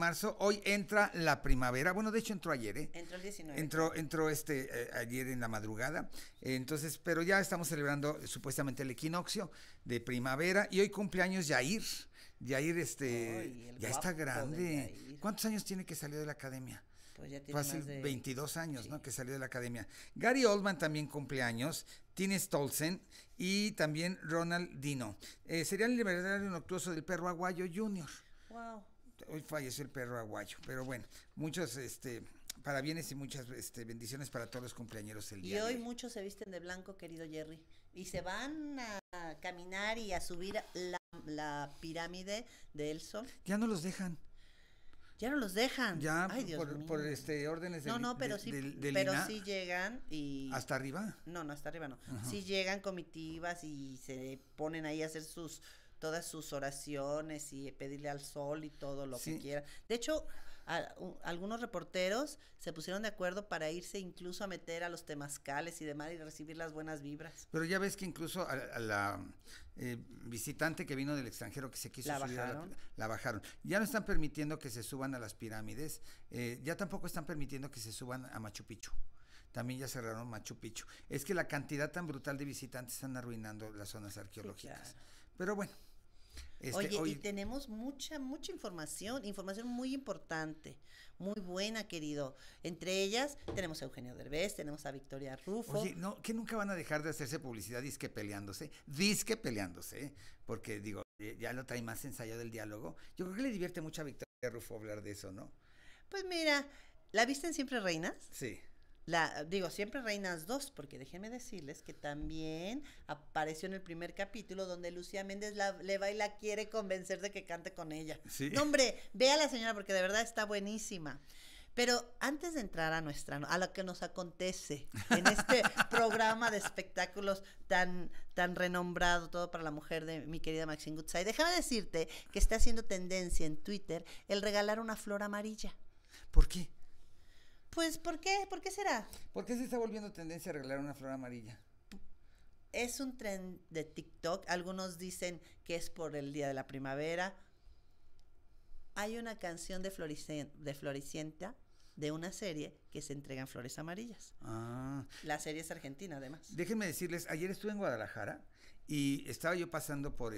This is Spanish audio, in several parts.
marzo. Hoy entra la primavera. Bueno, de hecho entró ayer, ¿eh? Entró el 19. Entró ayer en la madrugada. Entonces, pero ya estamos celebrando supuestamente el equinoccio de primavera. Y hoy cumpleaños Yair. Yair, ya está grande. ¿Cuántos años tiene que salió de la academia? Pues ya tiene más de 22 años, sí, ¿no? Que salió de la academia. Gary Oldman también cumpleaños, Tine Stolzen y también Ronald Dino. Sería el aniversario nocturno del perro aguayo Junior. Wow. Hoy falleció el perro aguayo, pero bueno, muchos parabienes y muchas bendiciones para todos los cumpleañeros el día. Y hoy muchos se visten de blanco, querido Jerry, y se van a caminar y a subir la pirámide del Sol. Ya no los dejan. Ya no los dejan. Ya. Ay, Dios mío. Por órdenes pero sí llegan y hasta arriba. No, hasta arriba no. Ajá. Sí llegan comitivas y se ponen ahí a hacer todas sus oraciones y pedirle al sol y todo lo que quiera. De hecho, algunos reporteros se pusieron de acuerdo para irse incluso a meter a los temazcales y demás y recibir las buenas vibras. Pero ya ves que incluso a la visitante que vino del extranjero que se quiso subir la bajaron. Ya no están permitiendo que se suban a las pirámides, ya tampoco están permitiendo que se suban a Machu Picchu. También ya cerraron Machu Picchu. Es que la cantidad tan brutal de visitantes están arruinando las zonas arqueológicas. Sí, claro. Pero bueno. Oye, y tenemos mucha información muy importante, muy buena, querido. Entre ellas tenemos a Eugenio Derbez, tenemos a Victoria Rufo. Oye, no, que nunca van a dejar de hacerse publicidad disque peleándose, porque digo, ya lo trae más ensayado del diálogo. Yo creo que le divierte mucho a Victoria Rufo hablar de eso, ¿no? Pues mira, ¿la viste en Siempre Reinas? Sí. Siempre Reinas 2, porque déjenme decirles que también apareció en el primer capítulo donde Lucía Méndez le va y la quiere convencer de que cante con ella. Sí. No, hombre, ve a la señora porque de verdad está buenísima. Pero antes de entrar a lo que nos acontece en este programa de espectáculos tan renombrado, todo para la mujer de mi querida Maxine Goodside, déjame decirte que está haciendo tendencia en Twitter el regalar una flor amarilla. ¿Por qué? Pues, ¿por qué? ¿Por qué será? ¿Por qué se está volviendo tendencia a regalar una flor amarilla? Es un tren de TikTok. Algunos dicen que es por el día de la primavera. Hay una canción de Floricienta, de una serie que se entregan flores amarillas. Ah. La serie es argentina, además. Déjenme decirles, ayer estuve en Guadalajara y estaba yo pasando por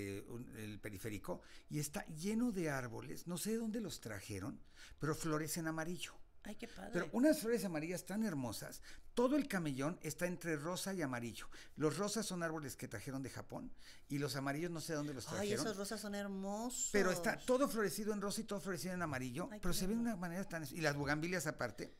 el periférico y está lleno de árboles, no sé de dónde los trajeron, pero florecen amarillo. Ay, qué padre. Pero unas flores amarillas tan hermosas, todo el camellón está entre rosa y amarillo. Los rosas son árboles que trajeron de Japón y los amarillos no sé de dónde los trajeron. Ay, esos rosas son hermosos. Pero está todo florecido en rosa y todo florecido en amarillo. Ay, pero se ve de una manera tan... Y las bugambilias aparte.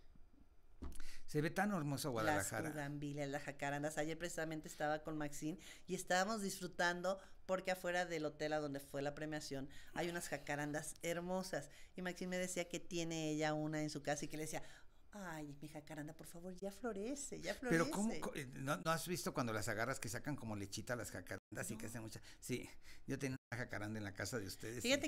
Se ve tan hermoso Guadalajara. Las bugambilias, las jacarandas. Ayer precisamente estaba con Maxine y estábamos disfrutando porque afuera del hotel a donde fue la premiación hay unas jacarandas hermosas. Y Maxine me decía que tiene ella una en su casa y que le decía, ay, mi jacaranda, por favor, ya florece. Pero ¿cómo? ¿No has visto cuando las agarras que sacan como lechita las jacarandas y que hacen mucha? Sí, yo tenía una jacaranda en la casa de ustedes. Fíjate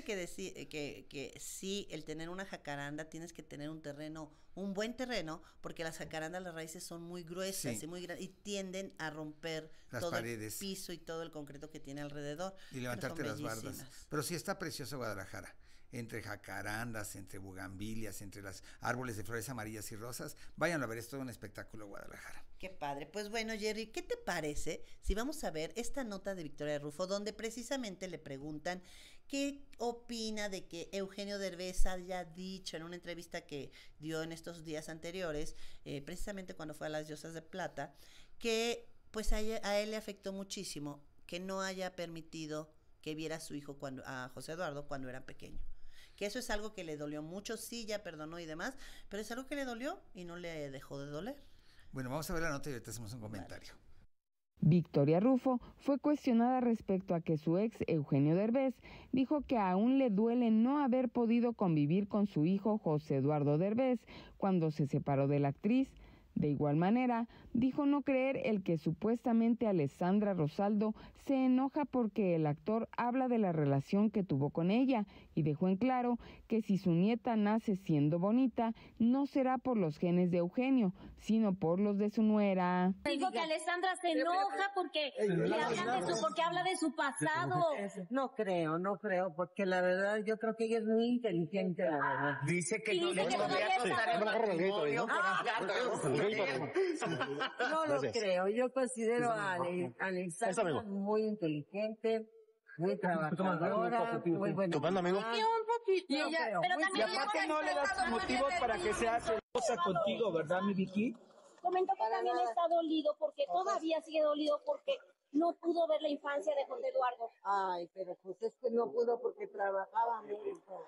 que sí, el tener una jacaranda tienes que tener un buen terreno, porque las jacarandas, las raíces son muy gruesas y muy grandes y tienden a romper las todo paredes, el piso y todo el concreto que tiene alrededor. Y levantarte las bardas. Pero sí está precioso Guadalajara. Entre jacarandas, entre bugambilias, entre los árboles de flores amarillas y rosas. Vayan a ver, es todo un espectáculo Guadalajara. Qué padre. Pues bueno, Jerry, ¿qué te parece si vamos a ver esta nota de Victoria Rufo, donde precisamente le preguntan qué opina de que Eugenio Derbez haya dicho en una entrevista que dio en estos días anteriores, precisamente cuando fue a las Diosas de Plata, que pues a él le afectó muchísimo que no haya permitido que viera a su hijo, a José Eduardo, cuando era pequeño? Que eso es algo que le dolió mucho, sí, ya perdonó y demás, pero es algo que le dolió y no le dejó de doler. Bueno, vamos a ver la nota y ahorita hacemos un comentario. Victoria Rufo fue cuestionada respecto a que su ex Eugenio Derbez dijo que aún le duele no haber podido convivir con su hijo José Eduardo Derbez cuando se separó de la actriz. De igual manera, dijo no creer el que supuestamente Alessandra Rosaldo se enoja porque el actor habla de la relación que tuvo con ella y dejó en claro que si su nieta nace siendo bonita, no será por los genes de Eugenio, sino por los de su nuera. Dijo que Alessandra se enoja porque habla de su pasado. No creo, porque la verdad yo creo que ella es muy inteligente, la verdad. Dice que no le podría costar el matrimonio. No lo creo, yo considero a Alessandra muy inteligente, muy trabajadora, muy buena. ¿Tu banda, amigo? Y aparte no le das motivos para que sea celosa contigo, ¿verdad, mi Vicky? Comentó que también está dolido porque todavía sigue dolido porque no pudo ver la infancia de José Eduardo. Ay, pero pues es que no pudo porque trabajaba mucho.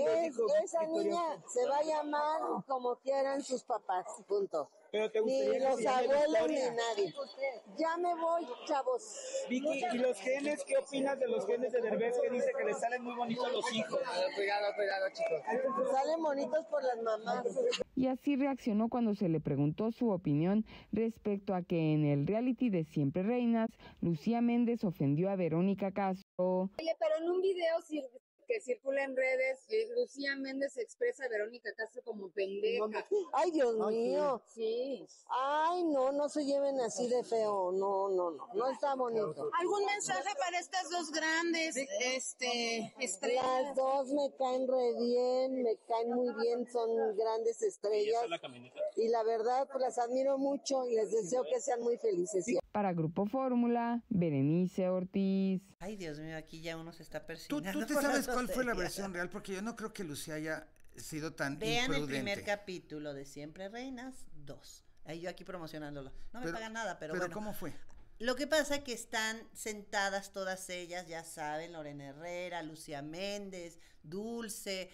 Esa niña se va a llamar como quieran sus papás, punto. Pero te ni los abuelos ni nadie. Ya me voy, chavos. Vicky, ¿y los genes? ¿Qué opinas de los genes de Derbez que dice que le salen muy bonitos los hijos? Cuidado, chicos. Salen bonitos por las mamás. Y así reaccionó cuando se le preguntó su opinión respecto a que en el reality de Siempre Reinas, Lucía Méndez ofendió a Verónica Castro. Oye, pero en un video que circula en redes, Lucía Méndez expresa a Verónica Castro como pendeja. Ay, Dios mío. Sí. Ay, no se lleven así de feo. No está bonito. ¿Algún mensaje para estas dos grandes estrellas? Las dos me caen re bien, me caen muy bien, son grandes estrellas. Y la verdad, pues las admiro mucho y les deseo que sean muy felices. Para Grupo Fórmula, Berenice Ortiz. Ay, Dios mío, aquí ya uno se está persiguiendo. ¿Tú te sabes cuál fue la versión real? Porque yo no creo que Lucía haya sido tan Vean imprudente. el primer capítulo de Siempre Reinas 2. Ahí yo aquí promocionándolo. No me pagan nada, pero bueno. ¿Cómo fue? Lo que pasa es que están sentadas todas ellas, ya saben, Lorena Herrera, Lucía Méndez, Dulce,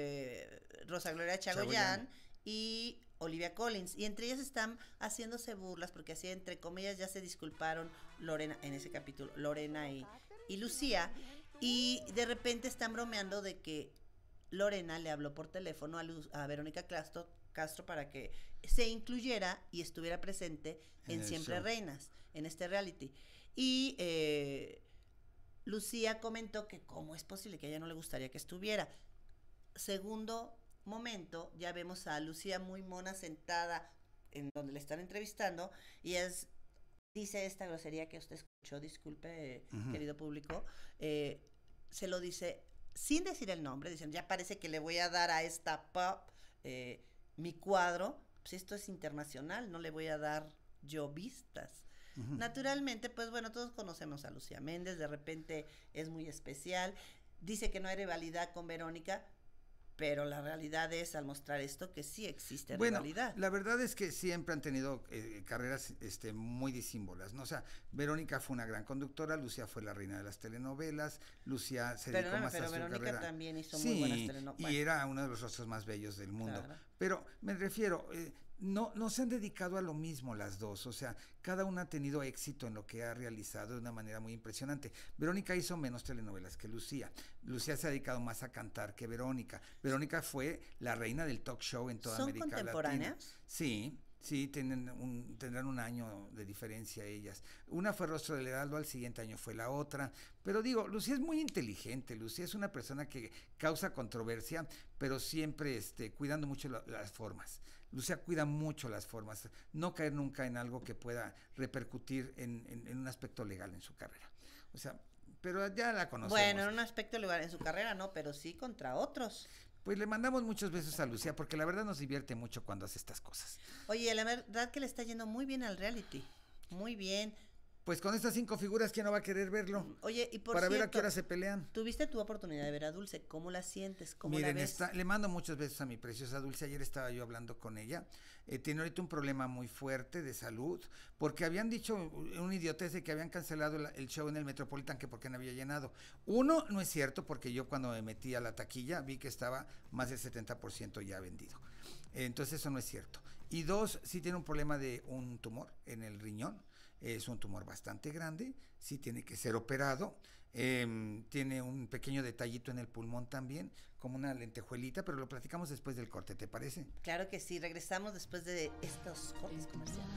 Rosa Gloria Chagoyán y Olivia Collins, y entre ellas están haciéndose burlas porque así entre comillas ya se disculparon Lorena en ese capítulo, Lorena y Lucía, y de repente están bromeando de que Lorena le habló por teléfono a Verónica Castro para que se incluyera y estuviera presente en Siempre Reinas, en este reality, y Lucía comentó que cómo es posible que a ella no le gustaría que estuviera. Segundo momento, ya vemos a Lucía muy mona sentada en donde le están entrevistando y dice esta grosería que usted escuchó, disculpe, querido público, se lo dice sin decir el nombre, dicen, ya parece que le voy a dar a esta pop mi cuadro, pues esto es internacional, no le voy a dar yo vistas. Naturalmente, pues bueno, todos conocemos a Lucía Méndez, de repente es muy especial, dice que no hay rivalidad con Verónica, pero la realidad es, al mostrar esto, que sí existe rivalidad. La verdad es que siempre han tenido carreras muy disímbolas, ¿no? O sea, Verónica fue una gran conductora, Lucía fue la reina de las telenovelas, Lucía se dedicó más a su Verónica carrera. También hizo muy buenas telenovelas. Y era uno de los rostros más bellos del mundo. Claro. Pero me refiero, no se han dedicado a lo mismo las dos, o sea, cada una ha tenido éxito en lo que ha realizado de una manera muy impresionante. Verónica hizo menos telenovelas que Lucía. Lucía se ha dedicado más a cantar que Verónica. Verónica fue la reina del talk show en toda América Latina. ¿Son contemporáneas? Sí, tendrán un año de diferencia ellas. Una fue Rostro del Heraldo, al siguiente año fue la otra. Pero digo, Lucía es muy inteligente, Lucía es una persona que causa controversia, pero siempre cuidando mucho las formas. Lucía cuida mucho las formas, no caer nunca en algo que pueda repercutir en un aspecto legal en su carrera. O sea, pero ya la conocemos. Bueno, en un aspecto legal en su carrera no, pero sí contra otros. Pues le mandamos muchos besos a Lucía, porque la verdad nos divierte mucho cuando hace estas cosas. Oye, la verdad que le está yendo muy bien al reality, muy bien. Pues con estas 5 figuras, ¿quién no va a querer verlo? Oye, y por para cierto, ver a qué hora se pelean. Tuviste tu oportunidad de ver a Dulce, ¿cómo la sientes? ¿Cómo Miren, la ves? le mando muchos besos a mi preciosa Dulce. Ayer estaba yo hablando con ella. Tiene ahorita un problema muy fuerte de salud, porque habían dicho un idiotez de que habían cancelado el show en el Metropolitan, que porque no había llenado. Uno, no es cierto, porque yo cuando me metí a la taquilla vi que estaba más del 70% ya vendido. Entonces eso no es cierto. Y dos, sí tiene un problema de un tumor en el riñón. Es un tumor bastante grande, sí tiene que ser operado. tiene un pequeño detallito en el pulmón también, como una lentejuelita, pero lo platicamos después del corte, ¿te parece? Claro que sí, regresamos después de estos cortes comerciales.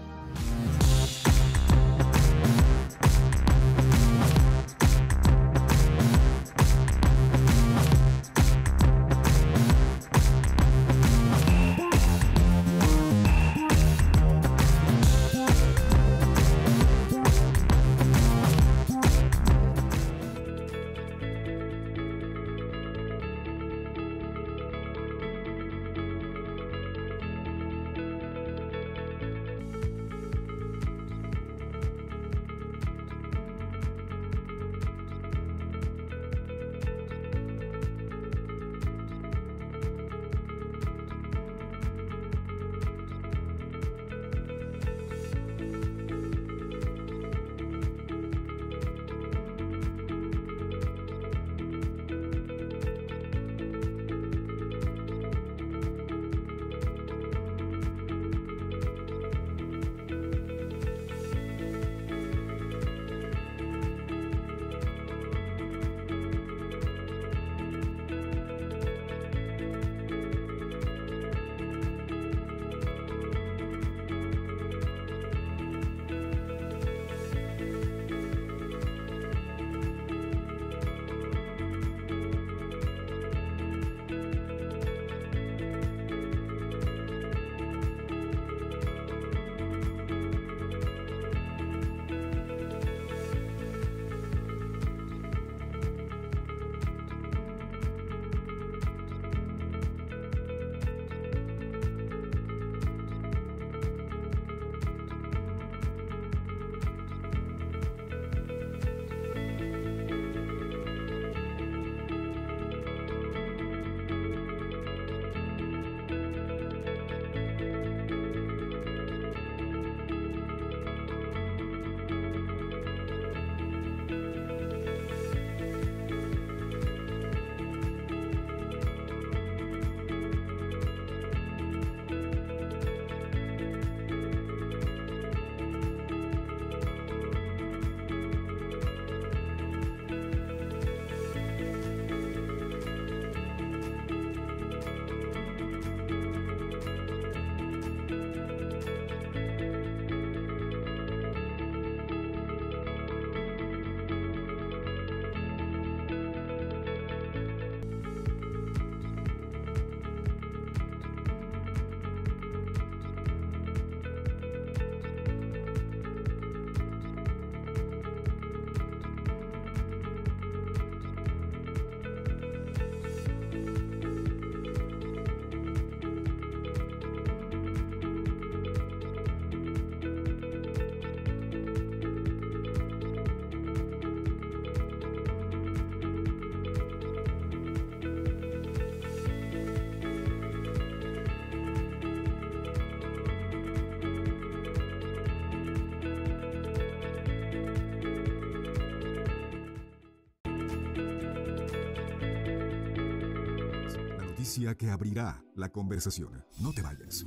Que abrirá la conversación. No te vayas.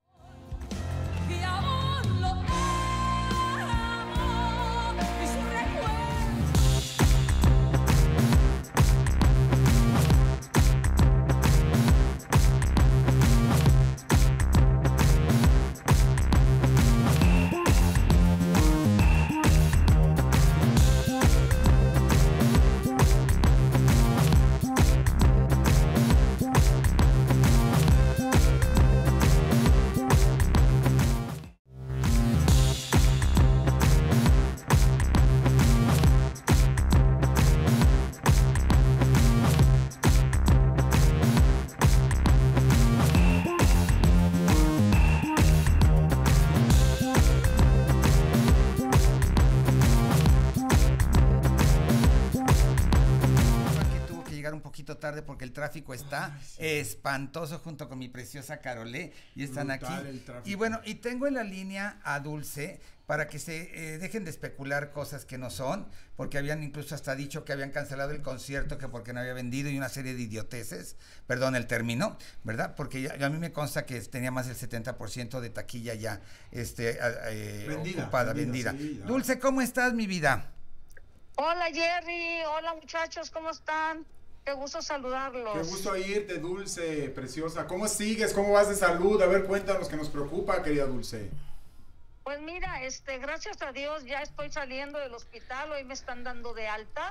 Tarde porque el tráfico está espantoso junto con mi preciosa Carolé y están brutal aquí. Y bueno, y tengo en la línea a Dulce para que se dejen de especular cosas que no son, porque habían incluso hasta dicho que habían cancelado el concierto que porque no había vendido y una serie de idioteces, perdón el término, ¿verdad? Porque a mí me consta que tenía más del 70% de taquilla ya vendida. Sí, Dulce, ¿cómo estás, mi vida? Hola Jerry, hola muchachos, ¿cómo están? Qué gusto saludarlos. Qué gusto oírte, Dulce, preciosa. ¿Cómo sigues? ¿Cómo vas de salud? A ver, cuéntanos, que nos preocupa, querida Dulce. Pues mira, gracias a Dios ya estoy saliendo del hospital, hoy me están dando de alta.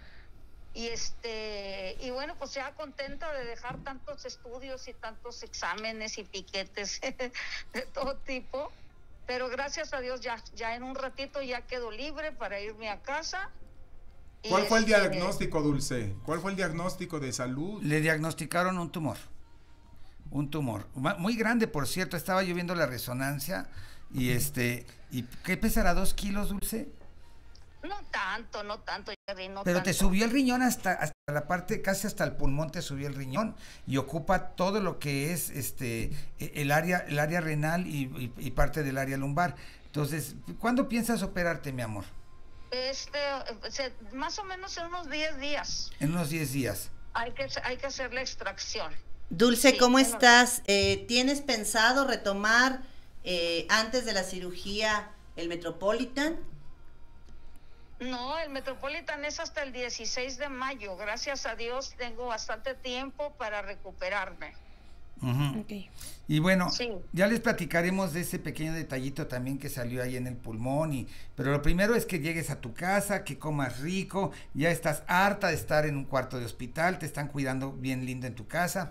Y bueno, pues ya contenta de dejar tantos estudios y tantos exámenes y piquetes de todo tipo. Pero gracias a Dios ya en un ratito ya quedo libre para irme a casa. ¿Cuál fue el diagnóstico, Dulce? ¿Cuál fue el diagnóstico de salud? Le diagnosticaron un tumor. Muy grande, por cierto. Estaba yo viendo la resonancia y ¿y qué pesará, 2 kilos, Dulce? No tanto, Jerry, no Pero tanto. te subió el riñón hasta la parte, casi hasta el pulmón te subió el riñón y ocupa todo lo que es el área renal y parte del área lumbar. Entonces, ¿cuándo piensas operarte, mi amor? Más o menos en unos 10 días. En unos 10 días. Hay que hacer la extracción. Dulce, Sí, ¿cómo estás? ¿Tienes pensado retomar antes de la cirugía el Metropolitan? No, el Metropolitan es hasta el 16 de mayo. Gracias a Dios tengo bastante tiempo para recuperarme. Uh-huh. Okay. Y bueno, Sí. ya les platicaremos de ese pequeño detallito también que salió ahí en el pulmón, pero lo primero es que llegues a tu casa, que comas rico, ya estás harta de estar en un cuarto de hospital, te están cuidando bien lindo en tu casa.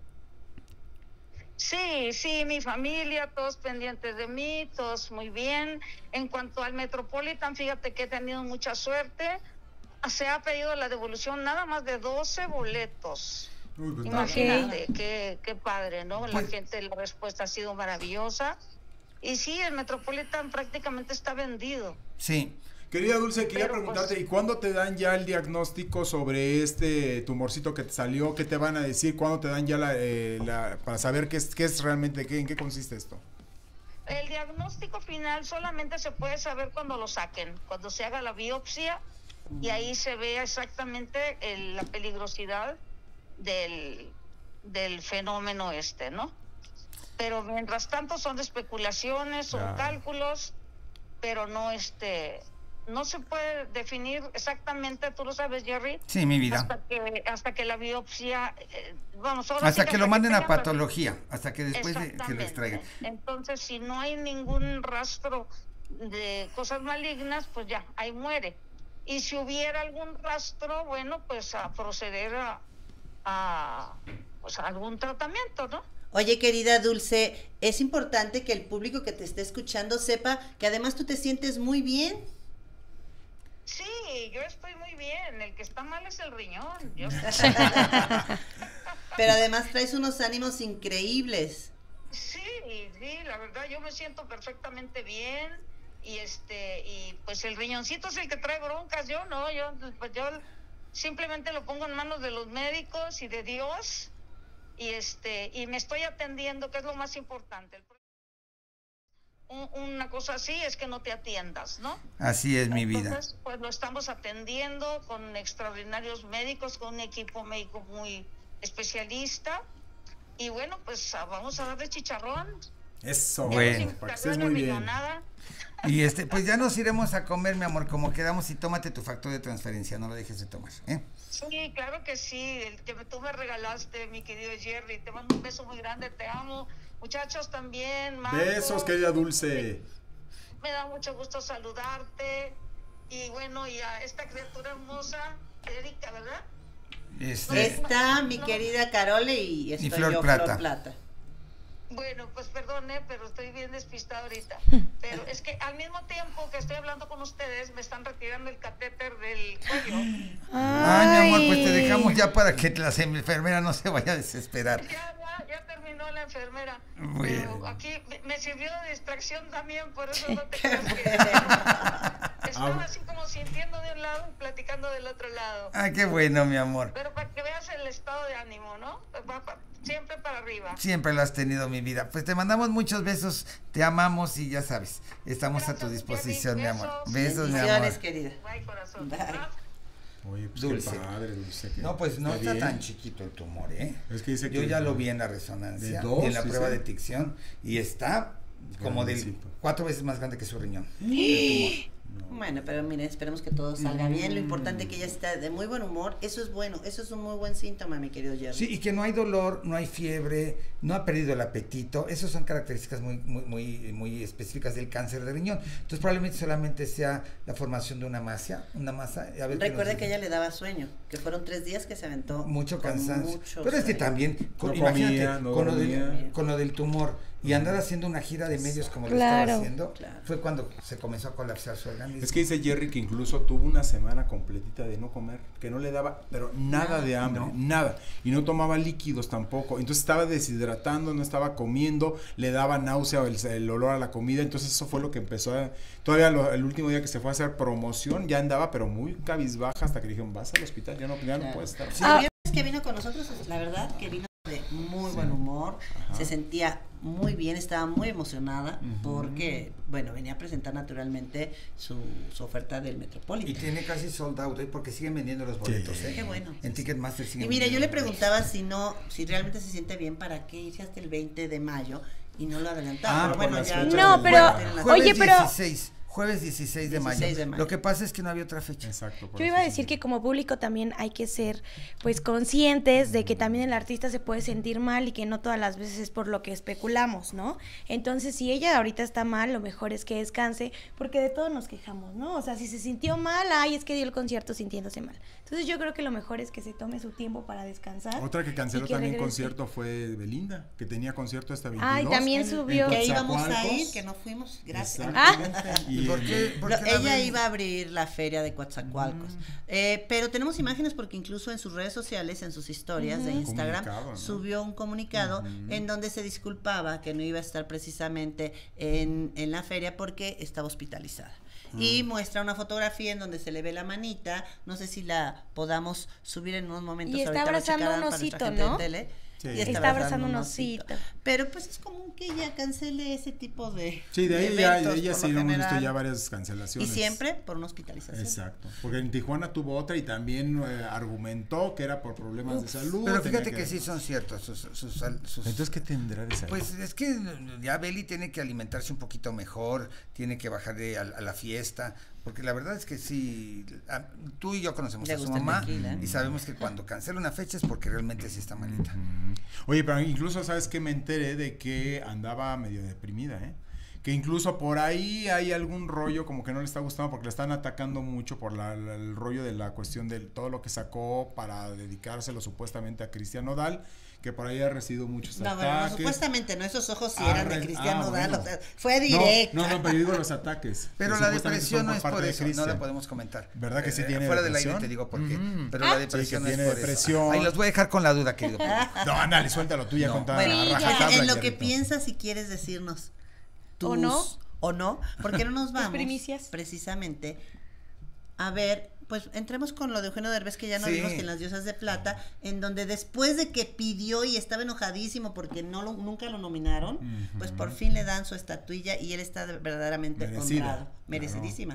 Sí, mi familia, todos pendientes de mí, todos muy bien. En cuanto al Metropolitan, fíjate que he tenido mucha suerte. Se ha pedido la devolución nada más de 12 boletos. Uy, pues, Imagínate, qué padre, ¿no? La respuesta ha sido maravillosa. Y sí, el Metropolitan prácticamente está vendido. Sí. Querida Dulce, quería Pero, preguntarte, pues, ¿y cuándo te dan ya el diagnóstico sobre este tumorcito que te salió? ¿Qué te van a decir? ¿Cuándo te dan ya para saber qué es realmente, en qué consiste esto? El diagnóstico final solamente se puede saber cuando lo saquen, cuando se haga la biopsia, y ahí se ve exactamente la peligrosidad del fenómeno ¿no? Pero mientras tanto son especulaciones, son cálculos, pero no se puede definir exactamente, tú lo sabes, Jerry. Sí, mi vida. Hasta que la biopsia, hasta que lo manden a patología, hasta que después que lo extraigan. Entonces, si no hay ningún rastro de cosas malignas, pues ya, ahí muere. Y si hubiera algún rastro, bueno, pues a proceder a algún tratamiento, ¿no? Oye, querida Dulce, es importante que el público que te esté escuchando sepa que además tú te sientes muy bien. Sí, yo estoy muy bien. El que está mal es el riñón. Pero además traes unos ánimos increíbles. Sí, la verdad yo me siento perfectamente bien y pues el riñoncito es el que trae broncas, yo no, yo simplemente lo pongo en manos de los médicos y de Dios y me estoy atendiendo, que es lo más importante. Una cosa así es que no te atiendas, ¿no? Así es, mi vida. Entonces, pues lo estamos atendiendo con extraordinarios médicos, con un equipo médico muy especialista. Y bueno, pues vamos a darle chicharrón. Eso, bueno, para que estés muy bien. Y pues ya nos iremos a comer, mi amor, como quedamos, y tómate tu factor de transferencia, no lo dejes de tomar, ¿eh? Sí, claro que sí, el que tú me regalaste, mi querido Jerry, te mando un beso muy grande, te amo. Muchachos también, Marco. Besos, querida Dulce. Me da mucho gusto saludarte. Y bueno, y a esta criatura hermosa, Erika, ¿verdad? Está mi querida Carole y estoy Flor yo, Plata. Flor Plata. Bueno, pues perdone, pero estoy bien despistada ahorita. Pero es que al mismo tiempo que estoy hablando con ustedes, me están retirando el catéter del cuello. Ay, mi amor, pues te dejamos ya para que la enfermera no se vaya a desesperar. Ya terminó la enfermera. Bueno. Pero aquí me sirvió de distracción también, por eso no te creas que estaba así como sintiendo de un lado y platicando del otro lado. Ay, qué bueno, mi amor. Pero para que veas el estado de ánimo, ¿no? Siempre para arriba. Siempre lo has tenido, mi vida. Pues te mandamos muchos besos, te amamos y ya sabes, estamos a tu disposición, mi amor. Besos, mi amor. Querida. Bye, corazón. Bye. Oye, pues Dulce. qué padre, Dulce. No, pues no está bien. tan chiquito el tumor, ¿eh? Es que dice Yo que ya lo vi en la resonancia y en la prueba de detección y está como de 4 veces más grande que su riñón. Bueno, pero miren, esperemos que todo salga bien. Lo importante es que ella está de muy buen humor. Eso es bueno, eso es un muy buen síntoma, mi querido Jerry. Sí, y que no hay dolor, no hay fiebre, no ha perdido el apetito. Esas son características muy específicas del cáncer de riñón. Entonces probablemente solamente sea la formación de una masa. A ver, recuerda que ella le daba sueño, que fueron 3 días que se aventó. Mucho cansancio. Pero es que también, imagínate, con lo del tumor y andar haciendo una gira de medios como lo estaba haciendo, fue cuando se comenzó a colapsar su organismo. Es que dice Jerry que incluso tuvo una semana completita de no comer, que no le daba, pero nada de hambre, nada, y no tomaba líquidos tampoco, entonces estaba deshidratando, no estaba comiendo, le daba náusea el olor a la comida, entonces eso fue lo que empezó todavía el último día que se fue a hacer promoción, ya andaba pero muy cabizbaja hasta que dijeron, vas al hospital, ya no puedes estar. Sí, es que vino con nosotros, la verdad que vino de muy buen humor, se sentía muy bien, estaba muy emocionada porque, bueno, venía a presentar naturalmente su oferta del Metropolitan. Y tiene casi sold out, porque siguen vendiendo los boletos. Qué bueno. En Ticketmaster siguen. Y mira, yo le preguntaba si realmente se siente bien, ¿para qué irse hasta el 20 de mayo? Y no lo adelantaba. Pero bueno, ya. No, pero, oye, pero... Jueves 16 de mayo. Lo que pasa es que no había otra fecha. Exacto. Yo iba a decir que como público también hay que ser pues conscientes de que también el artista se puede sentir mal y que no todas las veces es por lo que especulamos, ¿no? Entonces, si ella ahorita está mal, lo mejor es que descanse, porque de todo nos quejamos, ¿no? O sea, si se sintió mal, es que dio el concierto sintiéndose mal. Entonces, yo creo que lo mejor es que se tome su tiempo para descansar. Otra que canceló también concierto fue Belinda, que tenía concierto hasta 22. Y también subió. Que íbamos a ir, que no fuimos, gracias. ¿Y por qué ella iba a abrir la feria de Coatzacoalcos. Pero tenemos imágenes porque incluso en sus redes sociales, en sus historias de Instagram, subió un comunicado en donde se disculpaba que no iba a estar precisamente en la feria porque estaba hospitalizada. Y muestra una fotografía en donde se le ve la manita, no sé si la podamos subir en unos momentos. Y está abrazando un osito, ¿no? Sí. Y está abrazando un osito. Pero pues es común que ella cancele ese tipo de sí, de ahí ella sí hemos visto ya varias cancelaciones. Y siempre por una hospitalización. Exacto, porque en Tijuana tuvo otra y también argumentó que era por problemas de salud. Pero fíjate que sí son ciertos sus Entonces, ¿qué tendrá de salud? Pues es que ya Beli tiene que alimentarse un poquito mejor, tiene que bajarle a la fiesta, porque la verdad es que sí, tú y yo conocemos a su mamá y sabemos que cuando cancela una fecha es porque realmente sí está malita. Oye, pero incluso sabes que me enteré de que andaba medio deprimida, que incluso por ahí hay algún rollo como que no le está gustando porque le están atacando mucho por el rollo de la cuestión de todo lo que sacó para dedicárselo supuestamente a Cristian Nodal, que por ahí ha recibido muchos ataques. No, supuestamente no, esos ojos sí eran de Cristian Nodal, bueno. O sea, fue directo. No, pero digo los ataques. Pero la depresión no es por eso, no la podemos comentar. ¿Verdad que sí tiene fuera depresión? Fuera del aire te digo por qué, pero la depresión no es por depresión. eso. Ahí los voy a dejar con la duda, querido. No, ándale, suéltalo tú ya contada. Bueno, en lo que piensas si quieres decirnos tus, o no, ¿por qué no nos vamos precisamente a ver? Pues entremos con lo de Eugenio Derbez, que ya no vimos que en Las Diosas de Plata, en donde después de que pidió y estaba enojadísimo porque nunca lo nominaron, pues por fin le dan su estatuilla y él está verdaderamente honrado, merecidísima.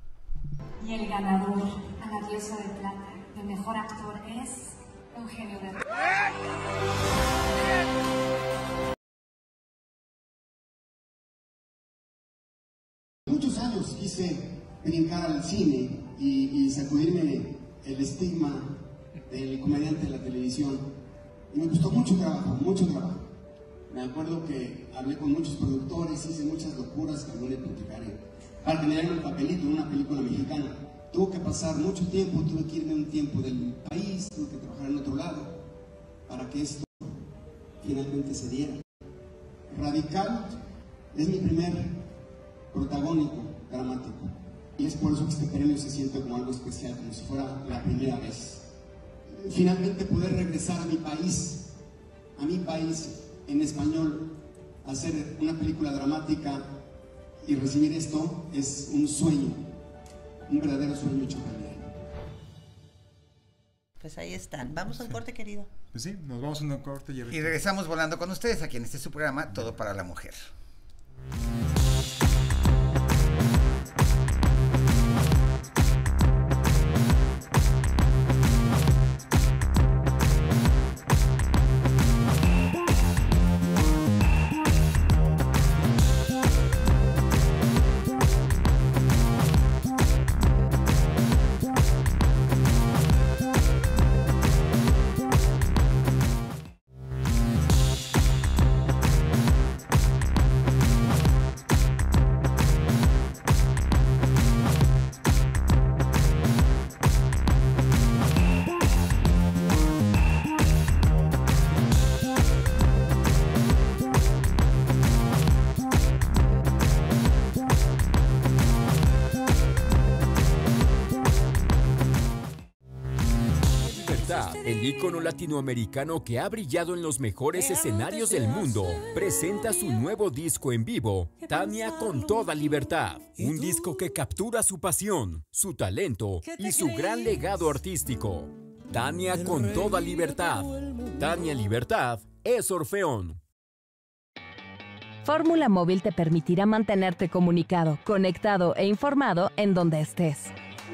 Y el ganador a La Diosa de Plata, el mejor actor es Eugenio Derbez. Muchos años quise brincar al cine y sacudirme el estigma del comediante de la televisión. Y me costó mucho trabajo, mucho trabajo. Me acuerdo que hablé con muchos productores, hice muchas locuras que no le platicaré, para tener un papelito en una película mexicana. Tuvo que pasar mucho tiempo, tuve que irme un tiempo del país, tuve que trabajar en otro lado, para que esto finalmente se diera. Radical es mi primer protagónico dramático. Y es por eso que este premio se siente como algo especial, como si fuera la primera vez. Finalmente poder regresar a mi país en español, hacer una película dramática y recibir esto es un sueño, un verdadero sueño hecho realidad. Pues ahí están. Vamos a un corte, querido. Pues sí, nos vamos a un corte. Y regresamos volando con ustedes aquí en este su programa, Todo para la Mujer. Libertad, el ícono latinoamericano que ha brillado en los mejores escenarios del mundo, presenta su nuevo disco en vivo, Tania con toda libertad. Un disco que captura su pasión, su talento y su gran legado artístico. Tania con toda libertad. Tania Libertad es Orfeón. Fórmula Móvil te permitirá mantenerte comunicado, conectado e informado en donde estés.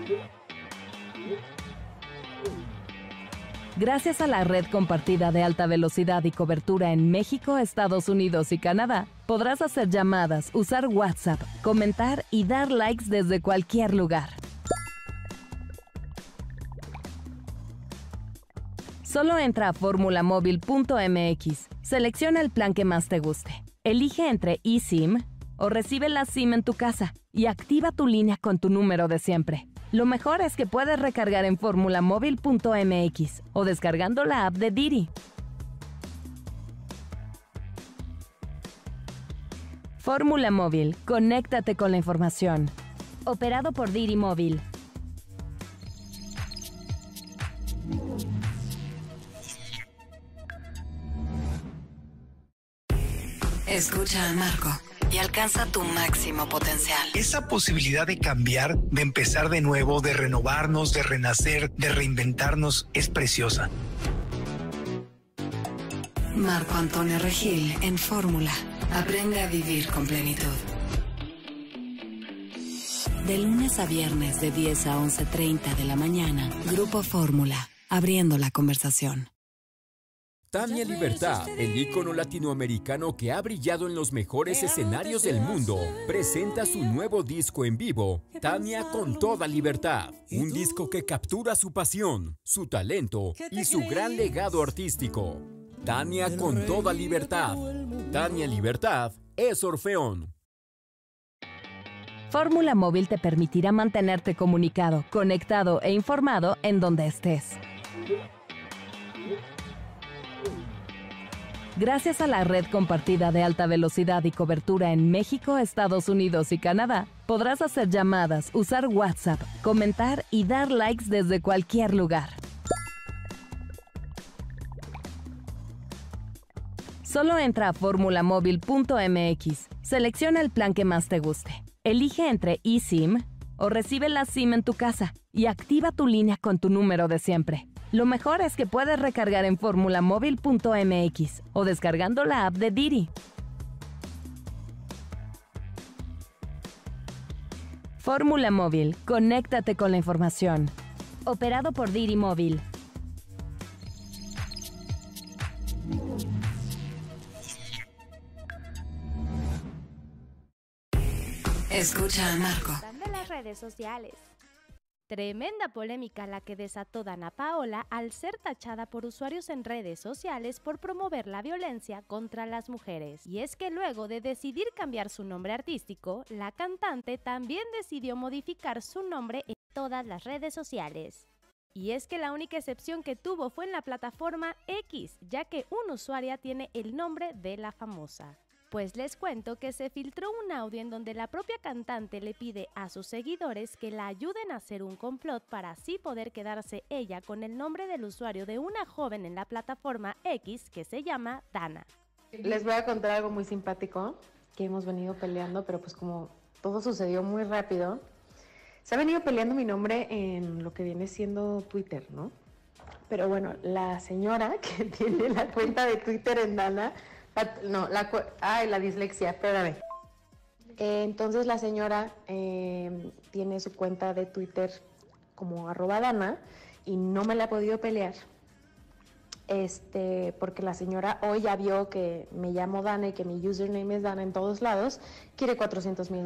Gracias a la red compartida de alta velocidad y cobertura en México, Estados Unidos y Canadá, podrás hacer llamadas, usar WhatsApp, comentar y dar likes desde cualquier lugar. Solo entra a formulamóvil.mx, selecciona el plan que más te guste, elige entre eSIM o recibe la SIM en tu casa y activa tu línea con tu número de siempre. Lo mejor es que puedes recargar en formulamóvil.mx o descargando la app de Didi. Fórmula Móvil, conéctate con la información. Operado por Didi Móvil. Escucha a Marco y alcanza tu máximo potencial. Esa posibilidad de cambiar, de empezar de nuevo, de renovarnos, de renacer, de reinventarnos, es preciosa. Marco Antonio Regil en Fórmula. Aprende a vivir con plenitud. De lunes a viernes de 10 a 11:30 de la mañana, Grupo Fórmula, abriendo la conversación. Tania Libertad, el ícono latinoamericano que ha brillado en los mejores escenarios del mundo, presenta su nuevo disco en vivo, Tania con toda libertad. Un disco que captura su pasión, su talento y su gran legado artístico. Tania con toda libertad. Tania Libertad es Orfeón. Fórmula Móvil te permitirá mantenerte comunicado, conectado e informado en donde estés. Gracias a la red compartida de alta velocidad y cobertura en México, Estados Unidos y Canadá, podrás hacer llamadas, usar WhatsApp, comentar y dar likes desde cualquier lugar. Solo entra a formulamóvil.mx, selecciona el plan que más te guste, elige entre eSIM o recibe la SIM en tu casa y activa tu línea con tu número de siempre. Lo mejor es que puedes recargar en formulamóvil.mx o descargando la app de Didi. Fórmula Móvil, conéctate con la información. Operado por Didi Móvil. Escucha a Marco. De las redes sociales. Tremenda polémica la que desató Dana Paola al ser tachada por usuarios en redes sociales por promover la violencia contra las mujeres. Y es que luego de decidir cambiar su nombre artístico, la cantante también decidió modificar su nombre en todas las redes sociales. Y es que la única excepción que tuvo fue en la plataforma X, ya que una usuaria tiene el nombre de la famosa. Pues les cuento que se filtró un audio en donde la propia cantante le pide a sus seguidores que la ayuden a hacer un complot para así poder quedarse ella con el nombre del usuario de una joven en la plataforma X que se llama Dana. Les voy a contar algo muy simpático que hemos venido peleando, pero pues como todo sucedió muy rápido, se ha venido peleando mi nombre en lo que viene siendo Twitter, ¿no? Pero bueno, la señora que tiene la cuenta de Twitter en Dana... No, la dislexia, espérame. Entonces la señora tiene su cuenta de Twitter como @Dana y no me la ha podido pelear. Porque la señora hoy ya vio que me llamo Dana y que mi username es Dana en todos lados, quiere $400,000.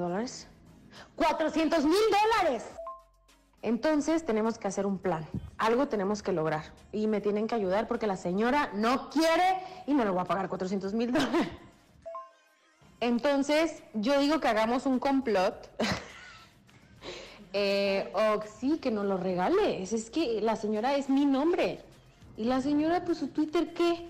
¡$400,000! Entonces tenemos que hacer un plan, algo tenemos que lograr y me tienen que ayudar porque la señora no quiere y no le voy a pagar $400,000. Entonces yo digo que hagamos un complot o sí, que nos lo regales, es que la señora es mi nombre y la señora pues su Twitter ¿qué?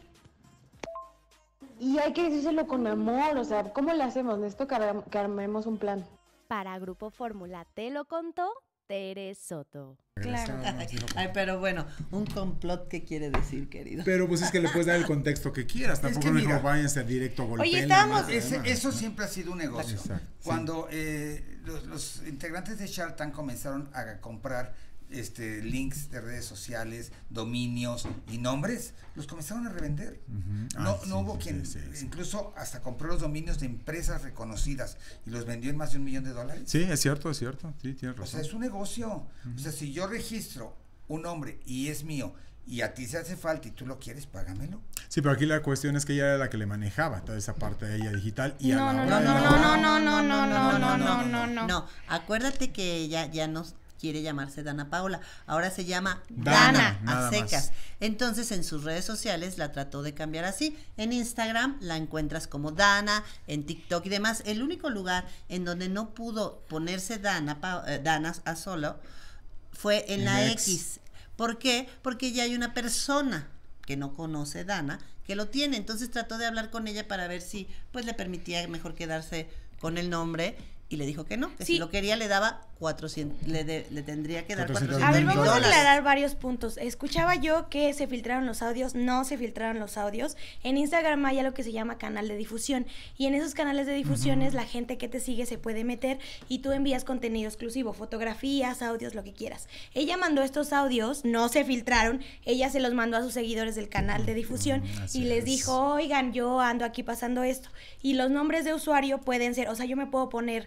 Y hay que decírselo con amor, o sea, ¿cómo le hacemos? Necesito que armemos un plan. Para Grupo Fórmula te lo contó Tere Soto. Claro. Ay, pero bueno, un complot, ¿qué quiere decir, querido? Pero pues es que le puedes dar el contexto que quieras, tampoco es que, no váyanse directo a golpear. Oye, estábamos... Eso siempre ha sido un negocio. Exacto, cuando los integrantes de Shark Tank comenzaron a comprar links de redes sociales, dominios y nombres, los comenzaron a revender. No hubo quien, incluso hasta compró los dominios de empresas reconocidas y los vendió en más de $1 millón. Sí, es cierto, sí, tienes razón. O sea, es un negocio. O sea, si yo registro un nombre y es mío y a ti se hace falta y tú lo quieres, págamelo. Sí, pero aquí la cuestión es que ella era la que le manejaba toda esa parte de ella digital y no, acuérdate que ella ya no quiere llamarse Dana Paola, ahora se llama Dana a secas. Más. Entonces en sus redes sociales la trató de cambiar así. En Instagram la encuentras como Dana, en TikTok y demás. El único lugar en donde no pudo ponerse Dana a solo fue en la X. ¿Por qué? Porque ya hay una persona que no conoce Dana que lo tiene. Entonces trató de hablar con ella para ver si pues le permitía mejor quedarse con el nombre. Y le dijo que no, que si lo quería le daba 400, le tendría que dar 400. A ver, vamos a aclarar varios puntos. Escuchaba yo que se filtraron los audios, no se filtraron los audios. En Instagram hay algo que se llama canal de difusión y en esos canales de difusiones la gente que te sigue se puede meter y tú envías contenido exclusivo, fotografías, audios, lo que quieras. Ella mandó estos audios, no se filtraron, ella se los mandó a sus seguidores del canal de difusión y les dijo, oigan, yo ando aquí pasando esto. Y los nombres de usuario pueden ser, o sea, yo me puedo poner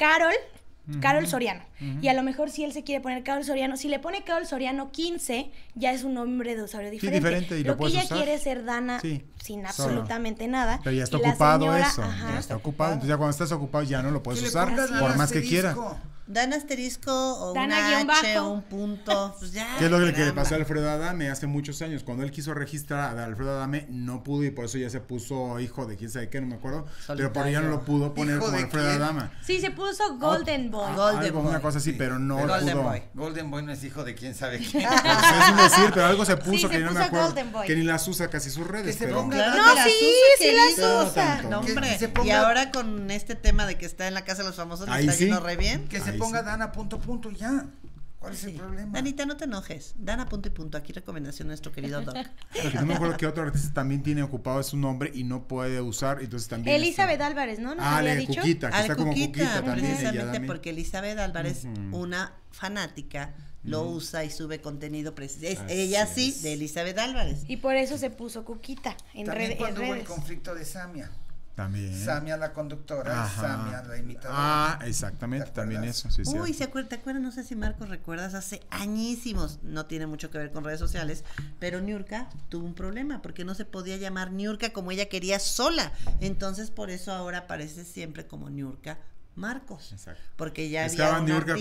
Carol Soriano. Y a lo mejor si él se quiere poner Carol Soriano, si le pone Carol Soriano 15, ya es un nombre de usuario diferente. Sí, diferente y lo que ella usar. Quiere es ser Dana sin absolutamente nada. Pero ya está ocupado señora, eso, ya está ocupado. Entonces ya cuando estás ocupado ya no lo puedes usar por más que quieras. Dana asterisco o Dana una H o un punto, pues ya. ¿Qué es lo que le pasó a Alfredo Adame hace muchos años? Cuando él quiso registrar a Alfredo Adame, no pudo y por eso ya se puso hijo de quién sabe qué, no me acuerdo. Solitario. Pero por ella no lo pudo poner como Alfredo Adame. Sí, se puso Golden Boy. Una cosa así, pero no lo pudo. Golden Boy no es hijo de quién sabe qué. Pues es un decir, pero algo se puso que no me acuerdo. Que ni las usa casi sus redes. Que se ponga sí las usa. No, hombre. Y ahora con este tema de que está en la casa de los famosos, le está yendo re bien. Que se ponga Dana punto ya. ¿Cuál es el problema? Danita, no te enojes. Dana punto y punto. Aquí recomendación de nuestro querido Doc. Pero que no me acuerdo que otro artista también tiene ocupado su nombre y no puede usar, entonces también Elizabeth Álvarez, ¿no? ¿Nos había dicho? Cuquita, que está como Cuquita también. Precisamente porque Elizabeth Álvarez, una fanática, lo usa y sube contenido ella sí, de Elizabeth Álvarez. Y por eso se puso Cuquita en redes. También cuando hubo el conflicto de Samia. También. Samia la conductora, Samia la imitadora. Exactamente, también eso. Sí, uy, ¿te acuerdas? No sé si Marcos recuerdas, hace añísimos, no tiene mucho que ver con redes sociales, pero Niurka tuvo un problema porque no se podía llamar Niurka como ella quería sola. Entonces, por eso ahora aparece siempre como Niurka Marcos. Exacto. Porque ya estaba Niurka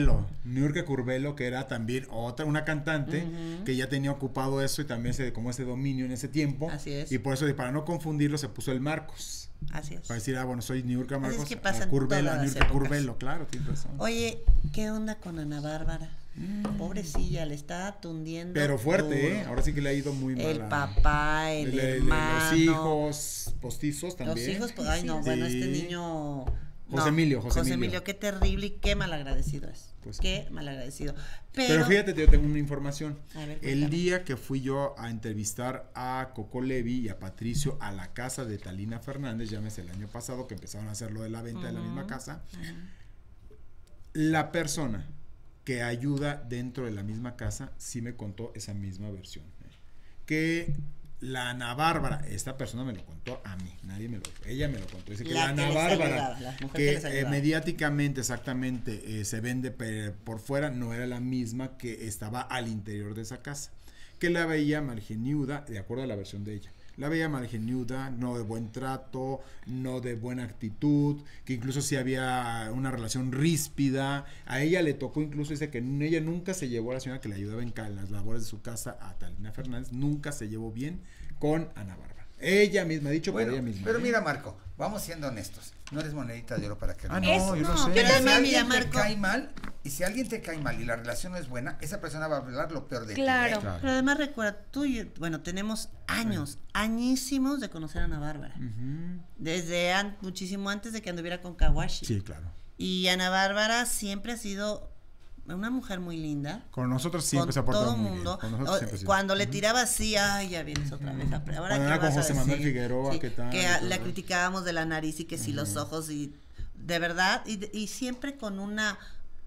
Curvelo, que era también una cantante que ya tenía ocupado eso y también como ese dominio en ese tiempo. Así es. Y por eso, para no confundirlo, se puso el Marcos. Así es. Para decir, bueno, soy Niurka Marcos. Así es que pasan Niurka Curvelo, claro, tienes razón. Oye, ¿qué onda con Ana Bárbara? Pobrecilla, le está tundiendo. Pero fuerte, ahora sí que le ha ido muy mal. El papá, el hermano. Los hijos postizos también. Los hijos, bueno, este niño... José Emilio, qué terrible y qué malagradecido es. Pues, qué malagradecido. Pero fíjate, yo tengo una información. El día que fui yo a entrevistar a Coco Levi y a Patricio a la casa de Talina Fernández, llámese el año pasado, que empezaron a hacer lo de la venta de la misma casa, la persona que ayuda dentro de la misma casa sí me contó esa misma versión. Que la Ana Bárbara, esta persona me lo contó a mí, ella me lo contó, dice que la Ana Bárbara, que mediáticamente exactamente se vende por fuera, no era la misma que estaba al interior de esa casa, que la veía malgeniuda, de acuerdo a la versión de ella, la veía malgeniuda, no de buen trato, no de buena actitud, que incluso si había una relación ríspida, a ella le tocó incluso, dice que ella nunca se llevó a la señora que le ayudaba en las labores de su casa, a Talina Fernández, nunca se llevó bien con Ana Bárbara. Ella misma, dicho por ella misma. Pero mira, Marco, vamos siendo honestos, no eres monedita de oro para que no, yo no sé. Pero si alguien te cae mal, y si alguien te cae mal y la relación no es buena, esa persona va a hablar lo peor de ti. Claro. Pero además recuerda, tú y yo, tenemos añísimos de conocer a Ana Bárbara. Desde muchísimo antes de que anduviera con Kawashi. Sí, claro. Y Ana Bárbara siempre ha sido una mujer muy linda. Con nosotros siempre se ha portado muy bien. Con mundo. Cuando le tiraba así, ay, ya vienes otra vez. Ahora era con José Manuel Figueroa, sí, ¿qué tal? Que la criticábamos de la nariz y que sí los ojos y de verdad, y siempre con una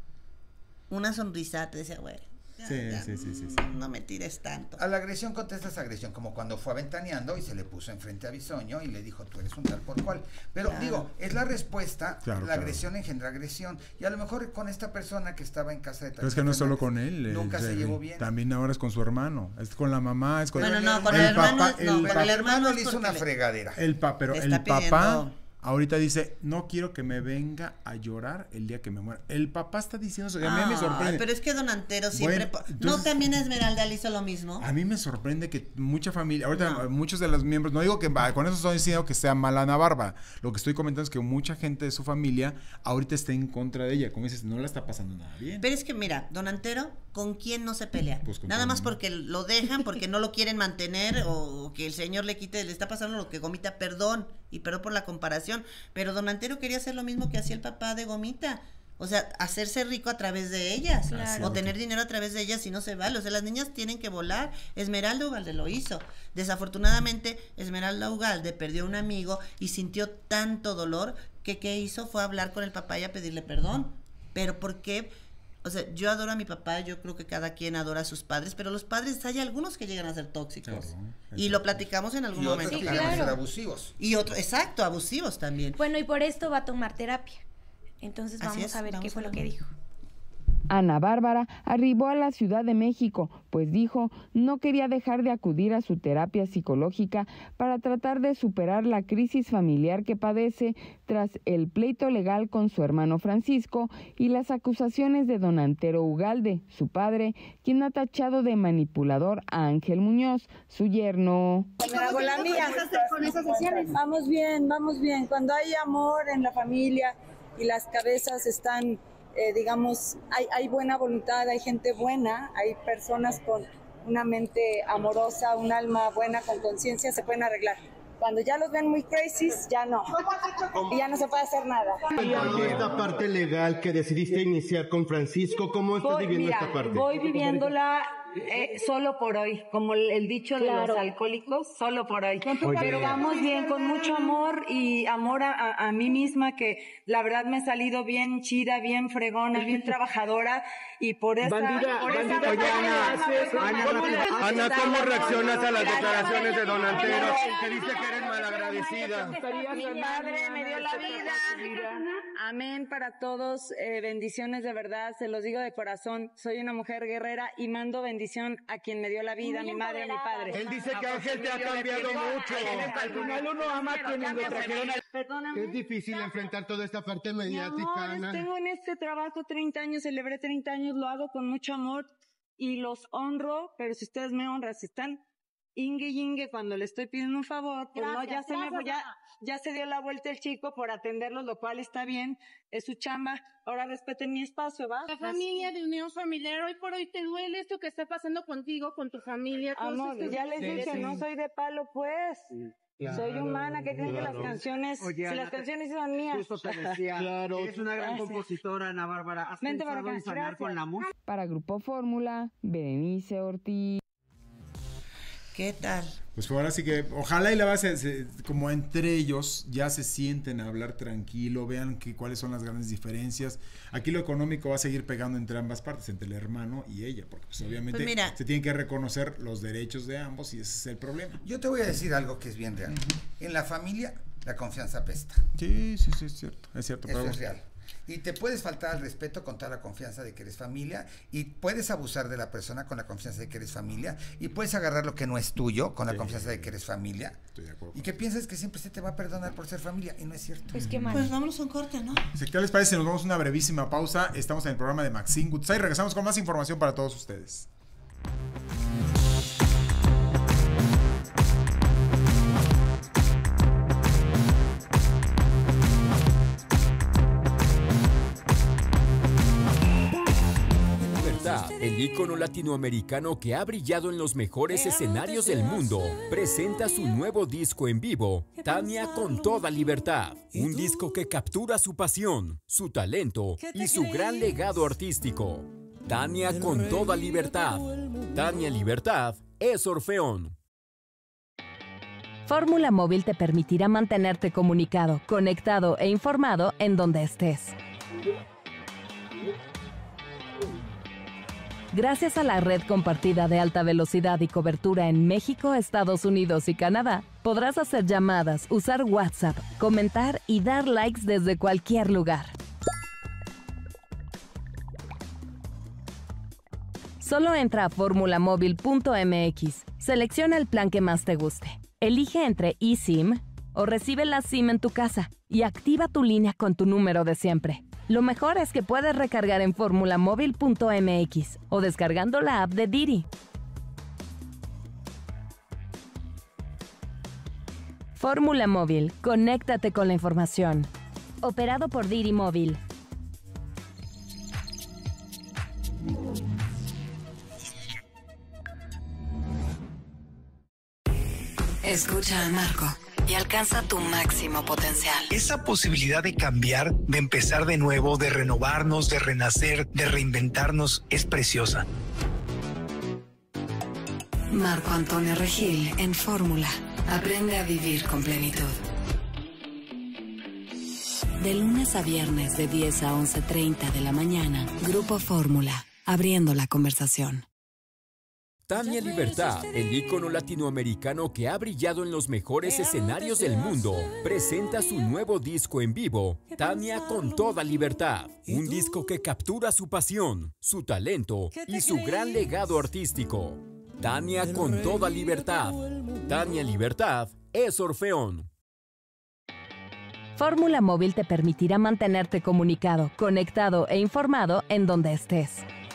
sonrisa, te decía, güey. Sí. No me tires tanto. A la agresión contestas agresión, como cuando fue aventaneando y se le puso enfrente a Bisoño y le dijo, tú eres un tal por cual. Pero digo, es la respuesta, la agresión engendra agresión. Y a lo mejor con esta persona que estaba en casa de Pero es que no es solo con él. Nunca se llevó bien. También ahora es con su hermano, es con la mamá, es con con el hermano. Con el hermano le hizo una fregadera. Pero el papá ahorita dice, no quiero que me venga a llorar el día que me muera. El papá está diciendo eso, y a mí me sorprende. Pero es que Don Antero siempre... Entonces, ¿no también Esmeralda le hizo lo mismo? A mí me sorprende que mucha familia, ahorita muchos de los miembros, no digo que con eso estoy diciendo que sea mala Ana Bárbara, lo que estoy comentando es que mucha gente de su familia ahorita está en contra de ella, como dices, no la está pasando nada bien. Pero es que mira, Don Antero, ¿con quién no se pelea? Pues nada más porque lo dejan, porque no lo quieren mantener, o que el señor le quite, le está pasando lo que Gomita, perdón por la comparación, pero Don Antero quería hacer lo mismo que hacía el papá de Gomita, o sea, hacerse rico a través de ellas, claro, o tener dinero a través de ellas, y no se vale, o sea, las niñas tienen que volar. Esmeralda Ugalde lo hizo, desafortunadamente Esmeralda Ugalde perdió un amigo y sintió tanto dolor que ¿qué hizo? Fue a hablar con el papá y a pedirle perdón. Pero ¿por qué? O sea, yo adoro a mi papá, yo creo que cada quien adora a sus padres, pero los padres, hay algunos que llegan a ser tóxicos. Claro, y lo platicamos en algún momento. Y otros que ser abusivos. Y otros, exacto, abusivos también. Bueno, y por esto va a tomar terapia. Entonces vamos a ver qué fue lo que dijo. Ana Bárbara arribó a la Ciudad de México, pues dijo no quería dejar de acudir a su terapia psicológica para tratar de superar la crisis familiar que padece tras el pleito legal con su hermano Francisco y las acusaciones de Don Antero Ugalde, su padre, quien ha tachado de manipulador a Ángel Muñoz, su yerno. Me hago la mía. Con esas sesiones. Vamos bien. Cuando hay amor en la familia y las cabezas están... digamos, hay buena voluntad, hay gente buena, hay personas con una mente amorosa, un alma buena, con conciencia, se pueden arreglar. Cuando ya los ven muy crazy, ya no. Y ya no se puede hacer nada. Esta parte legal que decidiste iniciar con Francisco, ¿cómo estás viviendo esta parte? Voy viviéndola solo por hoy, como el dicho de los alcohólicos, solo por hoy. Pero vamos bien, con mucho amor y amor a mí misma, que la verdad me he salido bien chida, bien fregona, bien trabajadora, y por esa... Ana, ¿cómo reaccionas a las declaraciones de Don Antero, que dice que eres malagradecida? Mi madre me dio la vida. Amén para todos, bendiciones de verdad, se los digo de corazón. Soy una mujer guerrera y mando bendición a quien me dio la vida, a mi madre, a mi padre. Él dice que Ángel te ha cambiado mucho. Al final uno ama a quienes lo trajeron. Perdóname. Es difícil enfrentar toda esta parte mediática, Ana. Tengo en este trabajo 30 años, celebré 30 años, lo hago con mucho amor y los honro, pero si ustedes me honran, si están ingue cuando le estoy pidiendo un favor, pues gracias, no, ya se dio la vuelta el chico por atenderlos, lo cual está bien, es su chamba, ahora respeten mi espacio, ¿va? La familia, de unión familiar, hoy por hoy te duele esto que está pasando contigo, con tu familia. Amor, ya les dije, no soy de palo, pues. Claro, soy humana, ¿qué creen que las canciones, oye, si las canciones son mías? Justo te decía, eres una gran compositora, Ana Bárbara, ¿has pensado en sanar con la música? Para Grupo Fórmula, Berenice Ortiz. ¿Qué tal? Pues ahora sí que ojalá y la base como entre ellos ya se sienten a hablar tranquilo, vean cuáles son las grandes diferencias. Aquí lo económico va a seguir pegando entre ambas partes, entre el hermano y ella, porque pues obviamente se tienen que reconocer los derechos de ambos y ese es el problema. Yo te voy a decir algo que es bien real. En la familia la confianza apesta. Sí, es cierto. Eso es real. Y te puedes faltar al respeto con toda la confianza de que eres familia, y puedes abusar de la persona con la confianza de que eres familia, y puedes agarrar lo que no es tuyo con la confianza de que eres familia. Estoy de acuerdo. Y que piensas que siempre se te va a perdonar por ser familia, y no es cierto. Pues qué mal. Pues vámonos a un corte, ¿no? ¿Qué les parece? Nos vamos a una brevísima pausa. Estamos en el programa de Maxine Goodside. Regresamos con más información para todos ustedes. El ícono latinoamericano que ha brillado en los mejores escenarios del mundo presenta su nuevo disco en vivo, Tania con toda libertad. Un disco que captura su pasión, su talento y su gran legado artístico. Tania con toda libertad. Tania Libertad es Orfeón. Fórmula Móvil te permitirá mantenerte comunicado, conectado e informado en donde estés. Gracias a la red compartida de alta velocidad y cobertura en México, Estados Unidos y Canadá, podrás hacer llamadas, usar WhatsApp, comentar y dar likes desde cualquier lugar. Solo entra a formulamóvil.mx, selecciona el plan que más te guste, elige entre eSIM o recibe la SIM en tu casa y activa tu línea con tu número de siempre. Lo mejor es que puedes recargar en formulamóvil.mx o descargando la app de Didi. Fórmula Móvil, conéctate con la información. Operado por Didi Móvil. Escucha a Marco y alcanza tu máximo potencial. Esa posibilidad de cambiar, de empezar de nuevo, de renovarnos, de renacer, de reinventarnos, es preciosa. Marco Antonio Regil en Fórmula. Aprende a vivir con plenitud. De lunes a viernes de 10 a 11:30 de la mañana, Grupo Fórmula, abriendo la conversación. Tania Libertad, el ícono latinoamericano que ha brillado en los mejores escenarios del mundo, presenta su nuevo disco en vivo, Tania con toda libertad. Un disco que captura su pasión, su talento y su gran legado artístico. Tania con toda libertad. Tania Libertad es Orfeón. Fórmula Móvil te permitirá mantenerte comunicado, conectado e informado en donde estés.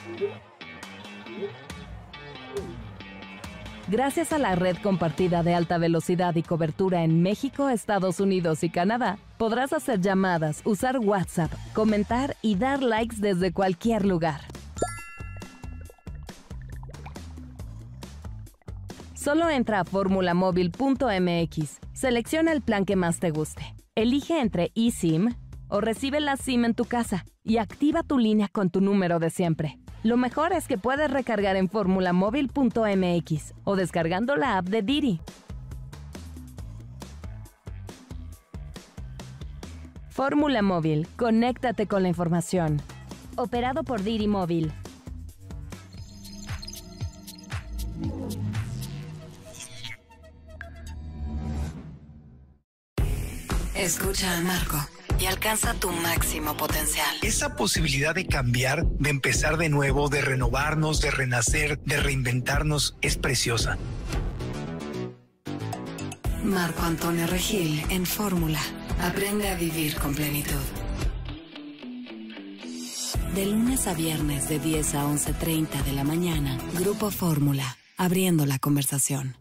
Gracias a la red compartida de alta velocidad y cobertura en México, Estados Unidos y Canadá, podrás hacer llamadas, usar WhatsApp, comentar y dar likes desde cualquier lugar. Solo entra a formulamóvil.mx, selecciona el plan que más te guste, elige entre eSIM o recibe la SIM en tu casa y activa tu línea con tu número de siempre. Lo mejor es que puedes recargar en formulamóvil.mx o descargando la app de Didi. Fórmula Móvil, conéctate con la información. Operado por Didi Móvil. Escucha a Marco y alcanza tu máximo potencial. Esa posibilidad de cambiar, de empezar de nuevo, de renovarnos, de renacer, de reinventarnos, es preciosa. Marco Antonio Regil en Fórmula. Aprende a vivir con plenitud. De lunes a viernes de 10 a 11:30 de la mañana, Grupo Fórmula, abriendo la conversación.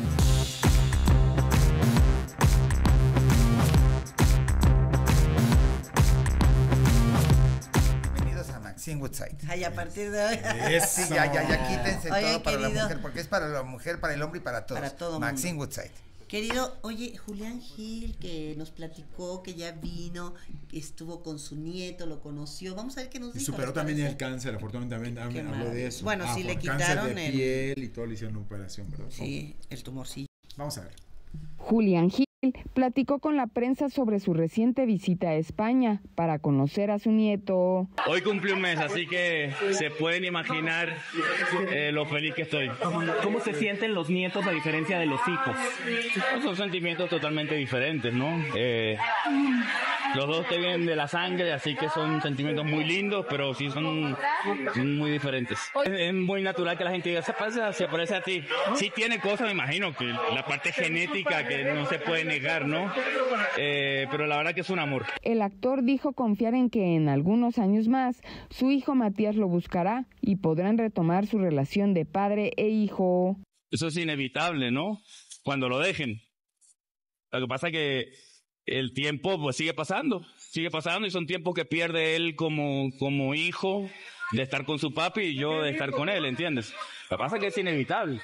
Maxine Woodside. Ay, a partir de hoy. Sí, ya quítense. Oye, todo para querido, la mujer, porque es para la mujer, para el hombre y para todos. Para todo Maxine Woodside. Querido, oye, Julián Gil, que nos platicó que ya vino, estuvo con su nieto, lo conoció. Vamos a ver qué nos dice. Superó también el cáncer, afortunadamente también habló de eso. Bueno, sí le quitaron cáncer de piel y todo, le hicieron una operación, ¿verdad? Sí, el tumorcillo. Vamos a ver. Julián Gil platicó con la prensa sobre su reciente visita a España para conocer a su nieto. Hoy cumplí un mes, así que se pueden imaginar lo feliz que estoy. ¿Cómo se sienten los nietos a diferencia de los hijos? Pues son sentimientos totalmente diferentes, ¿no? Los dos te vienen de la sangre, así que son sentimientos muy lindos, pero sí son muy diferentes. Es muy natural que la gente diga, se parece a ti. Sí tiene cosas, me imagino, que la parte genética que no se puede negar, ¿no? Pero la verdad que es un amor. El actor dijo confiar en que en algunos años más su hijo Matías lo buscará y podrán retomar su relación de padre e hijo. Eso es inevitable, ¿no? Cuando lo dejen. Lo que pasa es que el tiempo pues sigue pasando y son tiempos que pierde él como hijo de estar con su papi y yo de estar con él, ¿entiendes? Lo que pasa es que es inevitable.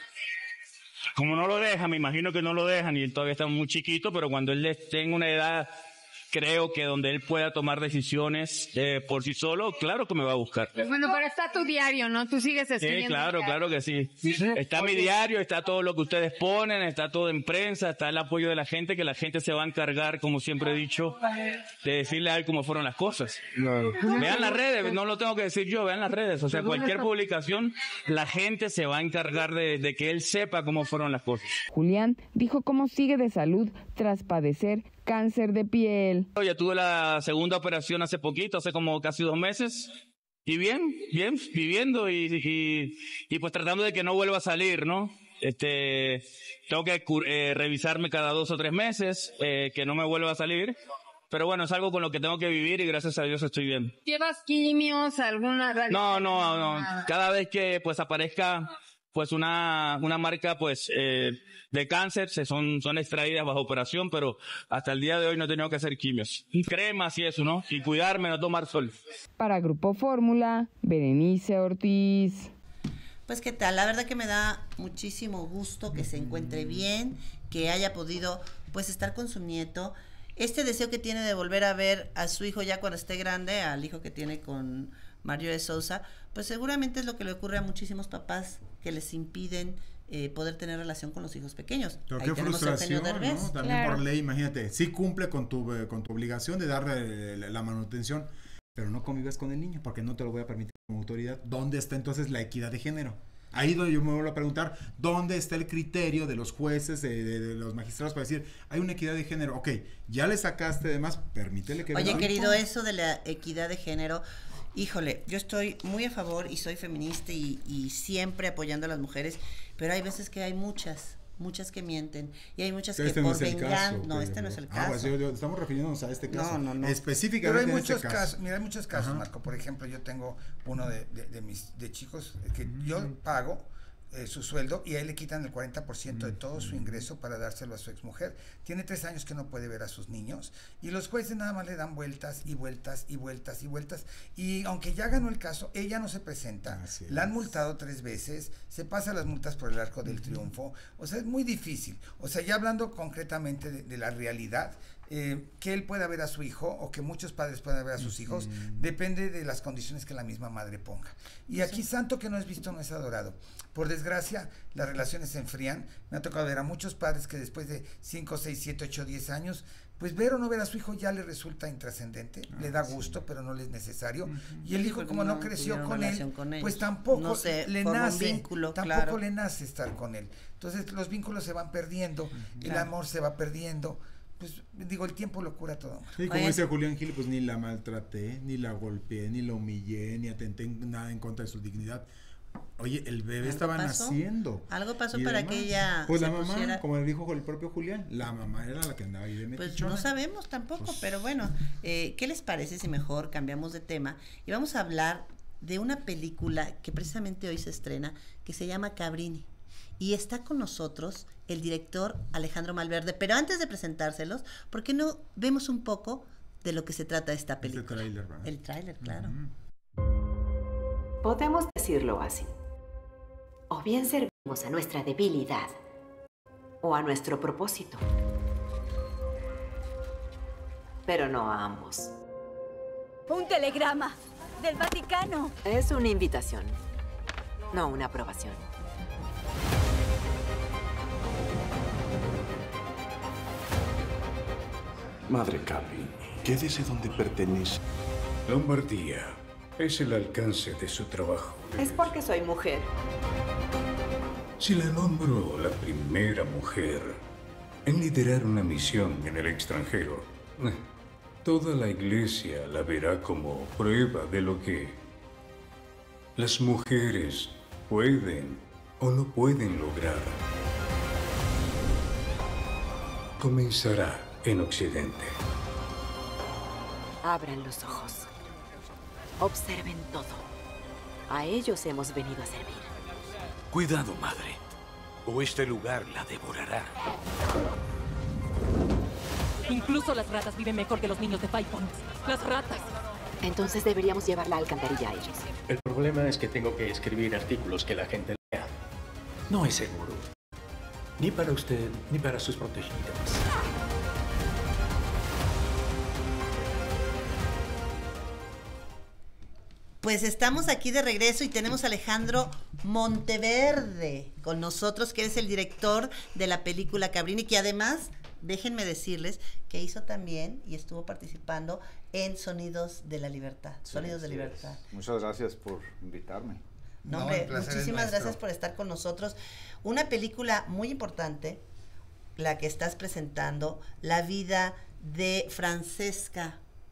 Como no lo dejan, me imagino que no lo dejan y él todavía está muy chiquito, pero cuando él esté en una edad creo que donde él pueda tomar decisiones por sí solo, claro que me va a buscar. Bueno, pero está tu diario, ¿no? Tú sigues escribiendo. Sí, claro que sí. Está mi diario, está todo lo que ustedes ponen, está todo en prensa, está el apoyo de la gente, que la gente se va a encargar, como siempre he dicho, de decirle a él cómo fueron las cosas. Vean las redes, no lo tengo que decir yo, vean las redes. O sea, cualquier publicación, la gente se va a encargar de que él sepa cómo fueron las cosas. Julián dijo cómo sigue de salud tras padecer cáncer de piel. Ya tuve la segunda operación hace poquito, hace como casi 2 meses. Y bien, viviendo y pues tratando de que no vuelva a salir, ¿no? Tengo que revisarme cada 2 o 3 meses, que no me vuelva a salir. Pero bueno, es algo con lo que tengo que vivir y gracias a Dios estoy bien. ¿Llevas quimios, alguna radiación? No. Cada vez que pues aparezca pues una marca pues de cáncer, son extraídas bajo operación, pero hasta el día de hoy no he tenido que hacer quimios. Cremas y eso, ¿no? Y cuidarme, no tomar sol. Para Grupo Fórmula, Berenice Ortiz. Pues qué tal, la verdad que me da muchísimo gusto que se encuentre bien, que haya podido pues estar con su nieto. Este deseo que tiene de volver a ver a su hijo ya cuando esté grande, al hijo que tiene con Mario de Sousa, pues seguramente es lo que le ocurre a muchísimos papás que les impiden poder tener relación con los hijos pequeños. Pero ahí qué frustración, ¿no? También claro. Por ley, imagínate, sí cumple con tu obligación de darle la manutención, pero no convives con el niño porque no te lo voy a permitir como autoridad. ¿Dónde está entonces la equidad de género? Ahí donde yo me vuelvo a preguntar, ¿dónde está el criterio de los jueces, de los magistrados para decir, hay una equidad de género? Ok, ya le sacaste de más, permítele que... Oye, querido, eso de la equidad de género, híjole, yo estoy muy a favor y soy feminista y siempre apoyando a las mujeres, pero hay veces que hay muchas que mienten y hay muchas que por venganza... No, este no es el caso. Pues estamos refiriéndonos a este caso. No. Específicamente. Pero hay muchos casos. Mira, hay muchos casos, Marco. Por ejemplo, yo tengo uno de chicos que yo pago su sueldo y a él le quitan el 40% de todo su ingreso para dárselo a su exmujer. Tiene 3 años que no puede ver a sus niños y los jueces nada más le dan vueltas y aunque ya ganó el caso, ella no se presenta. La han multado 3 veces, se pasa las multas por el arco del triunfo. O sea, es muy difícil. O sea, ya hablando concretamente de la realidad, que él pueda ver a su hijo o que muchos padres puedan ver a sus hijos depende de las condiciones que la misma madre ponga. Y aquí santo que no es visto no es adorado. Por desgracia, las relaciones se enfrían. Me ha tocado ver a muchos padres que después de 5, 6, 7, 8, 10 años, pues ver o no ver a su hijo ya le resulta intrascendente, le da gusto, pero no le es necesario. Y el hijo, como no creció con él, pues tampoco le nace, le nace estar con él. Entonces los vínculos se van perdiendo, el amor se va perdiendo. Pues digo, el tiempo lo cura todo. Sí, como dice Julián Gil, pues ni la maltraté, ni la golpeé, ni la humillé, ni atenté nada en contra de su dignidad. Oye, el bebé estaba naciendo. Algo pasó para que ella pues la mamá, como le dijo el propio Julián, la mamá era la que andaba ahí de metichona. Pues no sabemos tampoco, pero bueno, ¿qué les parece si mejor cambiamos de tema? Y vamos a hablar de una película que precisamente hoy se estrena, que se llama Cabrini. Y está con nosotros el director Alejandro Malverde. Pero antes de presentárselos, ¿por qué no vemos un poco de lo que se trata esta película? El tráiler, claro. Podemos decirlo así. O bien servimos a nuestra debilidad o a nuestro propósito. Pero no a ambos. Un telegrama del Vaticano. Es una invitación, no una aprobación. Madre Capri, quédese donde pertenece. Lombardía es el alcance de su trabajo. Es porque soy mujer. Si la nombro la primera mujer en liderar una misión en el extranjero, toda la iglesia la verá como prueba de lo que las mujeres pueden o no pueden lograr. Comenzará en Occidente. Abran los ojos. Observen todo. A ellos hemos venido a servir. Cuidado, madre, o este lugar la devorará. Incluso las ratas viven mejor que los niños de Five Points. Las ratas. Entonces deberíamos llevar la alcantarilla a ellos. El problema es que tengo que escribir artículos que la gente lea. No es seguro. Ni para usted, ni para sus protegidos. Pues estamos aquí de regreso y tenemos a Alejandro Monteverde con nosotros, que es el director de la película Cabrini, que además, déjenme decirles, que hizo también y estuvo participando en Sonidos de la Libertad. Sí, Sonidos de Libertad. Muchas gracias por invitarme. No, hombre, muchísimas gracias por estar con nosotros. Una película muy importante, la que estás presentando, la vida de Francesca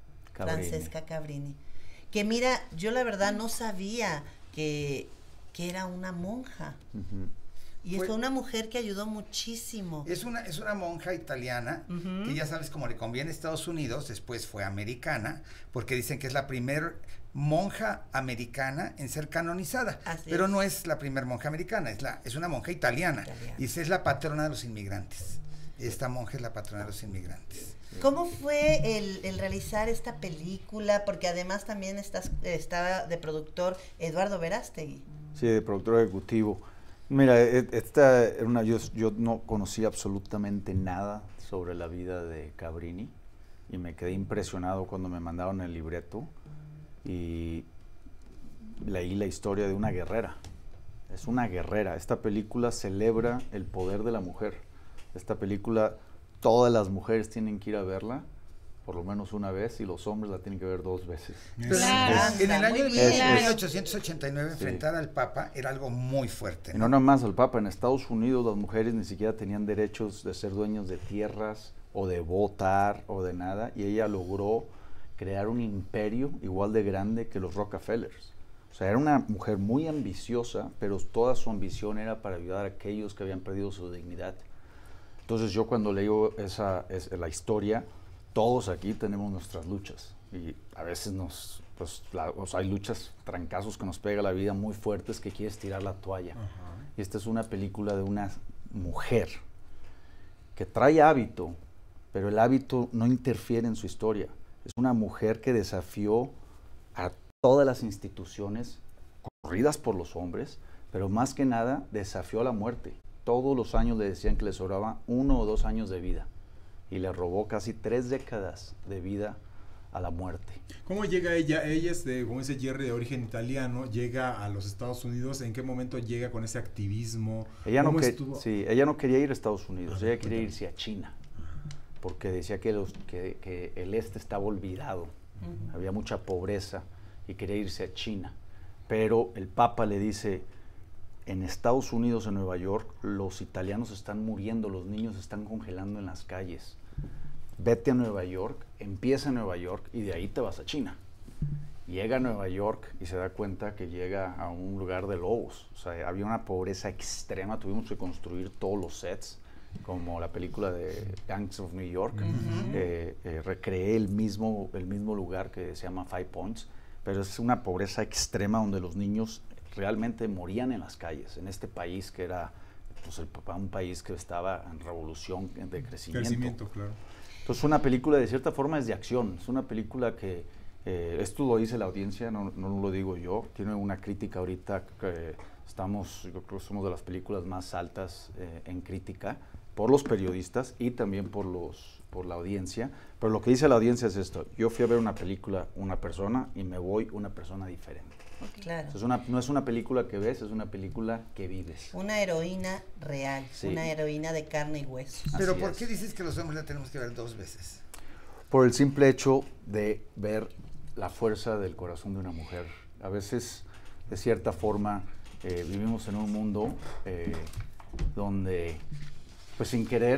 Cabrini. Que mira, yo la verdad no sabía que era una monja. Y fue una mujer que ayudó muchísimo. Es una monja italiana, que ya sabes, como le conviene a Estados Unidos, después fue americana, porque dicen que es la primer monja americana en ser canonizada. Pero no es la primer monja americana, es una monja italiana. Y es la patrona de los inmigrantes. Esta monja es la patrona de los inmigrantes. ¿Cómo fue el realizar esta película? Porque además también estaba de productor Eduardo Verástegui. Sí, de productor ejecutivo. Mira, esta era yo no conocía absolutamente nada sobre la vida de Cabrini y me quedé impresionado cuando me mandaron el libreto y leí la historia de una guerrera. Es una guerrera. Esta película celebra el poder de la mujer. Esta película, todas las mujeres tienen que ir a verla por lo menos una vez y los hombres la tienen que ver 2 veces. Claro, en el año 1889 enfrentar al Papa era algo muy fuerte. Y no nada más al Papa, en Estados Unidos las mujeres ni siquiera tenían derechos de ser dueños de tierras o de votar o de nada, y ella logró crear un imperio igual de grande que los Rockefellers. O sea, era una mujer muy ambiciosa, pero toda su ambición era para ayudar a aquellos que habían perdido su dignidad. Entonces yo cuando leo la historia, todos aquí tenemos nuestras luchas y a veces hay luchas, trancazos que nos pega la vida muy fuertes que quieres tirar la toalla. Y esta es una película de una mujer que trae hábito, pero el hábito no interfiere en su historia. Es una mujer que desafió a todas las instituciones corridas por los hombres, pero más que nada desafió a la muerte. Todos los años le decían que le sobraba 1 o 2 años de vida. Y le robó casi 3 décadas de vida a la muerte. ¿Cómo llega ella? Ella es como ese Jerry de origen italiano, llega a los Estados Unidos. ¿En qué momento llega con ese activismo? Ella no quería ir a Estados Unidos, ella quería irse a China, porque decía que el este estaba olvidado, había mucha pobreza y quería irse a China. Pero el Papa le dice, en Estados Unidos, en Nueva York, los italianos están muriendo, los niños están congelando en las calles. Vete a Nueva York, empieza en Nueva York y de ahí te vas a China. Llega a Nueva York y se da cuenta que llega a un lugar de lobos. O sea, había una pobreza extrema, tuvimos que construir todos los sets, como la película de Gangs of New York. Recreé el mismo lugar que se llama Five Points, pero es una pobreza extrema donde los niños realmente morían en las calles, en este país que era un país que estaba en revolución de crecimiento. Claro. Entonces una película de cierta forma es de acción, es una película que, esto lo dice la audiencia, no lo digo yo, tiene una crítica ahorita que yo creo que somos de las películas más altas en crítica, por los periodistas y también por la audiencia, pero lo que dice la audiencia es esto: yo fui a ver una película, una persona, y me voy una persona diferente. Claro. No es una película que ves, es una película que vives. Una heroína real, una heroína de carne y huesos. Pero ¿por qué dices que los hombres la tenemos que ver 2 veces? Por el simple hecho de ver la fuerza del corazón de una mujer. A veces, de cierta forma, vivimos en un mundo donde, pues sin querer,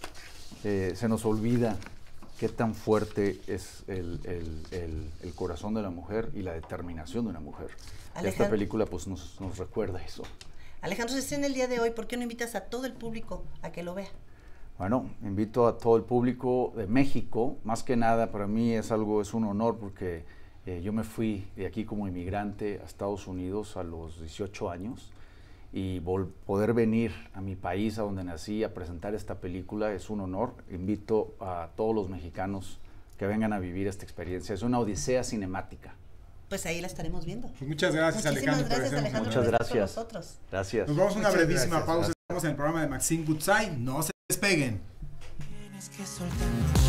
se nos olvida qué tan fuerte es el corazón de la mujer y la determinación de una mujer. Esta película pues nos recuerda eso. Alejandro, se estrena el día de hoy, ¿por qué no invitas a todo el público a que lo vea? Bueno, invito a todo el público de México, más que nada para mí es un honor porque yo me fui de aquí como inmigrante a Estados Unidos a los 18 años. Y poder venir a mi país, a donde nací, a presentar esta película es un honor. Invito a todos los mexicanos que vengan a vivir esta experiencia. Es una odisea cinemática. Pues ahí la estaremos viendo. Pues muchas gracias, Alejandro. Muchas gracias. Gracias. Nos vamos a una brevísima pausa. Estamos en el programa de Maxine Goodside. No se despeguen. Tienes que soltar.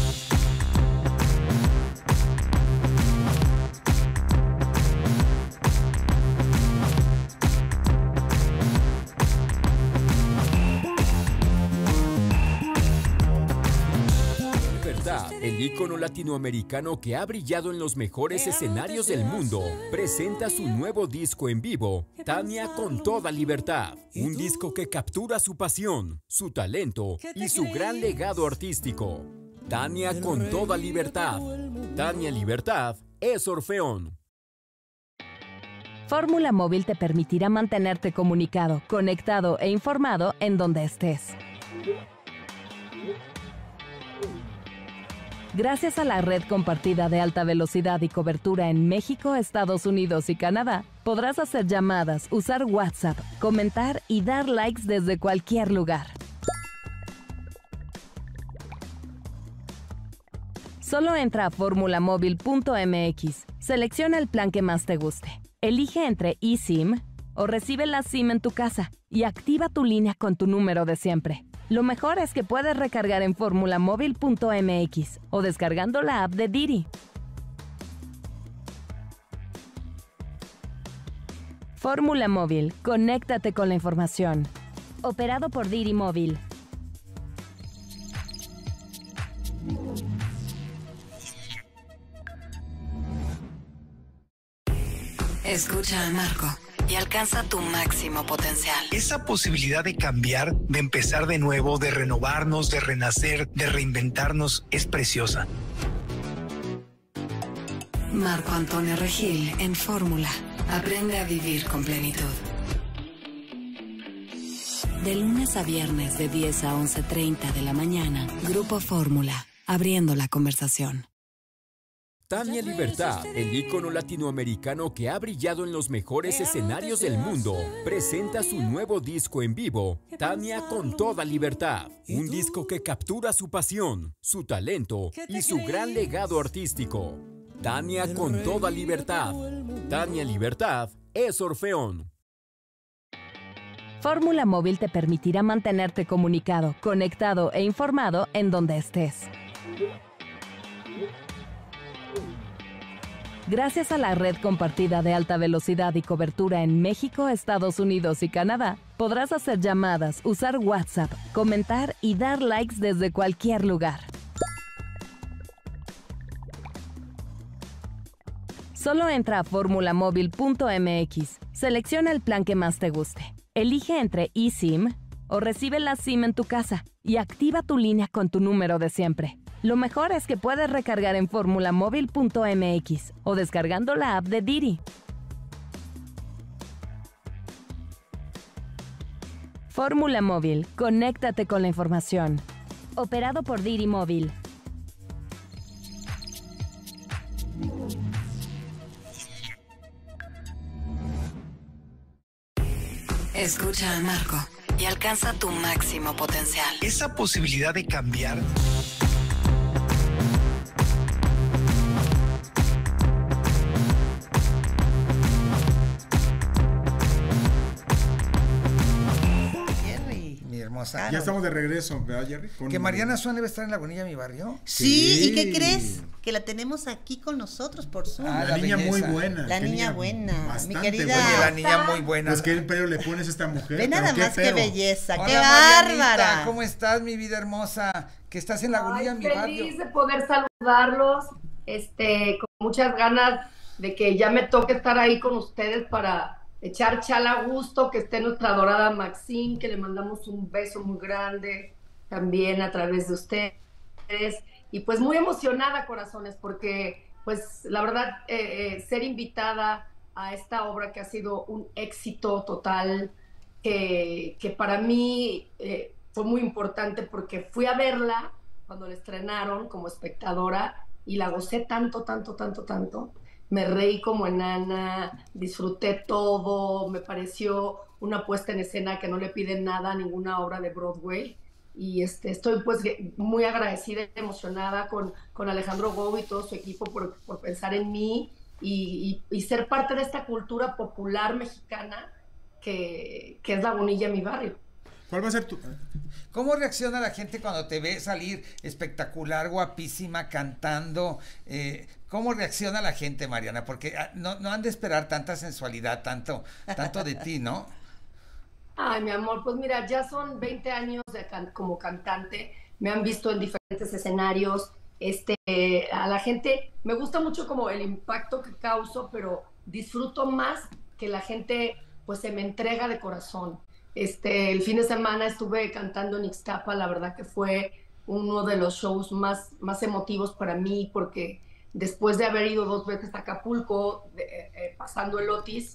Libertad, el ícono latinoamericano que ha brillado en los mejores escenarios del mundo, presenta su nuevo disco en vivo, Tania con toda libertad. Un disco que captura su pasión, su talento y su gran legado artístico. Tania con toda libertad. Tania Libertad es Orfeón. Fórmula Móvil te permitirá mantenerte comunicado, conectado e informado en donde estés. Gracias a la red compartida de alta velocidad y cobertura en México, Estados Unidos y Canadá, podrás hacer llamadas, usar WhatsApp, comentar y dar likes desde cualquier lugar. Solo entra a formulamóvil.mx, selecciona el plan que más te guste, elige entre eSIM o recibe la SIM en tu casa y activa tu línea con tu número de siempre. Lo mejor es que puedes recargar en formulamóvil.mx o descargando la app de Didi. Fórmula Móvil, conéctate con la información. Operado por Didi Móvil. Escucha a Marco y alcanza tu máximo potencial. Esa posibilidad de cambiar, de empezar de nuevo, de renovarnos, de renacer, de reinventarnos, es preciosa. Marco Antonio Regil en Fórmula. Aprende a vivir con plenitud. De lunes a viernes de 10 a 11:30 de la mañana, Grupo Fórmula, abriendo la conversación. Tania Libertad, el ícono latinoamericano que ha brillado en los mejores escenarios del mundo, presenta su nuevo disco en vivo, Tania con toda libertad. Un disco que captura su pasión, su talento y su gran legado artístico. Tania con toda libertad. Tania Libertad es Orfeón. Fórmula Móvil te permitirá mantenerte comunicado, conectado e informado en donde estés. Gracias a la red compartida de alta velocidad y cobertura en México, Estados Unidos y Canadá, podrás hacer llamadas, usar WhatsApp, comentar y dar likes desde cualquier lugar. Solo entra a formulamóvil.mx, selecciona el plan que más te guste, elige entre eSIM o recibe la SIM en tu casa y activa tu línea con tu número de siempre. Lo mejor es que puedes recargar en formulamóvil.mx o descargando la app de Didi. Fórmula Móvil, conéctate con la información. Operado por Didi Móvil. Escucha a Marco y alcanza tu máximo potencial. Esa posibilidad de cambiar. Hermosa. Ya estamos de regreso, ¿verdad, Jerry? Que Mariana Suárez debe estar en Lagunilla, mi barrio. Sí, ¿y qué crees? Que la tenemos aquí con nosotros por Zoom. La niña belleza. Muy buena. La niña buena, mi querida. Buena. La niña muy buena. Pues qué pero le pones a esta mujer. Ve nada más qué belleza, hola, qué bárbara. Marianita, ¿cómo estás, mi vida hermosa? Que estás en Lagunilla, mi barrio. Feliz de poder saludarlos, con muchas ganas de que ya me toque estar ahí con ustedes para echar chala a gusto, que esté nuestra adorada Maxine, que le mandamos un beso muy grande también a través de ustedes. Y pues muy emocionada, corazones, porque pues la verdad ser invitada a esta obra que ha sido un éxito total, que para mí fue muy importante porque fui a verla cuando la estrenaron como espectadora y la gocé tanto. Me reí como enana, disfruté todo, me pareció una puesta en escena que no le piden nada a ninguna obra de Broadway. Y estoy pues muy agradecida y emocionada con Alejandro Gou y todo su equipo por pensar en mí y ser parte de esta cultura popular mexicana que es Lagunilla, mi barrio. ¿Cuál va a ser tu...? ¿Cómo reacciona la gente cuando te ve salir espectacular, guapísima, cantando? ¿Cómo reacciona la gente, Mariana? Porque no han de esperar tanta sensualidad, tanto de ti, ¿no? Ay, mi amor, pues mira, ya son 20 años como cantante, me han visto en diferentes escenarios A la gente, me gusta mucho como el impacto que causo, pero disfruto más que la gente pues se me entrega de corazón. El fin de semana estuve cantando en Ixtapa, la verdad que fue uno de los shows más emotivos para mí, porque después de haber ido 2 veces a Acapulco, pasando el Otis,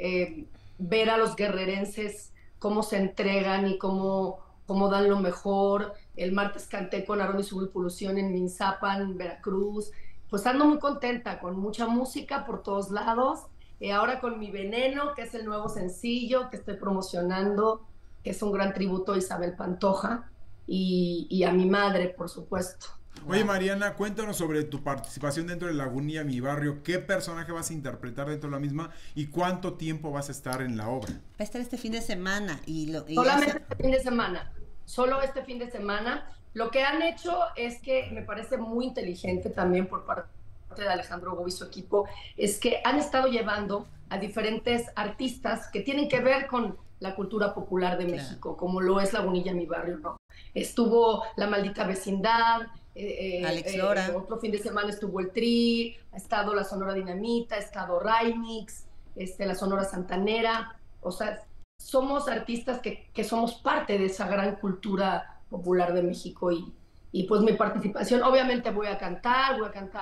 ver a los guerrerenses cómo se entregan y cómo dan lo mejor. El martes canté con Aarón y su Polución en Minzapan, Veracruz. Pues ando muy contenta, con mucha música por todos lados. Ahora con Mi Veneno, que es el nuevo sencillo que estoy promocionando, que es un gran tributo a Isabel Pantoja y a mi madre, por supuesto. Oye, Mariana, cuéntanos sobre tu participación dentro de Lagunilla, Mi Barrio. ¿Qué personaje vas a interpretar dentro de la misma y cuánto tiempo vas a estar en la obra? Va a estar este fin de semana. Solamente este fin de semana. Solo este fin de semana. Lo que han hecho es que me parece muy inteligente también por parte de Alejandro Gou y su equipo, es que han estado llevando a diferentes artistas que tienen que ver con la cultura popular de México, como lo es Lagunilla, Mi Barrio, ¿no? Estuvo La Maldita Vecindad, Alex Lora. Otro fin de semana estuvo el Tri, ha estado la Sonora Dinamita, ha estado Raimix, la Sonora Santanera. O sea, somos artistas que somos parte de esa gran cultura popular de México y pues mi participación, obviamente voy a cantar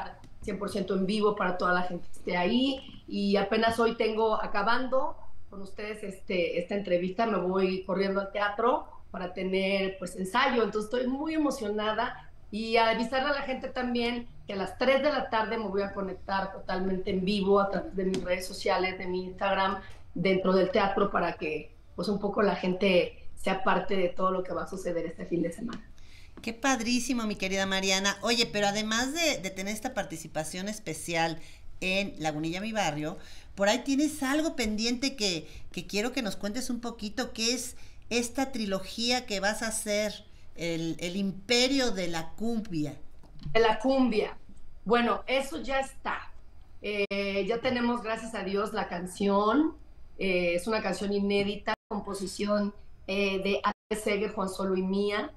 100% en vivo para toda la gente que esté ahí, y apenas hoy acabando con ustedes esta entrevista, me voy corriendo al teatro para tener pues ensayo, entonces estoy muy emocionada, y a avisarle a la gente también que a las 3 de la tarde me voy a conectar totalmente en vivo a través de mis redes sociales, de mi Instagram, dentro del teatro, para que pues un poco la gente sea parte de todo lo que va a suceder este fin de semana. Qué padrísimo, mi querida Mariana. Oye, pero además de tener esta participación especial en Lagunilla, Mi Barrio, por ahí tienes algo pendiente que quiero que nos cuentes un poquito, que es esta trilogía que vas a hacer, el Imperio de la Cumbia. De la cumbia. Bueno, eso ya está. Ya tenemos, gracias a Dios, la canción. Es una canción inédita, composición de Ale Seger, Juan Solo y mía.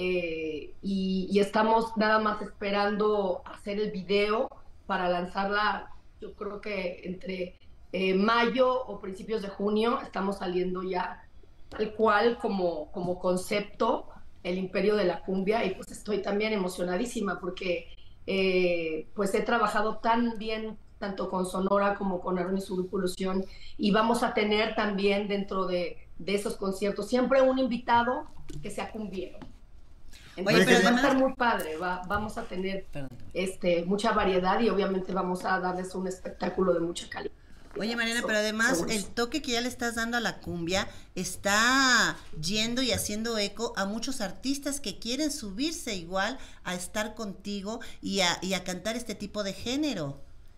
Y estamos nada más esperando hacer el video para lanzarla, yo creo que entre mayo o principios de junio. Estamos saliendo ya tal cual como concepto, el Imperio de la Cumbia, y pues estoy también emocionadísima porque pues he trabajado tan bien tanto con Sonora como con Aarón y su Polución, y vamos a tener también dentro de esos conciertos siempre un invitado que sea cumbiero. Entonces, va a estar muy padre, vamos a tener mucha variedad, y obviamente vamos a darles un espectáculo de mucha calidad. Oye, Mariana, pero además el toque que ya le estás dando a la cumbia está yendo y haciendo eco a muchos artistas que quieren subirse igual a estar contigo y a cantar este tipo de género.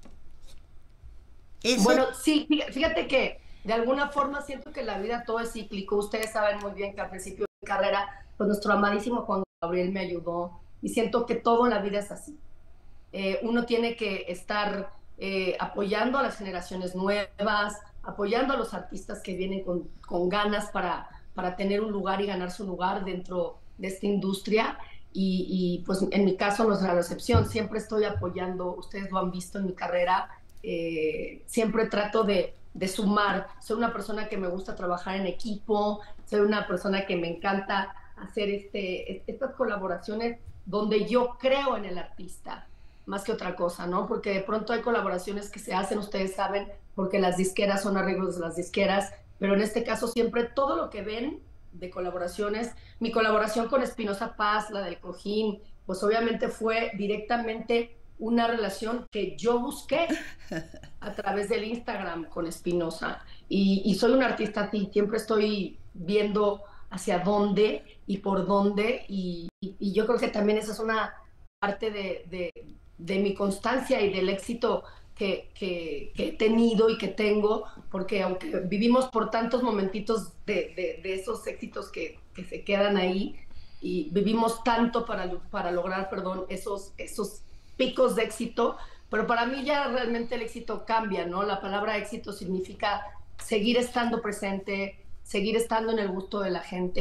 Eso... Bueno, sí, fíjate que de alguna forma siento que la vida todo es cíclico. Ustedes saben muy bien que al principio de mi carrera, pues nuestro amadísimo Juan Gabriel me ayudó, y siento que todo en la vida es así. Uno tiene que estar apoyando a las generaciones nuevas, apoyando a los artistas que vienen con ganas para tener un lugar y ganarse un lugar dentro de esta industria, y pues en mi caso no es la excepción. Siempre estoy apoyando, ustedes lo han visto en mi carrera, siempre trato de sumar. Soy una persona que me gusta trabajar en equipo, soy una persona que me encanta hacer estas colaboraciones donde yo creo en el artista más que otra cosa, ¿no? Porque de pronto hay colaboraciones que se hacen, ustedes saben, porque las disqueras son arreglos de las disqueras, pero en este caso siempre todo lo que ven de colaboraciones, mi colaboración con Espinosa Paz, la del Cojín, pues obviamente fue directamente una relación que yo busqué a través del Instagram con Espinosa, y soy un artista así, siempre estoy viendo hacia dónde y por dónde, y yo creo que también esa es una parte de mi constancia y del éxito que he tenido y que tengo, porque aunque vivimos por tantos momentitos de esos éxitos que se quedan ahí, y vivimos tanto para lograr, esos picos de éxito, pero para mí ya realmente el éxito cambia, ¿no? La palabra éxito significa seguir estando presente, seguir estando en el gusto de la gente,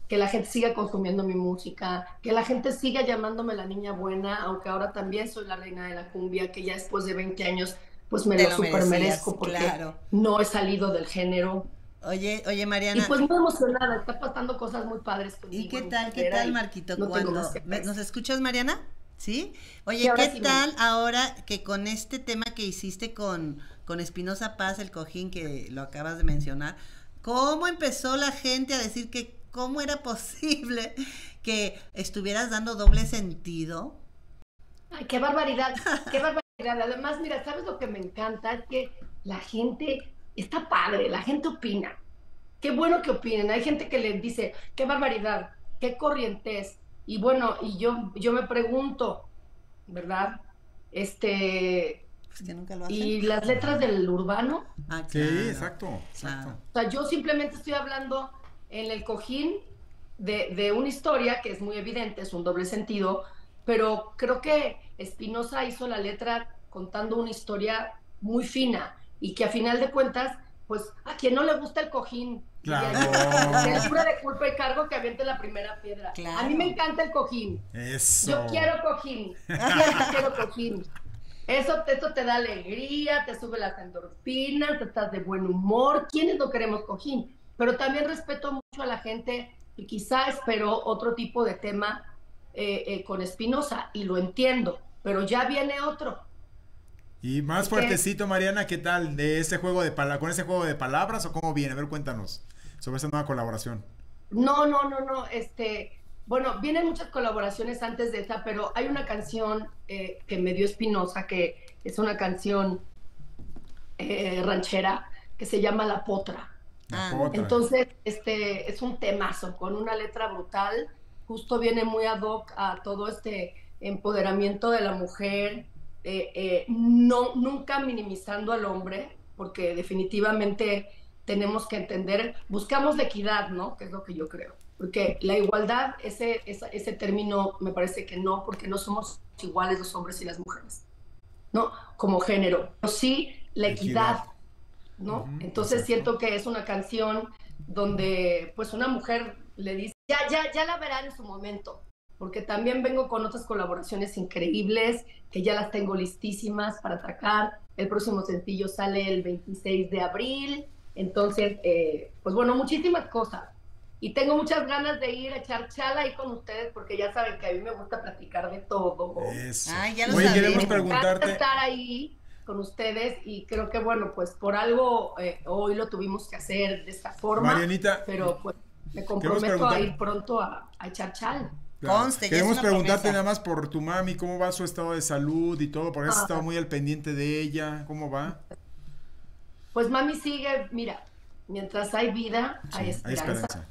que la gente siga consumiendo mi música, que la gente siga llamándome la niña buena, aunque ahora también soy la reina de la cumbia, que ya después de 20 años pues me lo super merezco porque no he salido del género. Oye, Mariana. Y pues muy emocionada, está pasando cosas muy padres conmigo. ¿Y qué tal, Marquito? No ¿nos escuchas, Mariana? ¿Sí? Oye, ¿qué tal ahora que con este tema que hiciste con Espinosa Paz, el cojín, que lo acabas de mencionar, cómo empezó la gente a decir que cómo era posible que estuvieras dando doble sentido? Ay, qué barbaridad, qué barbaridad. Además, mira, ¿sabes lo que me encanta? Es que la gente está padre, la gente opina. Qué bueno que opinen. Hay gente que les dice, qué barbaridad, qué corrientez. Y bueno, y yo me pregunto, ¿verdad? Pues que nunca lo hacen. ¿Y las letras del urbano? Ah, claro. Sí, exacto. O sea, yo simplemente estoy hablando en el cojín de una historia que es muy evidente, es un doble sentido, pero creo que Espinosa hizo la letra contando una historia muy fina y que a final de cuentas, pues a quien no le gusta el cojín, claro, es libre de culpa y cargo que aviente la primera piedra. Claro. A mí me encanta el cojín. Eso. Yo quiero cojín. Quiero cojín. Eso te da alegría, te sube las endorfinas, estás de buen humor. ¿Quiénes no queremos cojín? Pero también respeto mucho a la gente que quizá esperó otro tipo de tema con Espinosa, y lo entiendo, pero ya viene otro. Y más fuertecito, Mariana, ¿qué tal? ¿De ese juego de con ese juego de palabras o cómo viene? A ver, cuéntanos sobre esa nueva colaboración. No. Bueno, vienen muchas colaboraciones antes de esa, pero hay una canción que me dio Espinosa, que es una canción ranchera, que se llama La Potra. Entonces, es un temazo, con una letra brutal, justo viene muy ad hoc a todo este empoderamiento de la mujer, nunca minimizando al hombre, porque definitivamente tenemos que entender, buscamos la equidad, ¿no? Que es lo que yo creo. Porque la igualdad, ese término me parece que no, porque no somos iguales los hombres y las mujeres, ¿no? Como género. Pero sí la equidad, ¿no? Entonces siento que es una canción donde pues una mujer le dice, ya la verán en su momento, porque también vengo con otras colaboraciones increíbles, que ya las tengo listísimas para sacar. El próximo sencillo sale el 26 de abril, entonces, pues bueno, muchísimas cosas. Y tengo muchas ganas de ir a echar chala ahí con ustedes, porque ya saben que a mí me gusta platicar de todo. Eso. Ya lo Oye, queremos me preguntarte. encanta estar ahí con ustedes y creo que, bueno, pues por algo hoy lo tuvimos que hacer de esta forma. Marianita, pero pues me comprometo a ir pronto a echar chala. Claro. Queremos preguntarte nada más por tu mami, cómo va su estado de salud y todo, porque has estado muy al pendiente de ella, ¿cómo va? Pues mami sigue, mira, mientras hay vida, hay esperanza.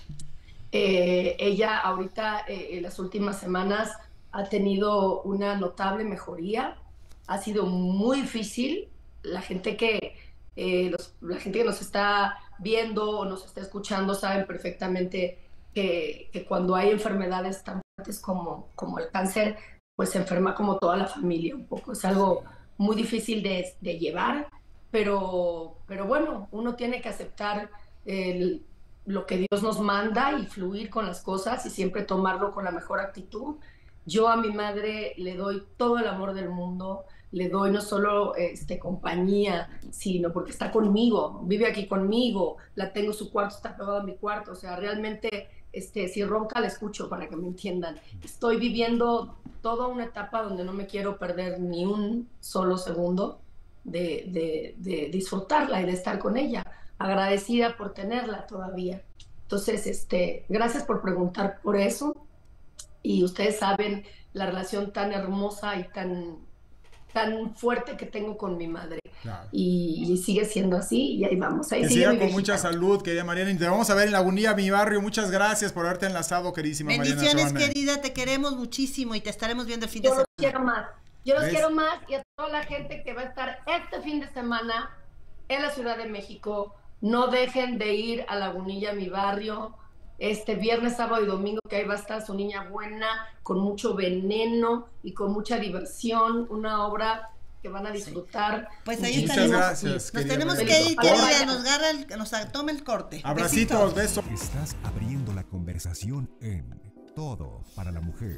Ella ahorita en las últimas semanas ha tenido una notable mejoría, ha sido muy difícil. La gente que nos está viendo o nos está escuchando saben perfectamente que cuando hay enfermedades tan fuertes como el cáncer, pues se enferma como toda la familia un poco. Es algo muy difícil de llevar, pero bueno, uno tiene que aceptar lo que Dios nos manda y fluir con las cosas y siempre tomarlo con la mejor actitud. Yo a mi madre le doy todo el amor del mundo, le doy no solo compañía, sino porque está conmigo, vive aquí conmigo, la tengo en su cuarto, está pegada a mi cuarto, o sea, realmente si ronca la escucho, para que me entiendan. Estoy viviendo toda una etapa donde no me quiero perder ni un solo segundo de disfrutarla y de estar con ella, agradecida por tenerla todavía. Entonces, gracias por preguntar por eso, y ustedes saben la relación tan hermosa y tan fuerte que tengo con mi madre. Claro. Y sigue siendo así, y ahí vamos. Ahí que siga con mucha salud, querida Mariana, y te vamos a ver en Lagunilla, mi barrio. Muchas gracias por haberte enlazado, queridísima Mariana. Bendiciones, querida, te queremos muchísimo y te estaremos viendo el fin de semana. Yo los quiero más, y a toda la gente que va a estar este fin de semana en la Ciudad de México, no dejen de ir a Lagunilla, mi barrio, viernes, sábado y domingo, que ahí va a estar su niña buena, con mucho veneno y con mucha diversión, una obra que van a disfrutar. Sí. Pues ahí estaremos. Gracias, nos tenemos que ir, querida, nos toma el corte. Abracitos, besos. Estás abriendo la conversación en Todo para la Mujer.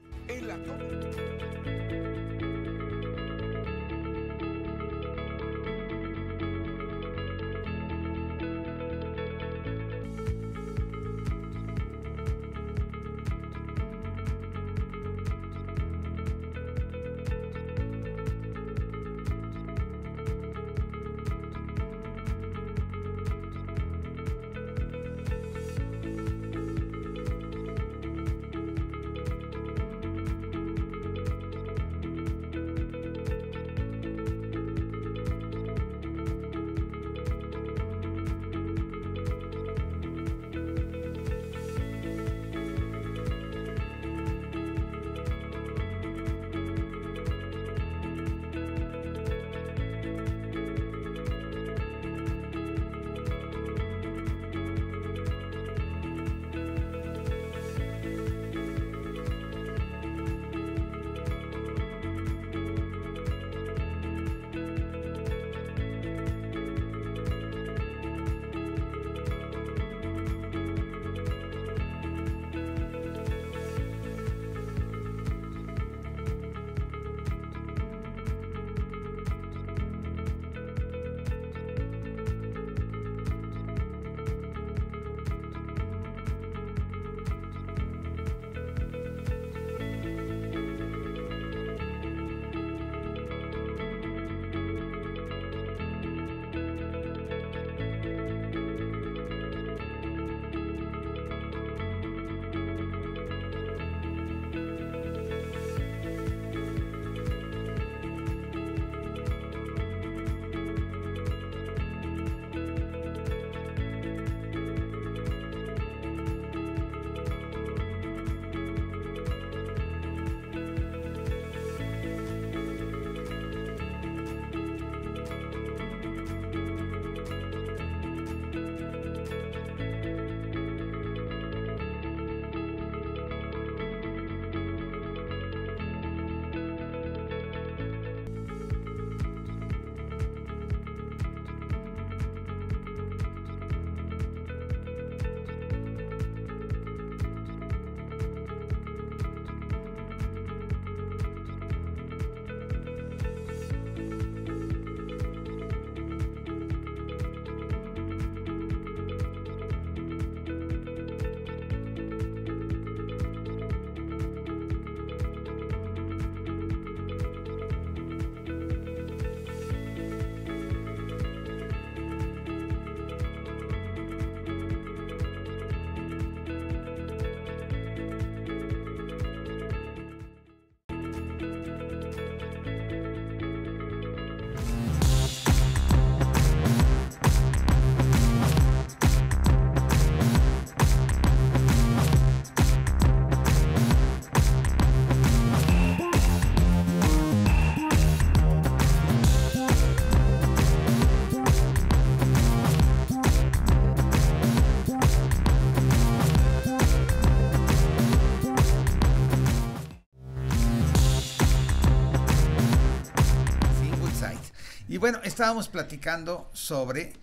Y bueno, estábamos platicando sobre...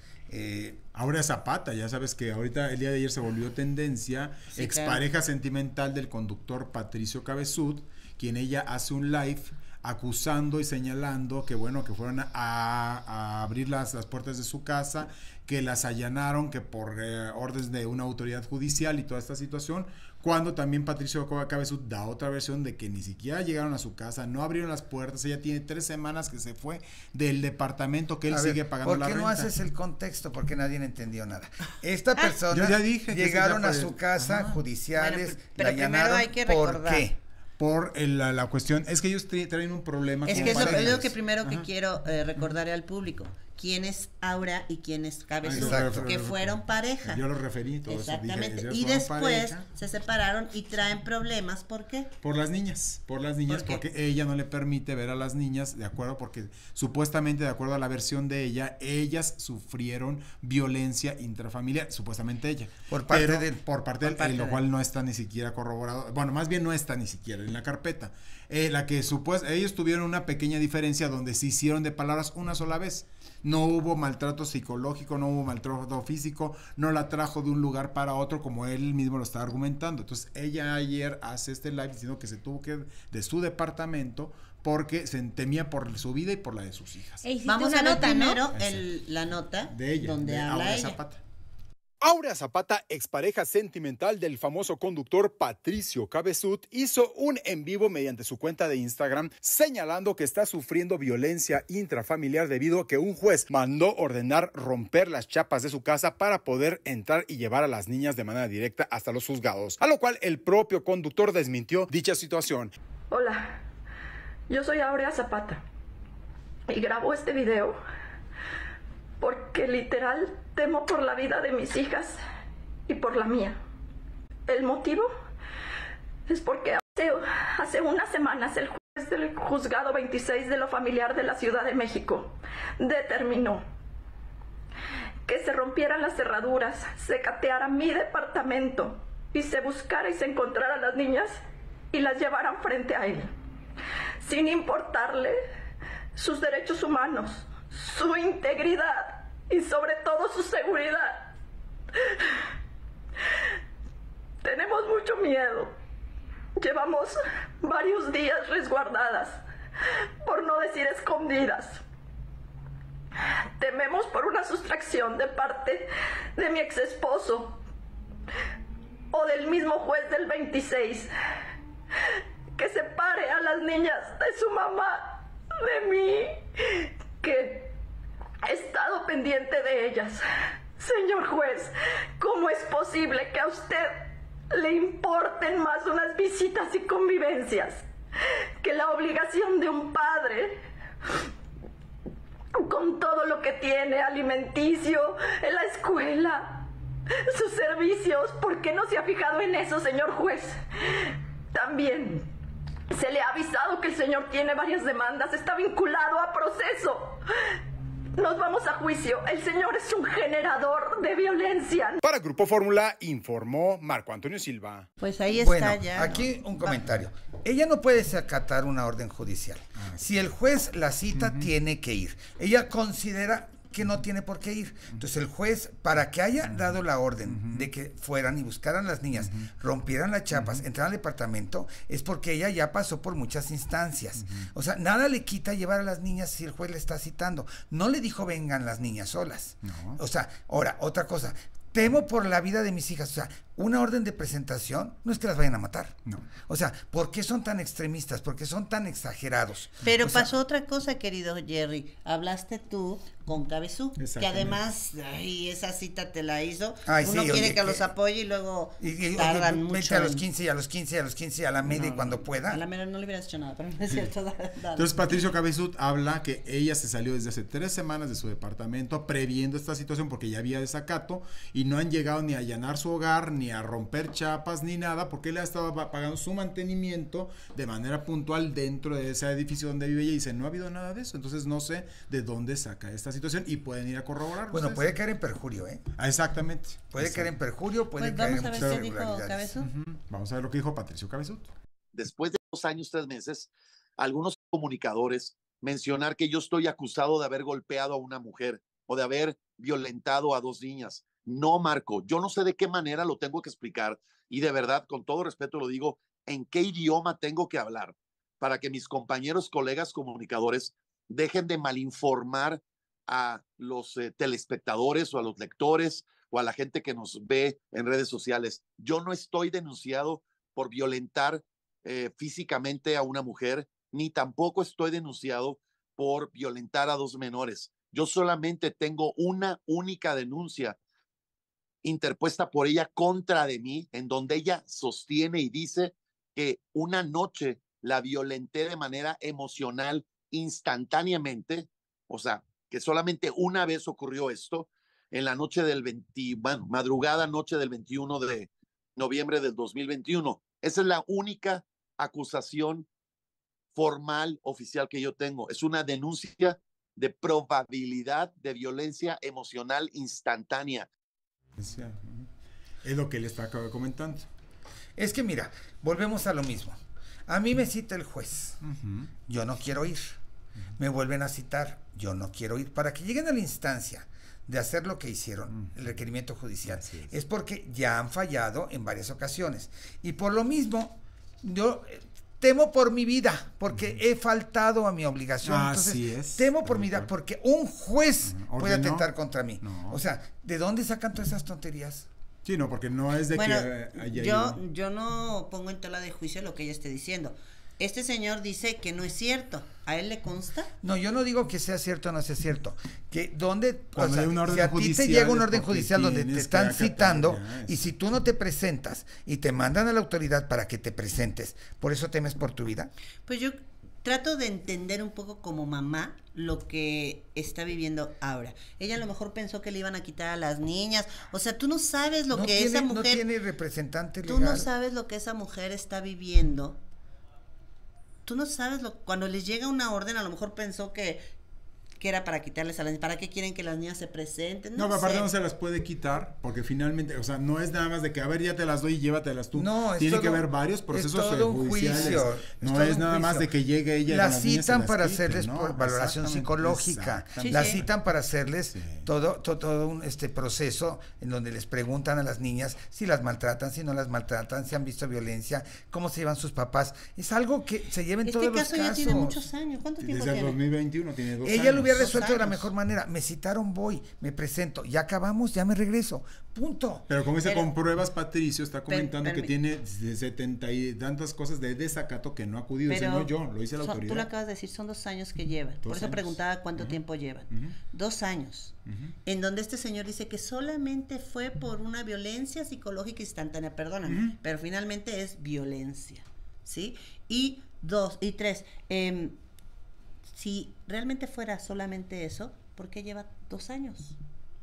Ahora Zapata, ya sabes que ahorita el día de ayer se volvió tendencia, sí, expareja claro, sentimental del conductor Patricio Cabezud, quien ella hace un live acusando y señalando que bueno, que fueron a abrir las puertas de su casa, que las allanaron, que por órdenes de una autoridad judicial y toda esta situación, cuando también Patricio Cabezud da otra versión de que ni siquiera llegaron a su casa, no abrieron las puertas, ella tiene 3 semanas que se fue del departamento que él sigue pagando la renta. ¿Por qué no haces el contexto? Porque nadie entendió nada. Esta persona llegaron a su casa, judiciales, bueno, pero la allanaron, hay que recordar. ¿Por qué? Por la cuestión, es que ellos traen un problema. Es que eso es lo que primero que quiero recordarle al público. ¿Quién es Aura y quién es Cabezud? Que fueron pareja. Yo lo referí todo. Exactamente. Eso, y después se separaron y traen problemas. ¿Por qué? Por las niñas, porque ella no le permite ver a las niñas, de acuerdo, porque supuestamente, de acuerdo a la versión de ella, ellas sufrieron violencia intrafamiliar, supuestamente ella. Por parte de él, lo cual no está ni siquiera corroborado. Bueno, más bien no está ni siquiera en la carpeta. La que ellos tuvieron una pequeña diferencia donde se hicieron de palabras una sola vez. No hubo maltrato psicológico, no hubo maltrato físico, no la trajo de un lugar para otro como él mismo lo está argumentando. Entonces ella ayer hace este live diciendo que se tuvo que ir de su departamento porque se temía por su vida y por la de sus hijas. Vamos a ver primero la nota de ella, donde habla Aurea ella. Zapata. Aurea Zapata, expareja sentimental del famoso conductor Patricio Cabezut, hizo un en vivo mediante su cuenta de Instagram señalando que está sufriendo violencia intrafamiliar debido a que un juez mandó ordenar romper las chapas de su casa para poder entrar y llevar a las niñas de manera directa hasta los juzgados, a lo cual el propio conductor desmintió dicha situación. Hola, yo soy Aurea Zapata y grabo este video porque literal temo por la vida de mis hijas y por la mía. El motivo es porque hace unas semanas el juez del juzgado 26 de lo familiar de la Ciudad de México determinó que se rompieran las cerraduras, se cateara mi departamento y se buscara y se encontrara a las niñas y las llevaran frente a él, sin importarle sus derechos humanos, su integridad y sobre todo su seguridad. Tenemos mucho miedo. Llevamos varios días resguardadas, por no decir escondidas. Tememos por una sustracción de parte de mi exesposo o del mismo juez del 26, que separe a las niñas de su mamá, de mí, que he estado pendiente de ellas. Señor juez, ¿cómo es posible que a usted le importen más unas visitas y convivencias que la obligación de un padre, con todo lo que tiene, alimenticio, en la escuela, sus servicios? ¿Por qué no se ha fijado en eso, señor juez? También se le ha avisado que el señor tiene varias demandas, está vinculado a proceso. Nos vamos a juicio. El señor es un generador de violencia. Para Grupo Fórmula informó Marco Antonio Silva. Pues ahí está. Bueno, ya. aquí un comentario. Ella no puede acatar una orden judicial. Si el juez la cita, tiene que ir. Ella considera que no tiene por qué ir. Entonces el juez, para que haya dado la orden de que fueran y buscaran las niñas, rompieran las chapas, entraran al departamento, es porque ella ya pasó por muchas instancias. O sea, nada le quita llevar a las niñas si el juez le está citando. No le dijo vengan las niñas solas. No. O sea, ahora, otra cosa. Temo por la vida de mis hijas. O sea, una orden de presentación no es que las vayan a matar. No. O sea, ¿por qué son tan extremistas? ¿Por qué son tan exagerados? Pero pasó otra cosa, querido Jerry. Hablaste tú con Cabezú, que además, esa cita te la hizo. Uno quiere que los apoye y luego tardan mucho. A los 15 y a los 15 y a los 15 a la media y cuando pueda. A la media no le hubieras hecho nada, pero no es cierto. Entonces Patricio Cabezut habla que ella se salió desde hace 3 semanas de su departamento previendo esta situación porque ya había desacato y no han llegado ni a allanar su hogar, ni a romper chapas, ni nada, porque él ha estado pagando su mantenimiento de manera puntual dentro de ese edificio donde vive ella y dice, no ha habido nada de eso. Entonces no sé de dónde saca esta situación y pueden ir a corroborar. Bueno, puede caer en perjurio, ¿eh? Exactamente. Puede caer en perjurio, puede caer en muchas irregularidades. Vamos a ver lo que dijo Patricio Cabezut. Después de 2 años, 3 meses, algunos comunicadores mencionar que yo estoy acusado de haber golpeado a una mujer o de haber violentado a 2 niñas. No, Marco, yo no sé de qué manera lo tengo que explicar y de verdad, con todo respeto lo digo, en qué idioma tengo que hablar para que mis compañeros, colegas comunicadores dejen de malinformar a los telespectadores o a los lectores o a la gente que nos ve en redes sociales. Yo no estoy denunciado por violentar físicamente a una mujer, ni tampoco estoy denunciado por violentar a 2 menores. Yo solamente tengo una única denuncia interpuesta por ella contra de mí, en donde ella sostiene y dice que una noche la violenté de manera emocional instantáneamente, o sea, que solamente una vez ocurrió esto, en la noche del madrugada noche del 21 de noviembre del 2021. Esa es la única acusación formal, oficial que yo tengo. Es una denuncia de probabilidad de violencia emocional instantánea. Es lo que él está comentando. Es que mira, volvemos a lo mismo. A mí me cita el juez. Yo no quiero ir. me vuelven a citar, yo no quiero ir. Para que lleguen a la instancia de hacer lo que hicieron, el requerimiento judicial, es porque ya han fallado en varias ocasiones. Y por lo mismo, yo temo por mi vida, porque he faltado a mi obligación. Entonces, temo por mi vida, porque un juez puede atentar contra mí. O sea, ¿de dónde sacan todas esas tonterías? Sí, no, porque no es de que haya yo no pongo en tela de juicio lo que ella esté diciendo. Este señor dice que no es cierto. ¿A él le consta? No, yo no digo que sea cierto o no sea cierto. Que donde, o sea, si a ti te llega un orden judicial donde te están citando y si tú no te presentas y te mandan a la autoridad para que te presentes, ¿por eso temes por tu vida? Pues yo trato de entender un poco como mamá lo que está viviendo Aura. Ella a lo mejor pensó que le iban a quitar a las niñas. O sea, tú no sabes lo que esa mujer... No tiene representante legal. Tú no sabes lo que esa mujer está viviendo. Tú no sabes cuando les llega una orden, a lo mejor pensó que era para quitarles a las niñas. ¿Para qué quieren que las niñas se presenten? No, pero aparte no se las puede quitar, porque finalmente, o sea, no es nada más de que, a ver, ya te las doy y llévatelas tú. No, tiene que haber varios procesos judiciales. No es nada más de que llegue ella. Las citan para hacerles valoración psicológica. Las citan para hacerles todo un proceso en donde les preguntan a las niñas si las maltratan, si no las maltratan, si han visto violencia, cómo se llevan sus papás. Es algo que se lleva en todos los casos. Este caso ya tiene muchos años. ¿Cuánto tiempo tiene? Desde el 2021 tiene 2 años. Ella lo hubiera resuelto de la mejor manera. Me citaron, voy, me presento, ya acabamos, ya me regreso. Punto. Pero como dice, con pruebas, Patricio está comentando que tiene 70 y tantas cosas de desacato que no ha acudido. Dice, no, yo, lo hice la autoridad. Tú lo acabas de decir, son 2 años que llevan. Por eso preguntaba cuánto tiempo llevan. 2 años. En donde este señor dice que solamente fue por una violencia psicológica instantánea, perdóname, pero finalmente es violencia, ¿sí? Y 3, si realmente fuera solamente eso, ¿por qué lleva 2 años?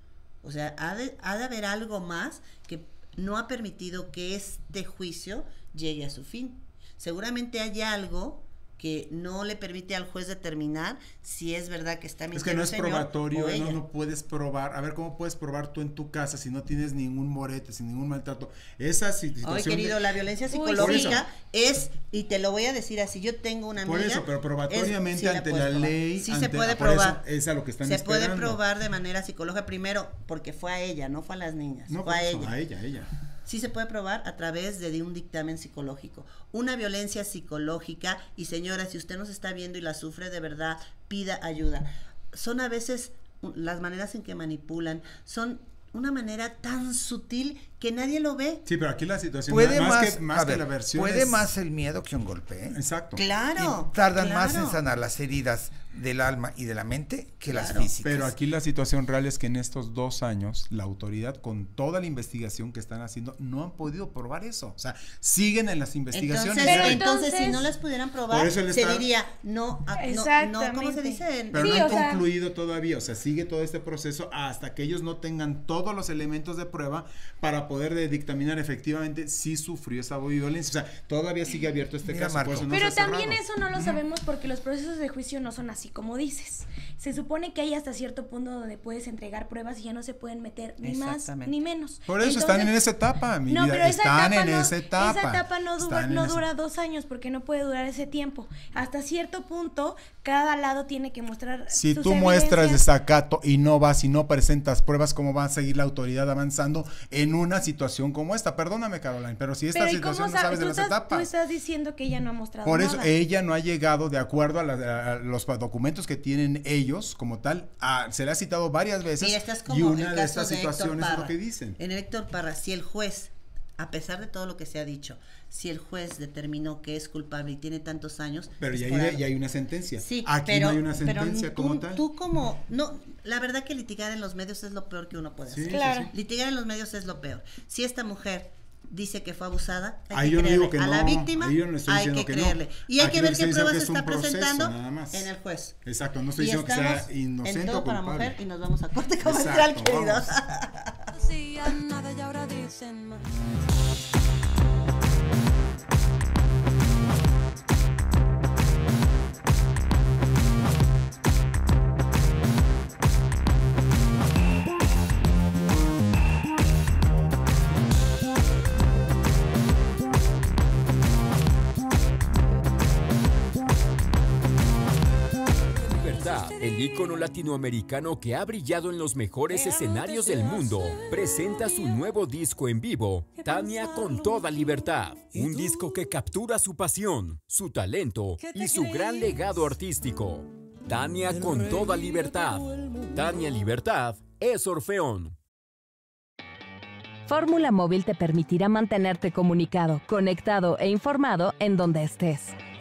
O sea, ha de haber algo más que no ha permitido que este juicio llegue a su fin. Seguramente hay algo que no le permite al juez determinar si es verdad que está mintiendo. Es que no es probatorio, no puedes probar. A ver, ¿cómo puedes probar tú en tu casa si no tienes ningún morete, sin ningún maltrato? Esa situación. Ay, querido, la violencia psicológica es, y te lo voy a decir así, yo tengo una amiga. Por eso, pero probatoriamente ante la ley. Sí se puede probar. Es a lo que están esperando. Se puede probar de manera psicológica primero, porque fue a ella, no fue a las niñas. No, fue a ella. Sí se puede probar a través de un dictamen psicológico. Una violencia psicológica, y señora, si usted nos está viendo y la sufre de verdad, pida ayuda. Son a veces las maneras en que manipulan, son una manera tan sutil que nadie lo ve. Sí, pero aquí la situación puede más que la versión puede más el miedo que un golpe, ¿eh? Exacto. Claro. Y tardan más en sanar las heridas del alma y de la mente que las físicas. Pero aquí la situación real es que en estos 2 años la autoridad, con toda la investigación que están haciendo, no han podido probar eso. O sea, siguen en las investigaciones. Entonces si no las pudieran probar, se diría no, ¿cómo se dice? Pero no han concluido todavía. O sea, sigue todo este proceso hasta que ellos no tengan todos los elementos de prueba para poder dictaminar efectivamente si sufrió esa violencia. O sea, todavía sigue abierto este caso. Por eso no pero también eso no lo sabemos porque los procesos de juicio no son así como dices. Se supone que hay hasta cierto punto donde puedes entregar pruebas y ya no se pueden meter ni más ni menos. Por eso están en esa etapa, mi vida. Pero están en esa etapa. Esa etapa no dura 2 años porque no puede durar ese tiempo. Hasta cierto punto, cada lado tiene que mostrar si tú muestras desacato y no vas y no presentas pruebas, ¿cómo va a seguir la autoridad avanzando en una situación como esta? Perdóname, Caroline, pero si esta situación no sabes de las etapas. Tú estás diciendo que ella no ha mostrado nada. Por eso ella no ha llegado de acuerdo a los documentos que tienen ellos como tal. Se le ha citado varias veces. Mira, y una de estas situaciones es lo que dicen. En Héctor Parra, si el juez, a pesar de todo lo que se ha dicho, si el juez determinó que es culpable y tiene tantos años. Pero ya hay una sentencia. Sí, aquí no hay una sentencia como tal. La verdad que litigar en los medios es lo peor que uno puede hacer. Claro. Sí. Litigar en los medios es lo peor. Si esta mujer dice que fue abusada, hay que creerle. A la víctima hay que creerle. Y hay que ver qué pruebas está presentando en el juez. Exacto, no estoy diciendo que sea inocente en todo o culpable. para mujer y nos vamos a corte comercial, queridos. Nada y ahora dicen más. el ícono latinoamericano que ha brillado en los mejores escenarios del mundo, presenta su nuevo disco en vivo, Tania con toda libertad. Un disco que captura su pasión, su talento y su gran legado artístico. Tania con toda libertad. Tania Libertad es Orfeón. Fórmula Móvil te permitirá mantenerte comunicado, conectado e informado en donde estés.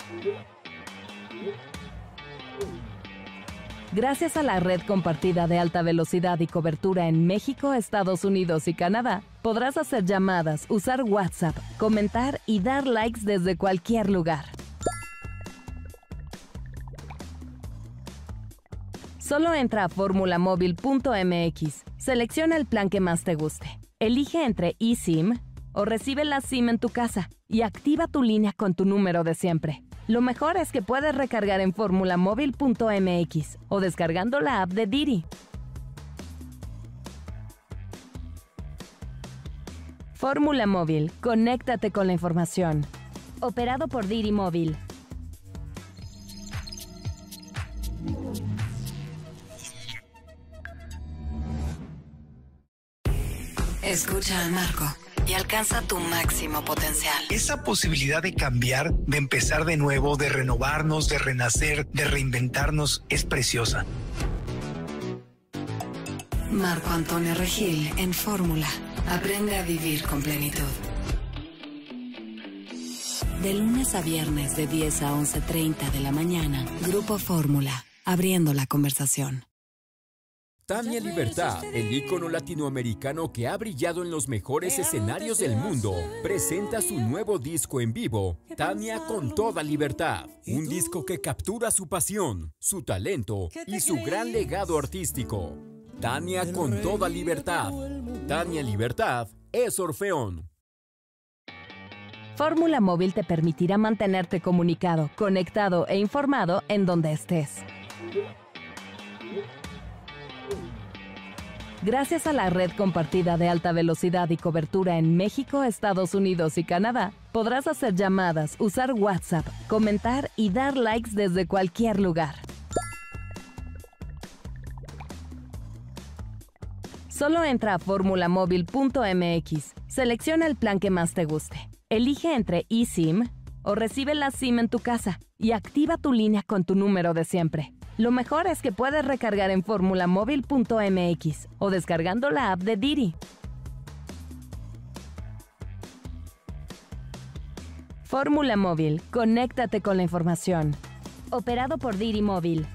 Gracias a la red compartida de alta velocidad y cobertura en México, Estados Unidos y Canadá, podrás hacer llamadas, usar WhatsApp, comentar y dar likes desde cualquier lugar. Solo entra a formulamóvil.mx, selecciona el plan que más te guste, elige entre eSIM o recibe la SIM en tu casa y activa tu línea con tu número de siempre. Lo mejor es que puedes recargar en formulamóvil.mx o descargando la app de Didi. Fórmula Móvil, conéctate con la información. Operado por Didi Móvil. Escucha a Marco y alcanza tu máximo potencial. Esa posibilidad de cambiar, de empezar de nuevo, de renovarnos, de renacer, de reinventarnos, es preciosa. Marco Antonio Regil en Fórmula. Aprende a vivir con plenitud. De lunes a viernes de 10 a 11:30 de la mañana, Grupo Fórmula, abriendo la conversación. Tania Libertad, el ícono latinoamericano que ha brillado en los mejores escenarios del mundo, presenta su nuevo disco en vivo, Tania con toda libertad. Un disco que captura su pasión, su talento y su gran legado artístico. Tania con toda libertad. Tania Libertad es Orfeón. Fórmula Móvil te permitirá mantenerte comunicado, conectado e informado en donde estés. Gracias a la red compartida de alta velocidad y cobertura en México, Estados Unidos y Canadá, podrás hacer llamadas, usar WhatsApp, comentar y dar likes desde cualquier lugar. Solo entra a formulamóvil.mx, selecciona el plan que más te guste, elige entre eSIM o recibe la SIM en tu casa y activa tu línea con tu número de siempre. Lo mejor es que puedes recargar en formulamóvil.mx o descargando la app de Didi. Fórmula Móvil, conéctate con la información. Operado por Didi Móvil.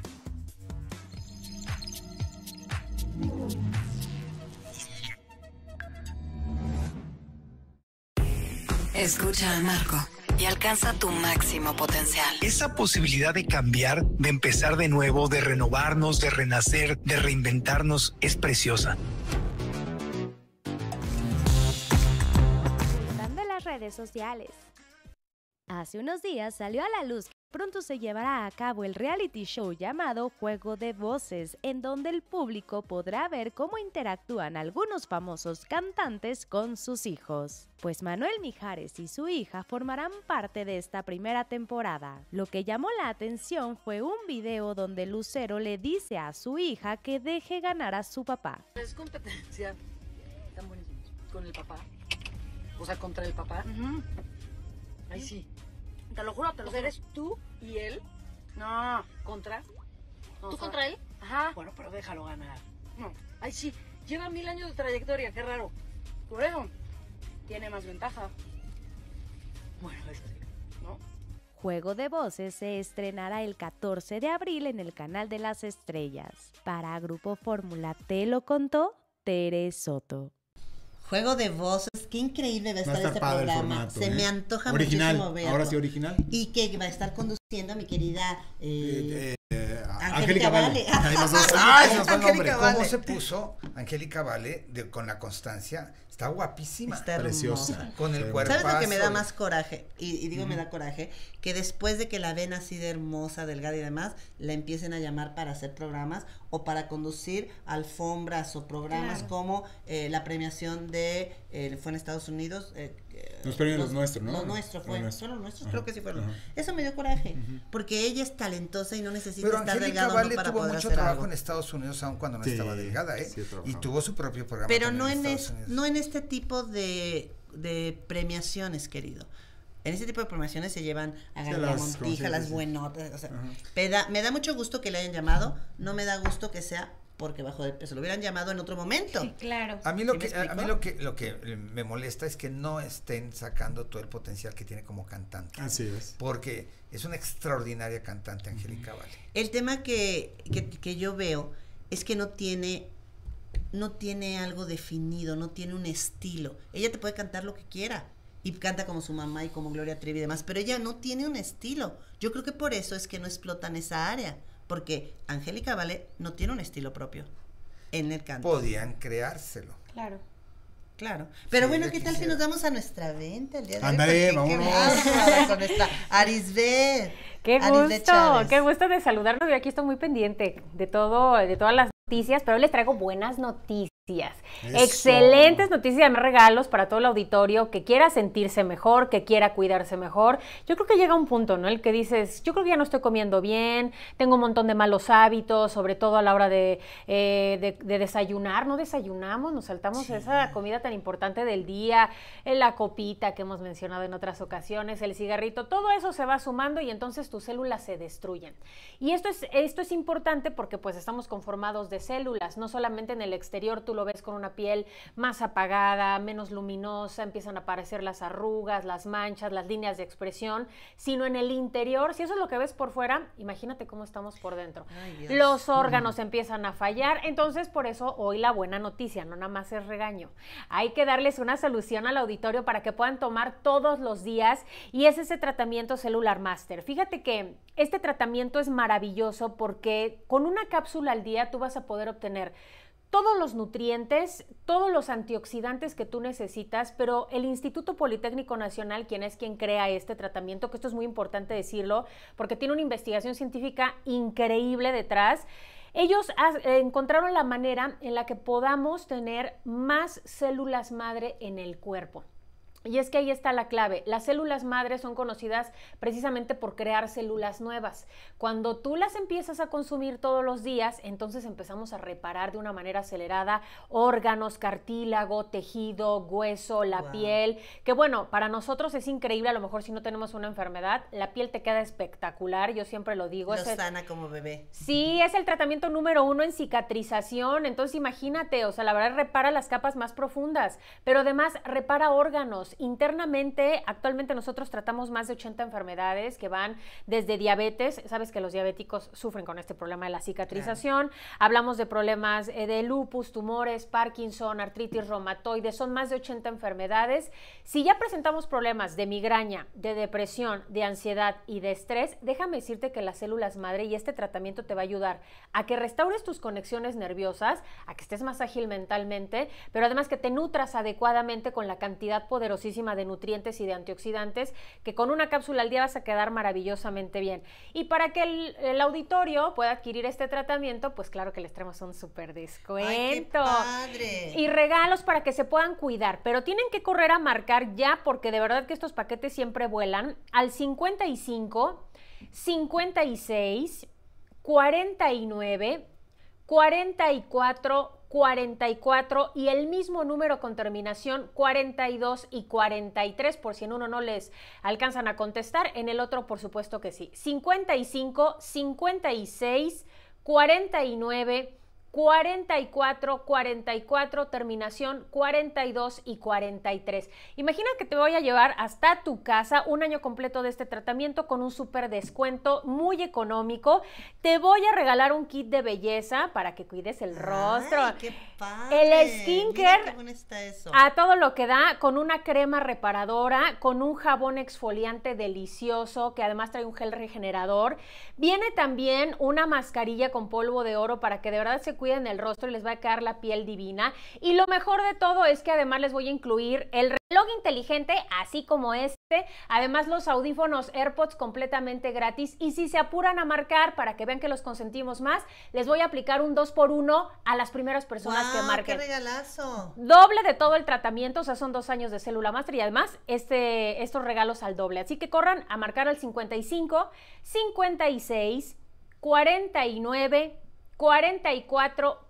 Escucha a Marco y alcanza tu máximo potencial. Esa posibilidad de cambiar, de empezar de nuevo, de renovarnos, de renacer, de reinventarnos, es preciosa. Están de las redes sociales. Hace unos días salió a la luz que pronto se llevará a cabo el reality show llamado Juego de Voces, en donde el público podrá ver cómo interactúan algunos famosos cantantes con sus hijos. Pues Manuel Mijares y su hija formarán parte de esta primera temporada. Lo que llamó la atención fue un video donde Lucero le dice a su hija que deje ganar a su papá. Es competencia tan buenísimo con el papá, o sea, contra el papá. Ay, sí. Te lo juro, te lo juro. ¿Eres tú y él? No. ¿Contra? No, ¿tú contra él? Ajá. Bueno, pero déjalo ganar. No. Ay, sí. Lleva 1000 años de trayectoria, qué raro. Por eso, tiene más ventaja. Bueno, ¿no? Juego de Voces se estrenará el 14 de abril en el Canal de las Estrellas. Para Grupo Fórmula te lo contó Tere Soto. Juego de Voces, qué increíble va a estar este programa. Formato, se me antoja original, muchísimo verlo. Ahora sí original. Y que va a estar conduciendo a mi querida Angélica Vale. ¿Cómo se puso Angélica Vale con la constancia? Está guapísima. Está preciosa. Con el cuerpo. ¿Sabes lo que me da más coraje? Y digo me da coraje, que después de que la ven así de hermosa, delgada y demás, la empiecen a llamar para hacer programas o para conducir alfombras o programas como la premiación de fue en Estados Unidos. Los premios Los Nuestros, ¿no? Los Nuestros fue. Fueron los Nuestros, creo que sí fueron. Ajá. Eso me dio coraje, porque ella es talentosa y no necesita Pero estar Angélica delgada Vale para tuvo poder mucho hacer trabajo algo. en Estados Unidos, aun cuando no Sí, estaba delgada, sí, y tuvo su propio programa. Pero no en en este tipo de premiaciones, querido. En este tipo de premiaciones se llevan a Galilea Montija, las buenotas. O sea, me da mucho gusto que le hayan llamado. No me da gusto que sea porque bajó de peso. Lo hubieran llamado en otro momento. Sí, claro. A mí lo que me molesta es que no estén sacando todo el potencial que tiene como cantante. Así es. Porque es una extraordinaria cantante, Angélica Vale. El tema que yo veo es que no tiene algo definido, no tiene un estilo. Ella te puede cantar lo que quiera y canta como su mamá y como Gloria Trevi y demás, pero ella no tiene un estilo. Yo creo que por eso es que no explotan esa área, porque Angélica Vale no tiene un estilo propio en el canto. Podían creárselo. Claro. Claro. Pero Sí, bueno, yo ¿qué tal si quisiera. nos vamos a nuestra venta el día de hoy? Ándale, Porque vámonos. qué bárbara con esta Arisbet. Qué Arisbet Chávez. qué gusto de saludarnos. Yo aquí estoy muy pendiente de todas las noticias, pero hoy les traigo buenas noticias. Eso. Excelentes noticias, regalos para todo el auditorio que quiera sentirse mejor, que quiera cuidarse mejor. Yo creo que llega un punto, ¿no? El que dices, yo creo que ya no estoy comiendo bien, tengo un montón de malos hábitos, sobre todo a la hora de desayunar. No desayunamos, nos saltamos esa comida tan importante del día, la copita que hemos mencionado en otras ocasiones, el cigarrito, todo eso se va sumando y entonces tus células se destruyen. Y esto es importante porque pues estamos conformados de células, no solamente en el exterior tú lo ves con una piel más apagada, menos luminosa, empiezan a aparecer las arrugas, las manchas, las líneas de expresión, sino en el interior. Si eso es lo que ves por fuera, imagínate cómo estamos por dentro. Ay, Dios. Los órganos empiezan a fallar, entonces por eso hoy la buena noticia, no nada más es regaño. Hay que darles una solución al auditorio para que puedan tomar todos los días y es ese tratamiento Cellular Master. Fíjate que este tratamiento es maravilloso porque con una cápsula al día tú vas a poder obtener todos los nutrientes, todos los antioxidantes que tú necesitas, pero el Instituto Politécnico Nacional, quien crea este tratamiento, que esto es muy importante decirlo, porque tiene una investigación científica increíble detrás, ellos encontraron la manera en la que podamos tener más células madre en el cuerpo. Y es que ahí está la clave. Las células madres son conocidas precisamente por crear células nuevas. Cuando tú las empiezas a consumir todos los días, entonces empezamos a reparar de una manera acelerada órganos, cartílago, tejido, hueso, la piel, que bueno, para nosotros es increíble, a lo mejor si no tenemos una enfermedad, la piel te queda espectacular, yo siempre lo digo. Lo sana como bebé. Sí, es el tratamiento número 1 en cicatrización, entonces imagínate, o sea, la verdad repara las capas más profundas, pero además repara órganos. Internamente, actualmente nosotros tratamos más de 80 enfermedades que van desde diabetes, sabes que los diabéticos sufren con este problema de la cicatrización, hablamos de problemas de lupus, tumores, Parkinson, artritis reumatoide, son más de 80 enfermedades. Si ya presentamos problemas de migraña, de depresión, de ansiedad y de estrés, déjame decirte que las células madre y este tratamiento te va a ayudar a que restaures tus conexiones nerviosas, a que estés más ágil mentalmente, pero además que te nutras adecuadamente con la cantidad poderosa de nutrientes y de antioxidantes, que con una cápsula al día vas a quedar maravillosamente bien. Y para que el auditorio pueda adquirir este tratamiento, pues claro que les traemos un súper descuento. ¡Ay, qué padre! Y regalos para que se puedan cuidar, pero tienen que correr a marcar ya, porque de verdad que estos paquetes siempre vuelan, al 55 56 49 44 44 y el mismo número con terminación 42 y 43, por si en uno no les alcanzan a contestar, en el otro por supuesto que sí. 55 56 49 44 44, terminación 42 y 43. Imagina que te voy a llevar hasta tu casa un año completo de este tratamiento con un súper descuento muy económico. Te voy a regalar un kit de belleza para que cuides el rostro. ¡Ay, qué padre! El skincare, mira qué bueno está eso. a todo lo que da, con una crema reparadora, con un jabón exfoliante delicioso que además trae un gel regenerador. Viene también una mascarilla con polvo de oro para que de verdad se cuiden el rostro y les va a quedar la piel divina. Y lo mejor de todo es que además les voy a incluir el reloj inteligente, así como este. Además, los audífonos AirPods completamente gratis. Y si se apuran a marcar, para que vean que los consentimos más, les voy a aplicar un 2x1 a las primeras personas que marquen. ¡Qué regalazo! Doble de todo el tratamiento, o sea, son 2 años de Célula Master y además estos regalos al doble. Así que corran a marcar al 55 56 49 44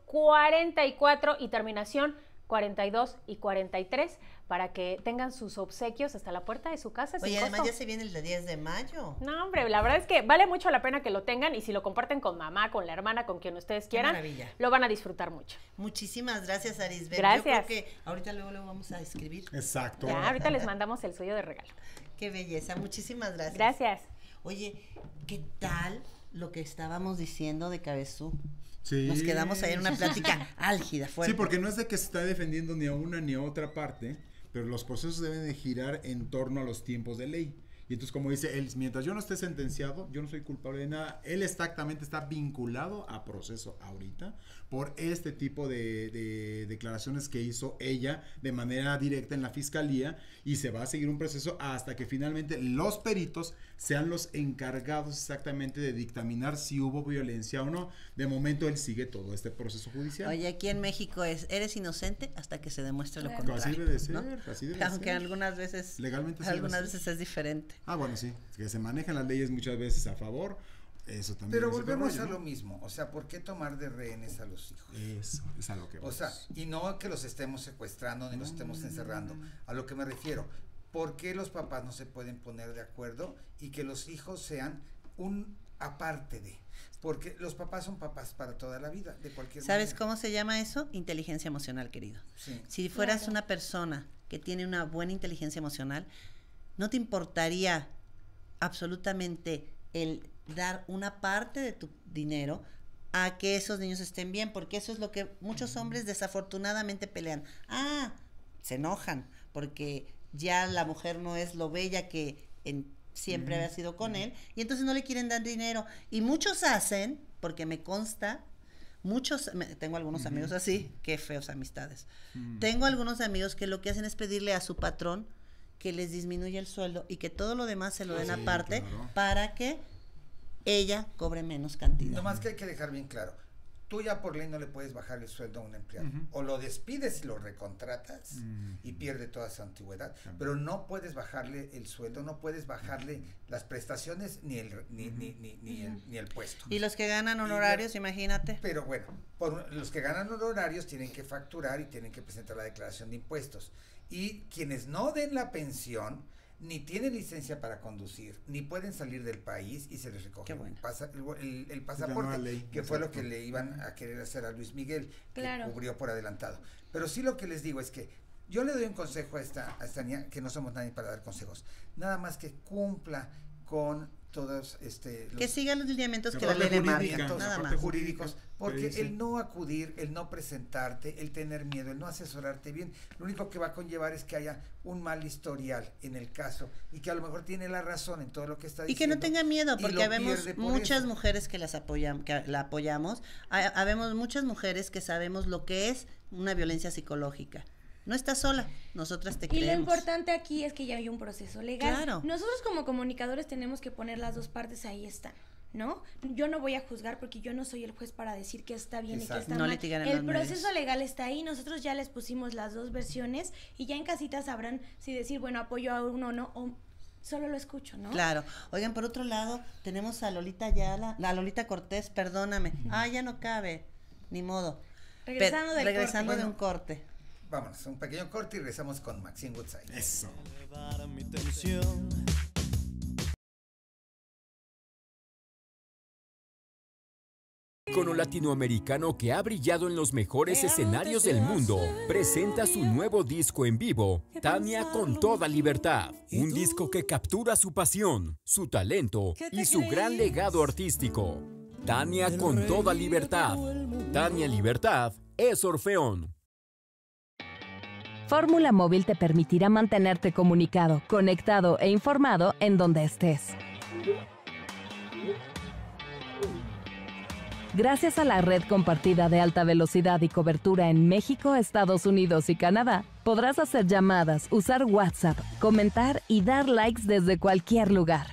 44 y terminación 42 y 43 para que tengan sus obsequios hasta la puerta de su casa. Oye, además ya se viene el 10 de mayo. No, hombre, la verdad es que vale mucho la pena que lo tengan y si lo comparten con mamá, con la hermana, con quien ustedes quieran, lo van a disfrutar mucho. Muchísimas gracias, Arisbel. Gracias. Yo creo que ahorita luego lo vamos a escribir. Exacto. Ya, ahorita les mandamos el suyo de regalo. Qué belleza, muchísimas gracias. Gracias. Oye, ¿qué tal lo que estábamos diciendo de Cabezú? Sí. Nos quedamos ahí en una plática álgida, fuerte. Sí, porque no es de que se está defendiendo ni a una ni a otra parte, pero los procesos deben de girar en torno a los tiempos de ley. Y entonces, como dice él, mientras yo no esté sentenciado, yo no soy culpable de nada. Él exactamente está vinculado a proceso ahorita por este tipo de declaraciones que hizo ella de manera directa en la fiscalía, y se va a seguir un proceso hasta que finalmente los peritos sean los encargados exactamente de dictaminar si hubo violencia o no. De momento él sigue todo este proceso judicial. Oye, aquí en México eres inocente hasta que se demuestre lo contrario. Así debe ser, ¿no? así debe Aunque ser. algunas veces legalmente algunas veces es diferente. Ah, bueno, sí, que se manejan las leyes muchas veces a favor, eso también. Pero volvemos a lo mismo, o sea, ¿por qué tomar de rehenes a los hijos? Eso, es a lo que vamos. O sea, y no que los estemos secuestrando ni los estemos encerrando, a lo que me refiero, ¿por qué los papás no se pueden poner de acuerdo y que los hijos sean un aparte de? Porque los papás son papás para toda la vida, de cualquier manera. ¿Sabes cómo se llama eso? Inteligencia emocional, querido. Sí. Si fueras una persona que tiene una buena inteligencia emocional, no te importaría absolutamente el dar una parte de tu dinero a que esos niños estén bien, porque eso es lo que muchos hombres desafortunadamente pelean. Se enojan porque ya la mujer no es lo bella que siempre había sido con él, y entonces no le quieren dar dinero. Y muchos hacen, porque me consta, tengo algunos amigos así, qué feos amistades. Tengo algunos amigos que lo que hacen es pedirle a su patrón que les disminuya el sueldo y que todo lo demás se lo den aparte, claro, para que ella cobre menos cantidad. Nomás que hay que dejar bien claro, tú ya por ley no le puedes bajar el sueldo a un empleado, o lo despides y lo recontratas y pierde toda su antigüedad, pero no puedes bajarle el sueldo, no puedes bajarle las prestaciones ni el puesto. Y los que ganan honorarios, imagínate. Pero bueno, los que ganan honorarios tienen que facturar y tienen que presentar la declaración de impuestos. Y quienes no den la pensión, ni tienen licencia para conducir, ni pueden salir del país, y se les recoge el pasaporte, que fue lo que le iban a querer hacer a Luis Miguel, claro, que cubrió por adelantado. Pero sí, lo que les digo es que yo le doy un consejo a esta niña, que no somos nadie para dar consejos, nada más que cumpla con todos que siga los lineamientos que la ley le marca, nada más jurídicos, porque el no acudir, el no presentarte, el tener miedo, el no asesorarte bien, lo único que va a conllevar es que haya un mal historial en el caso, y que a lo mejor tiene la razón en todo lo que está diciendo. Y que no tenga miedo, porque vemos muchas mujeres que la apoyamos, habemos muchas mujeres que sabemos lo que es una violencia psicológica. No estás sola, nosotras te creemos. Y lo importante aquí es que ya hay un proceso legal. Claro. Nosotros como comunicadores tenemos que poner las dos partes, ahí están, ¿no? Yo no voy a juzgar porque yo no soy el juez para decir que está bien. Exacto. Y que está mal. El proceso legal está ahí, nosotros ya les pusimos las dos versiones y ya en casita sabrán si decir, bueno, apoyo a uno o no, o solo lo escucho, ¿no? Claro. Oigan, por otro lado, tenemos a Lolita Ayala, a Lolita Cortés, perdóname. Ya no cabe, ni modo. Regresando de un corte. Vámonos, un pequeño corte y regresamos con Maxine Woodside. Eso. Ícono latinoamericano que ha brillado en los mejores escenarios del mundo, presenta su nuevo disco en vivo, Tania con toda libertad. Un disco que captura su pasión, su talento y su gran legado artístico. Tania con toda libertad. Tania Libertad es Orfeón. Fórmula Móvil te permitirá mantenerte comunicado, conectado e informado en donde estés. Gracias a la red compartida de alta velocidad y cobertura en México, Estados Unidos y Canadá, podrás hacer llamadas, usar WhatsApp, comentar y dar likes desde cualquier lugar.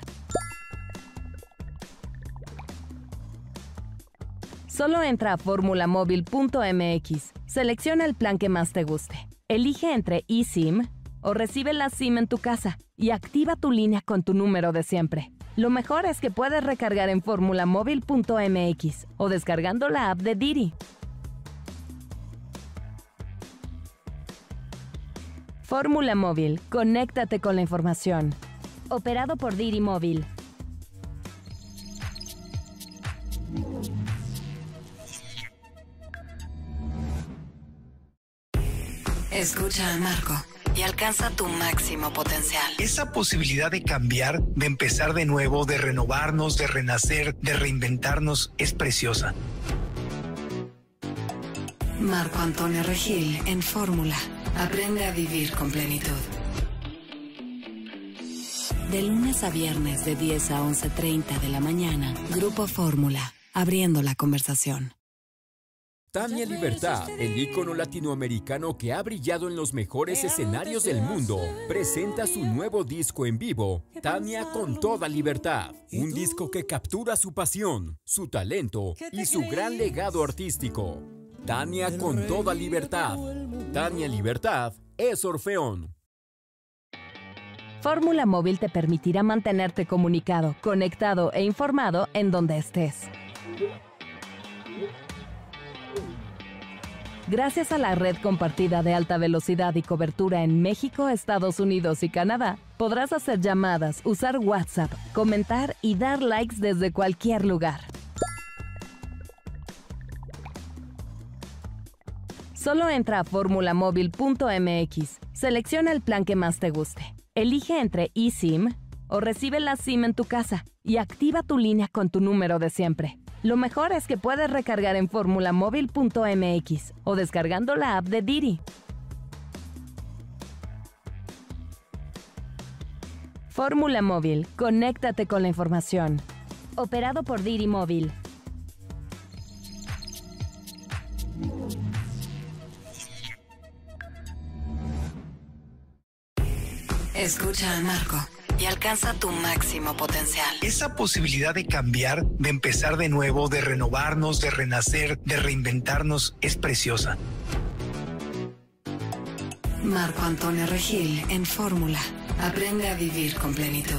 Solo entra a formulamóvil.mx, selecciona el plan que más te guste, elige entre eSIM o recibe la SIM en tu casa y activa tu línea con tu número de siempre. Lo mejor es que puedes recargar en formulamóvil.mx o descargando la app de Didi. Fórmula Móvil, conéctate con la información. Operado por Didi Móvil. Escucha a Marco y alcanza tu máximo potencial. Esa posibilidad de cambiar, de empezar de nuevo, de renovarnos, de renacer, de reinventarnos, es preciosa. Marco Antonio Regil en Fórmula. Aprende a vivir con plenitud. De lunes a viernes de 10 a 11:30 de la mañana, Grupo Fórmula, abriendo la conversación. Tania Libertad, el ícono latinoamericano que ha brillado en los mejores escenarios del mundo, presenta su nuevo disco en vivo, Tania con toda libertad. Un disco que captura su pasión, su talento y su gran legado artístico. Tania con toda libertad. Tania Libertad es Orfeón. Fórmula Móvil te permitirá mantenerte comunicado, conectado e informado en donde estés. Gracias a la red compartida de alta velocidad y cobertura en México, Estados Unidos y Canadá, podrás hacer llamadas, usar WhatsApp, comentar y dar likes desde cualquier lugar. Solo entra a formulamóvil.mx, selecciona el plan que más te guste, elige entre eSIM o recibe la SIM en tu casa y activa tu línea con tu número de siempre. Lo mejor es que puedes recargar en formulamóvil.mx o descargando la app de Didi. Fórmula Móvil, conéctate con la información. Operado por Didi Móvil. Escucha a Marco y alcanza tu máximo potencial. Esa posibilidad de cambiar, de empezar de nuevo, de renovarnos, de renacer, de reinventarnos, es preciosa. Marco Antonio Regil en Fórmula. Aprende a vivir con plenitud.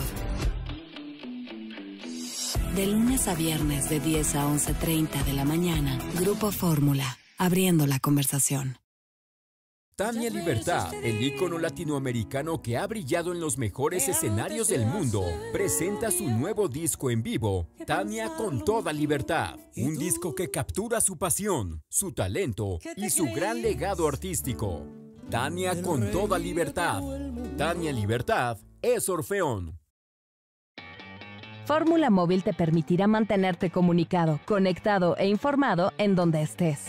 De lunes a viernes de 10 a 11:30 de la mañana, Grupo Fórmula, abriendo la conversación. Tania Libertad, el ícono latinoamericano que ha brillado en los mejores escenarios del mundo, presenta su nuevo disco en vivo, Tania con toda libertad. Un disco que captura su pasión, su talento y su gran legado artístico. Tania con toda libertad. Tania Libertad es Orfeón. Fórmula Móvil te permitirá mantenerte comunicado, conectado e informado en donde estés.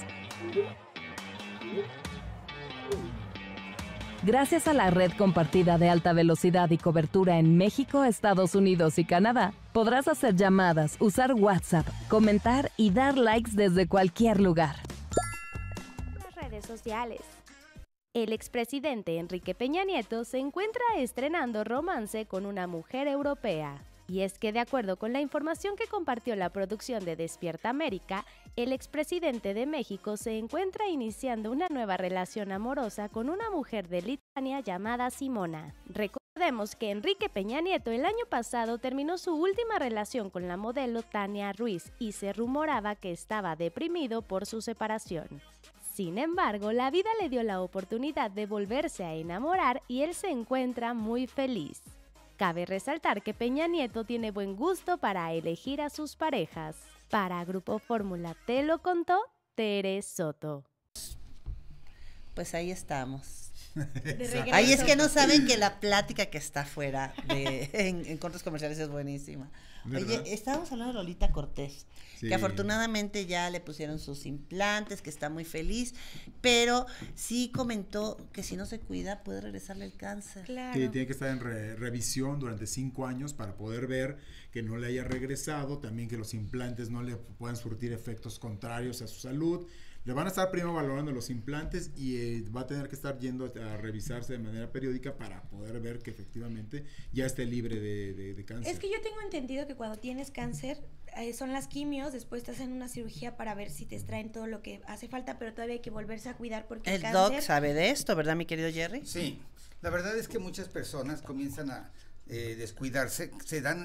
Gracias a la red compartida de alta velocidad y cobertura en México, Estados Unidos y Canadá, podrás hacer llamadas, usar WhatsApp, comentar y dar likes desde cualquier lugar. Las redes sociales. El expresidente Enrique Peña Nieto se encuentra estrenando romance con una mujer europea. Y es que de acuerdo con la información que compartió la producción de Despierta América, el expresidente de México se encuentra iniciando una nueva relación amorosa con una mujer de Lituania llamada Simona. Recordemos que Enrique Peña Nieto el año pasado terminó su última relación con la modelo Tania Ruiz y se rumoraba que estaba deprimido por su separación. Sin embargo, la vida le dio la oportunidad de volverse a enamorar y él se encuentra muy feliz. Cabe resaltar que Peña Nieto tiene buen gusto para elegir a sus parejas. Para Grupo Fórmula te lo contó Tere Soto. Pues ahí estamos. Ahí es que no saben que la plática que está afuera en cortes comerciales es buenísima. ¿Verdad? Oye, estábamos hablando de Lolita Cortés, que afortunadamente ya le pusieron sus implantes, que está muy feliz, pero sí comentó que si no se cuida puede regresarle el cáncer. Claro. Sí, tiene que estar en revisión durante 5 años para poder ver que no le haya regresado, también que los implantes no le puedan surtir efectos contrarios a su salud. Le van a estar primero valorando los implantes y va a tener que estar yendo a revisarse de manera periódica para poder ver que efectivamente ya esté libre de cáncer. Es que yo tengo entendido que cuando tienes cáncer son las quimios, después te hacen una cirugía para ver si te extraen todo lo que hace falta, pero todavía hay que volverse a cuidar porque el cáncer... doc sabe de esto, ¿verdad, mi querido Jerry? Sí, la verdad es que muchas personas comienzan a descuidarse, se dan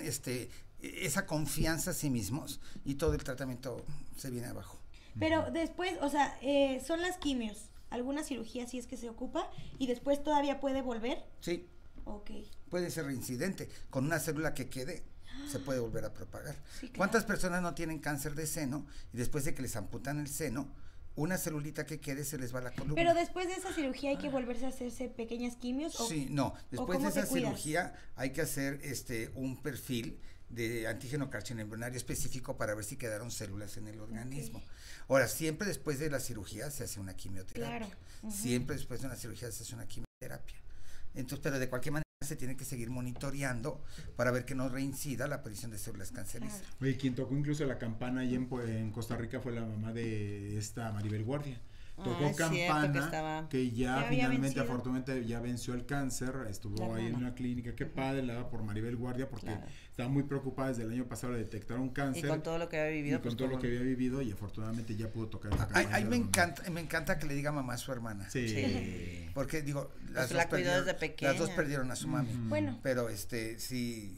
esa confianza a sí mismos y todo el tratamiento se viene abajo. Pero después, o sea, son las quimios, alguna cirugía si es que se ocupa, y después todavía puede volver. Sí. Ok. Puede ser reincidente, con una célula que quede se puede volver a propagar. Sí, claro. ¿Cuántas personas no tienen cáncer de seno y después de que les amputan el seno, una celulita que quede se les va a la columna? Pero después de esa cirugía hay que volverse a hacerse pequeñas quimios. Sí, no, después de esa cirugía hay que hacer un perfil de antígeno carcinoembrionario específico para ver si quedaron células en el organismo. Okay. Ahora, siempre después de la cirugía se hace una quimioterapia. Claro. Siempre después de una cirugía se hace una quimioterapia. Entonces, pero de cualquier manera se tiene que seguir monitoreando para ver que no reincida la aparición de células cancerígenas. Claro. Oye, quien tocó incluso la campana ahí en Costa Rica fue la mamá de esta Maribel Guardia. Tocó campana que ya finalmente, afortunadamente, ya venció el cáncer, estuvo ahí en una clínica. Qué padre, la daba por Maribel Guardia, porque estaba muy preocupada desde el año pasado de detectar un cáncer. Y con todo lo que había vivido. Y afortunadamente ya pudo tocar esa campana. Me encanta que le diga mamá a su hermana. Sí. Porque digo, las dos perdieron a su mami. Bueno. Pero sí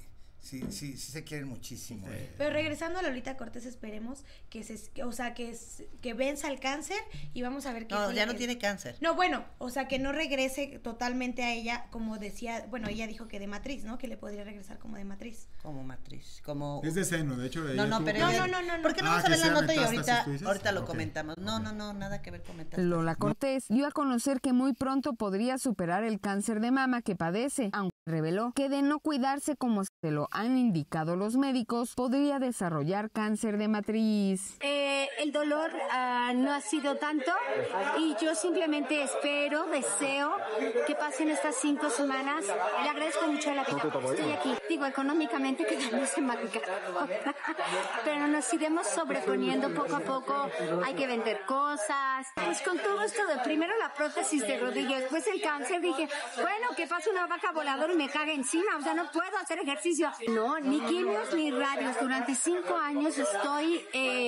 se quieren muchísimo. Sí. Pero regresando a Lolita Cortés, esperemos que que venza el cáncer y vamos a ver qué. No, ya no tiene cáncer. No, bueno, o sea, que no regrese totalmente a ella, como decía, bueno, ella dijo que de matriz, ¿no? Que le podría regresar como de matriz. Como matriz, como... Es de seno, de hecho. No, ¿por qué no vamos a ver la nota y ahorita lo comentamos? No, nada que ver comentar. Lola Cortés dio a conocer que muy pronto podría superar el cáncer de mama que padece, aunque reveló que de no cuidarse como se lo han indicado los médicos, podría desarrollar cáncer de matriz. El dolor no ha sido tanto y yo simplemente deseo que pasen estas 5 semanas. Le agradezco mucho la vida. Estoy aquí. Digo, económicamente quedamos en Maticaro. Pero nos iremos sobreponiendo poco a poco. Hay que vender cosas. Pues con todo esto de primero la prótesis de rodilla, después el cáncer, dije, bueno, que pase una vaca voladora y me cague encima. O sea, no puedo hacer ejercicio. No, ni quimios ni radios. Durante 5 años estoy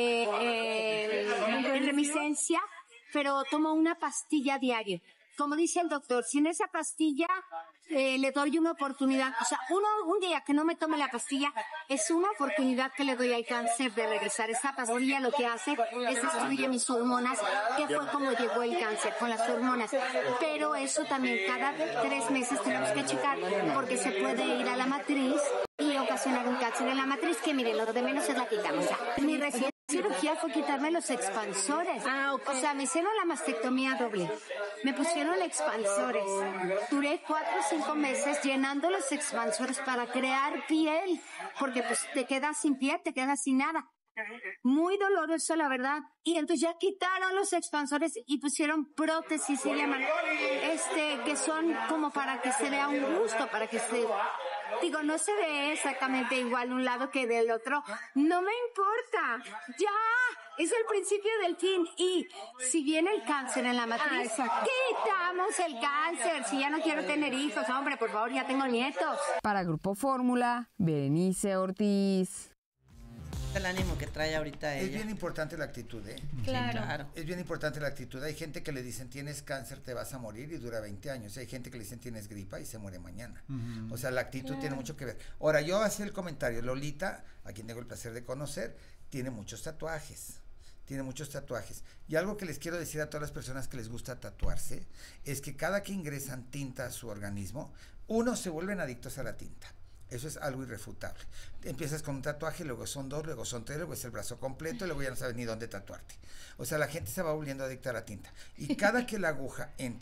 en remisencia, pero tomo una pastilla diaria. Como dice el doctor, si en esa pastilla le doy una oportunidad, o sea, un día que no me tome la pastilla, es una oportunidad que le doy al cáncer de regresar. Esta pastilla lo que hace es destruir mis hormonas, que fue como llegó el cáncer, con las hormonas. Pero eso también cada 3 meses tenemos que checar, porque se puede ir a la matriz y ocasionar un cáncer en la matriz, que miren, lo de menos es la quitamos. Mi reciente cirugía fue quitarme los expansores. O sea, me hicieron la mastectomía doble. Me pusieron expansores. Duré 4 o 5 meses llenando los expansores para crear piel, porque pues te quedas sin piel, te quedas sin nada. Muy doloroso, la verdad. Y entonces ya quitaron los expansores y pusieron prótesis, se llaman, que son como para que se vea un gusto, para que se... Digo, no se ve exactamente igual un lado que del otro. No me importa. Ya. Es el principio del fin. Y si viene el cáncer en la matriz, quitamos el cáncer. Si ya no quiero tener hijos, hombre, por favor, ya tengo nietos. Para Grupo Fórmula, Berenice Ortiz. El ánimo que trae ahorita ella. Es bien importante la actitud, ¿eh? Claro. Es bien importante la actitud. Hay gente que le dicen, tienes cáncer, te vas a morir, y dura 20 años. Hay gente que le dicen, tienes gripa y se muere mañana. O sea, la actitud tiene mucho que ver. Ahora, yo hacía el comentario, Lolita, a quien tengo el placer de conocer, tiene muchos tatuajes. Y algo que les quiero decir a todas las personas que les gusta tatuarse, es que cada que ingresan tinta a su organismo, se vuelven adictos a la tinta. Eso es algo irrefutable. Empiezas con un tatuaje, luego son 2, luego son 3, luego es el brazo completo, y luego ya no sabes ni dónde tatuarte. O sea, la gente se va volviendo adicta a la tinta. Y cada que la aguja entra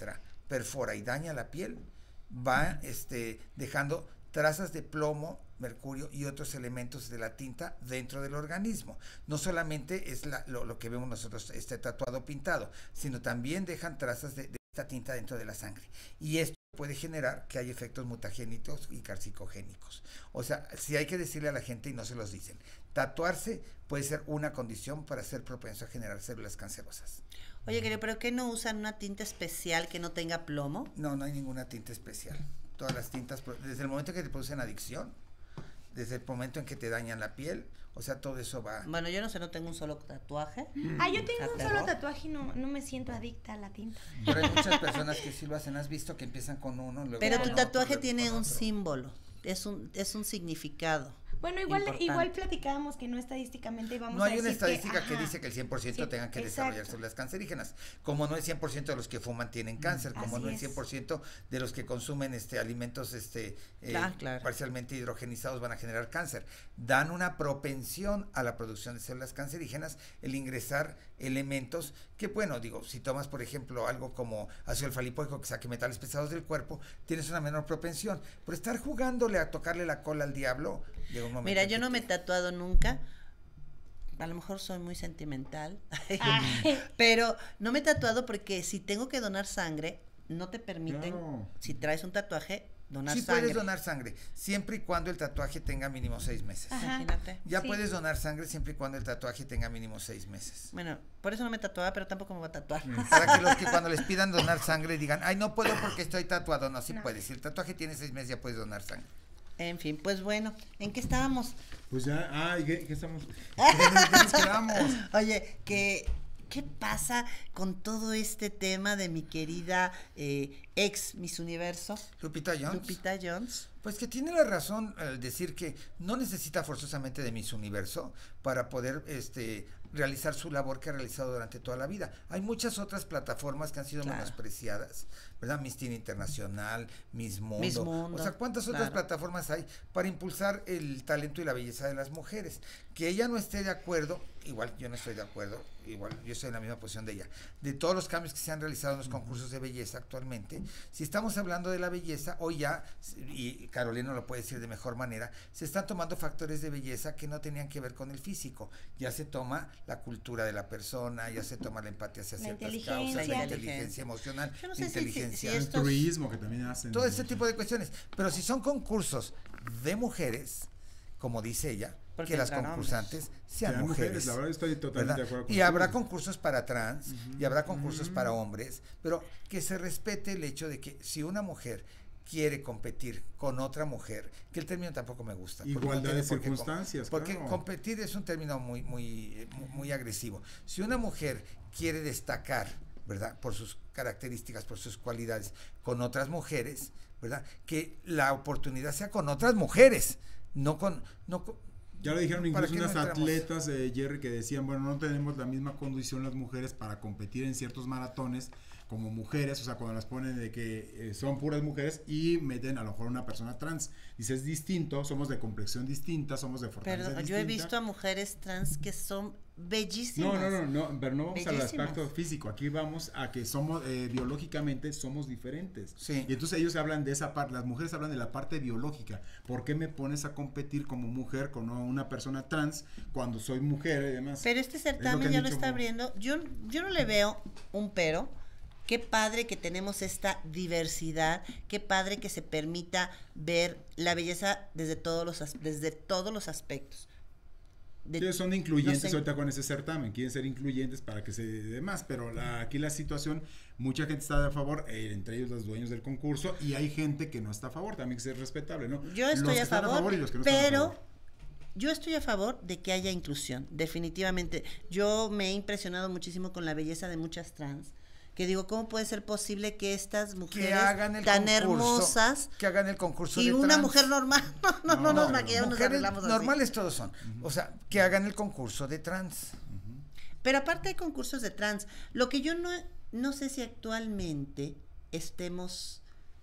perfora y daña la piel, va dejando trazas de plomo, mercurio y otros elementos de la tinta dentro del organismo. No solamente es lo que vemos nosotros, tatuado pintado, sino también dejan trazas de esta tinta dentro de la sangre. Y esto puede generar que hay efectos mutagénicos y carcinogénicos. O sea, si hay que decirle a la gente y no se los dicen, tatuarse puede ser una condición para ser propenso a generar células cancerosas. Oye, querido, ¿pero qué no usan una tinta especial que no tenga plomo? No, no hay ninguna tinta especial. Todas las tintas, desde el momento en que te producen adicción, desde el momento en que te dañan la piel, o sea, todo eso va... Bueno, yo no sé, no tengo un solo tatuaje. Yo tengo un solo tatuaje y no me siento adicta a la tinta. Pero hay muchas personas que sí lo hacen, has visto que empiezan con uno, luego pero con tu tatuaje otro, tiene un símbolo, es un significado. Bueno, igual platicábamos que no estadísticamente íbamos a decir. No hay una estadística que dice que el 100% sí, tengan que desarrollar células cancerígenas. Como no el 100% de los que fuman tienen cáncer, como no el 100% de los que consumen alimentos claro. parcialmente hidrogenizados van a generar cáncer. Dan una propensión a la producción de células cancerígenas el ingresar elementos que, bueno, digo, si tomas, por ejemplo, algo como ácido alfa-lipoico que saque metales pesados del cuerpo, tienes una menor propensión. Pero estar jugándole a tocarle la cola al diablo... Mira, yo no me he tatuado nunca, a lo mejor soy muy sentimental, pero no me he tatuado porque si tengo que donar sangre, no te permiten, si traes un tatuaje, donar sangre. Sí puedes donar sangre, siempre y cuando el tatuaje tenga mínimo 6 meses. Imagínate. Ya puedes donar sangre siempre y cuando el tatuaje tenga mínimo 6 meses. Bueno, por eso no me tatuaba, pero tampoco me voy a tatuar. Para que los que cuando les pidan donar sangre digan, ay, no puedo porque estoy tatuado. No, sí puedes. Si el tatuaje tiene 6 meses ya puedes donar sangre. En fin, pues bueno, ¿en qué estábamos? Pues ya, ¿qué estamos? ¿Qué nos quedamos? Oye, ¿qué pasa con todo este tema de mi querida ex Miss Universo? Lupita Jones. Pues que tiene la razón al decir que no necesita forzosamente de Miss Universo para poder realizar su labor que ha realizado durante toda la vida. Hay muchas otras plataformas que han sido menospreciadas, ¿verdad? Miss Teen Internacional, Miss Mundo. O sea, ¿cuántas otras plataformas hay para impulsar el talento y la belleza de las mujeres? Que ella no esté de acuerdo, igual yo no estoy de acuerdo, igual yo estoy en la misma posición de ella, de todos los cambios que se han realizado en los concursos de belleza actualmente. Si estamos hablando de la belleza, hoy ya, y Carolina lo puede decir de mejor manera, se están tomando factores de belleza que no tenían que ver con el físico. Ya se toma la cultura de la persona, ya se toma la empatía hacia ciertas causas, la inteligencia emocional, la inteligencia, el turismo que también hacen. Todo ese tipo de cuestiones. Pero si son concursos de mujeres, como dice ella, porque que las concursantes sean mujeres. La verdad estoy totalmente de acuerdo con y habrá concursos para trans, y habrá concursos para hombres, pero que se respete el hecho de que si una mujer quiere competir con otra mujer, que el término tampoco me gusta. Igualdad de circunstancias. Porque competir es un término muy agresivo. Si una mujer quiere destacar, ¿verdad?, por sus características, por sus cualidades, con otras mujeres, ¿verdad?, que la oportunidad sea con otras mujeres, no con ya lo dijeron incluso unas atletas, Jerry, que decían, bueno, no tenemos la misma condición las mujeres para competir en ciertos maratones como mujeres, o sea, cuando las ponen de que son puras mujeres y meten a lo mejor una persona trans. Dice, es distinto, somos de complexión distinta, somos de fortaleza distinta. Yo he visto a mujeres trans que son bellísimas. No, pero no vamos al aspecto físico, aquí vamos a que somos, biológicamente somos diferentes. Sí. Y entonces ellos hablan de esa parte, las mujeres hablan de la parte biológica. ¿Por qué me pones a competir como mujer con una persona trans cuando soy mujer y demás? Pero este certamen ya lo está abriendo, yo no le veo un pero. Qué padre que tenemos esta diversidad, qué padre que se permita ver la belleza desde todos los aspectos. Ellos son incluyentes ahorita con ese certamen, quieren ser incluyentes para que se dé más, pero aquí la situación, mucha gente está a favor, entre ellos los dueños del concurso, y hay gente que no está a favor, también que ser respetable, ¿no? Yo estoy a favor, pero yo estoy a favor de que haya inclusión, definitivamente. Yo me he impresionado muchísimo con la belleza de muchas trans, que digo, ¿cómo puede ser posible que estas mujeres tan hermosas, que hagan el concurso y de una trans? Mujer normal, no nos maquillamos, nos arreglamos así. Normales todos son, o sea, que hagan el concurso de trans. Pero aparte hay concursos de trans, lo que yo no sé si actualmente estemos,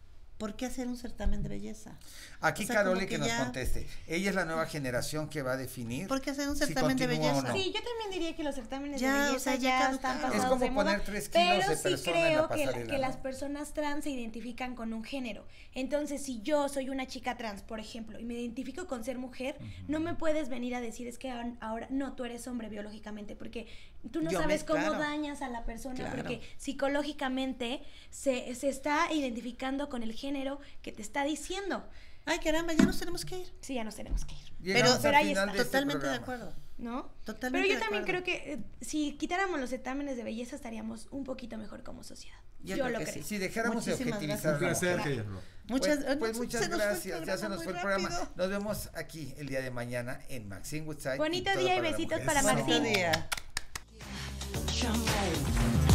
¿por qué hacer un certamen de belleza? Aquí Carole que nos conteste. Ella es la nueva generación que va a definir. ¿Por qué hacer un certamen de belleza? No. Sí, yo también diría que los certámenes de belleza ya están pasados es como de moda, poner 3 kilos pero de sí persona en la pasarela, que las personas trans se identifican con un género. Entonces, si yo soy una chica trans, por ejemplo, y me identifico con ser mujer, no me puedes venir a decir es que ahora no, tú eres hombre biológicamente, porque tú no sabes cómo dañas a la persona, porque psicológicamente se está identificando con el género que te está diciendo. Ay, caramba, ya nos tenemos que ir. Sí, ya nos tenemos que ir. Pero ahí está. Totalmente de acuerdo. ¿No? Totalmente. Pero yo también creo que si quitáramos los certámenes de belleza estaríamos un poquito mejor como sociedad. Yo lo creo. Si dejáramos de objetivizar. Muchas gracias. Ya se nos fue el programa. Nos vemos aquí el día de mañana en Maxine Woodside. Bonito día y besitos para Maxine. Bonito día.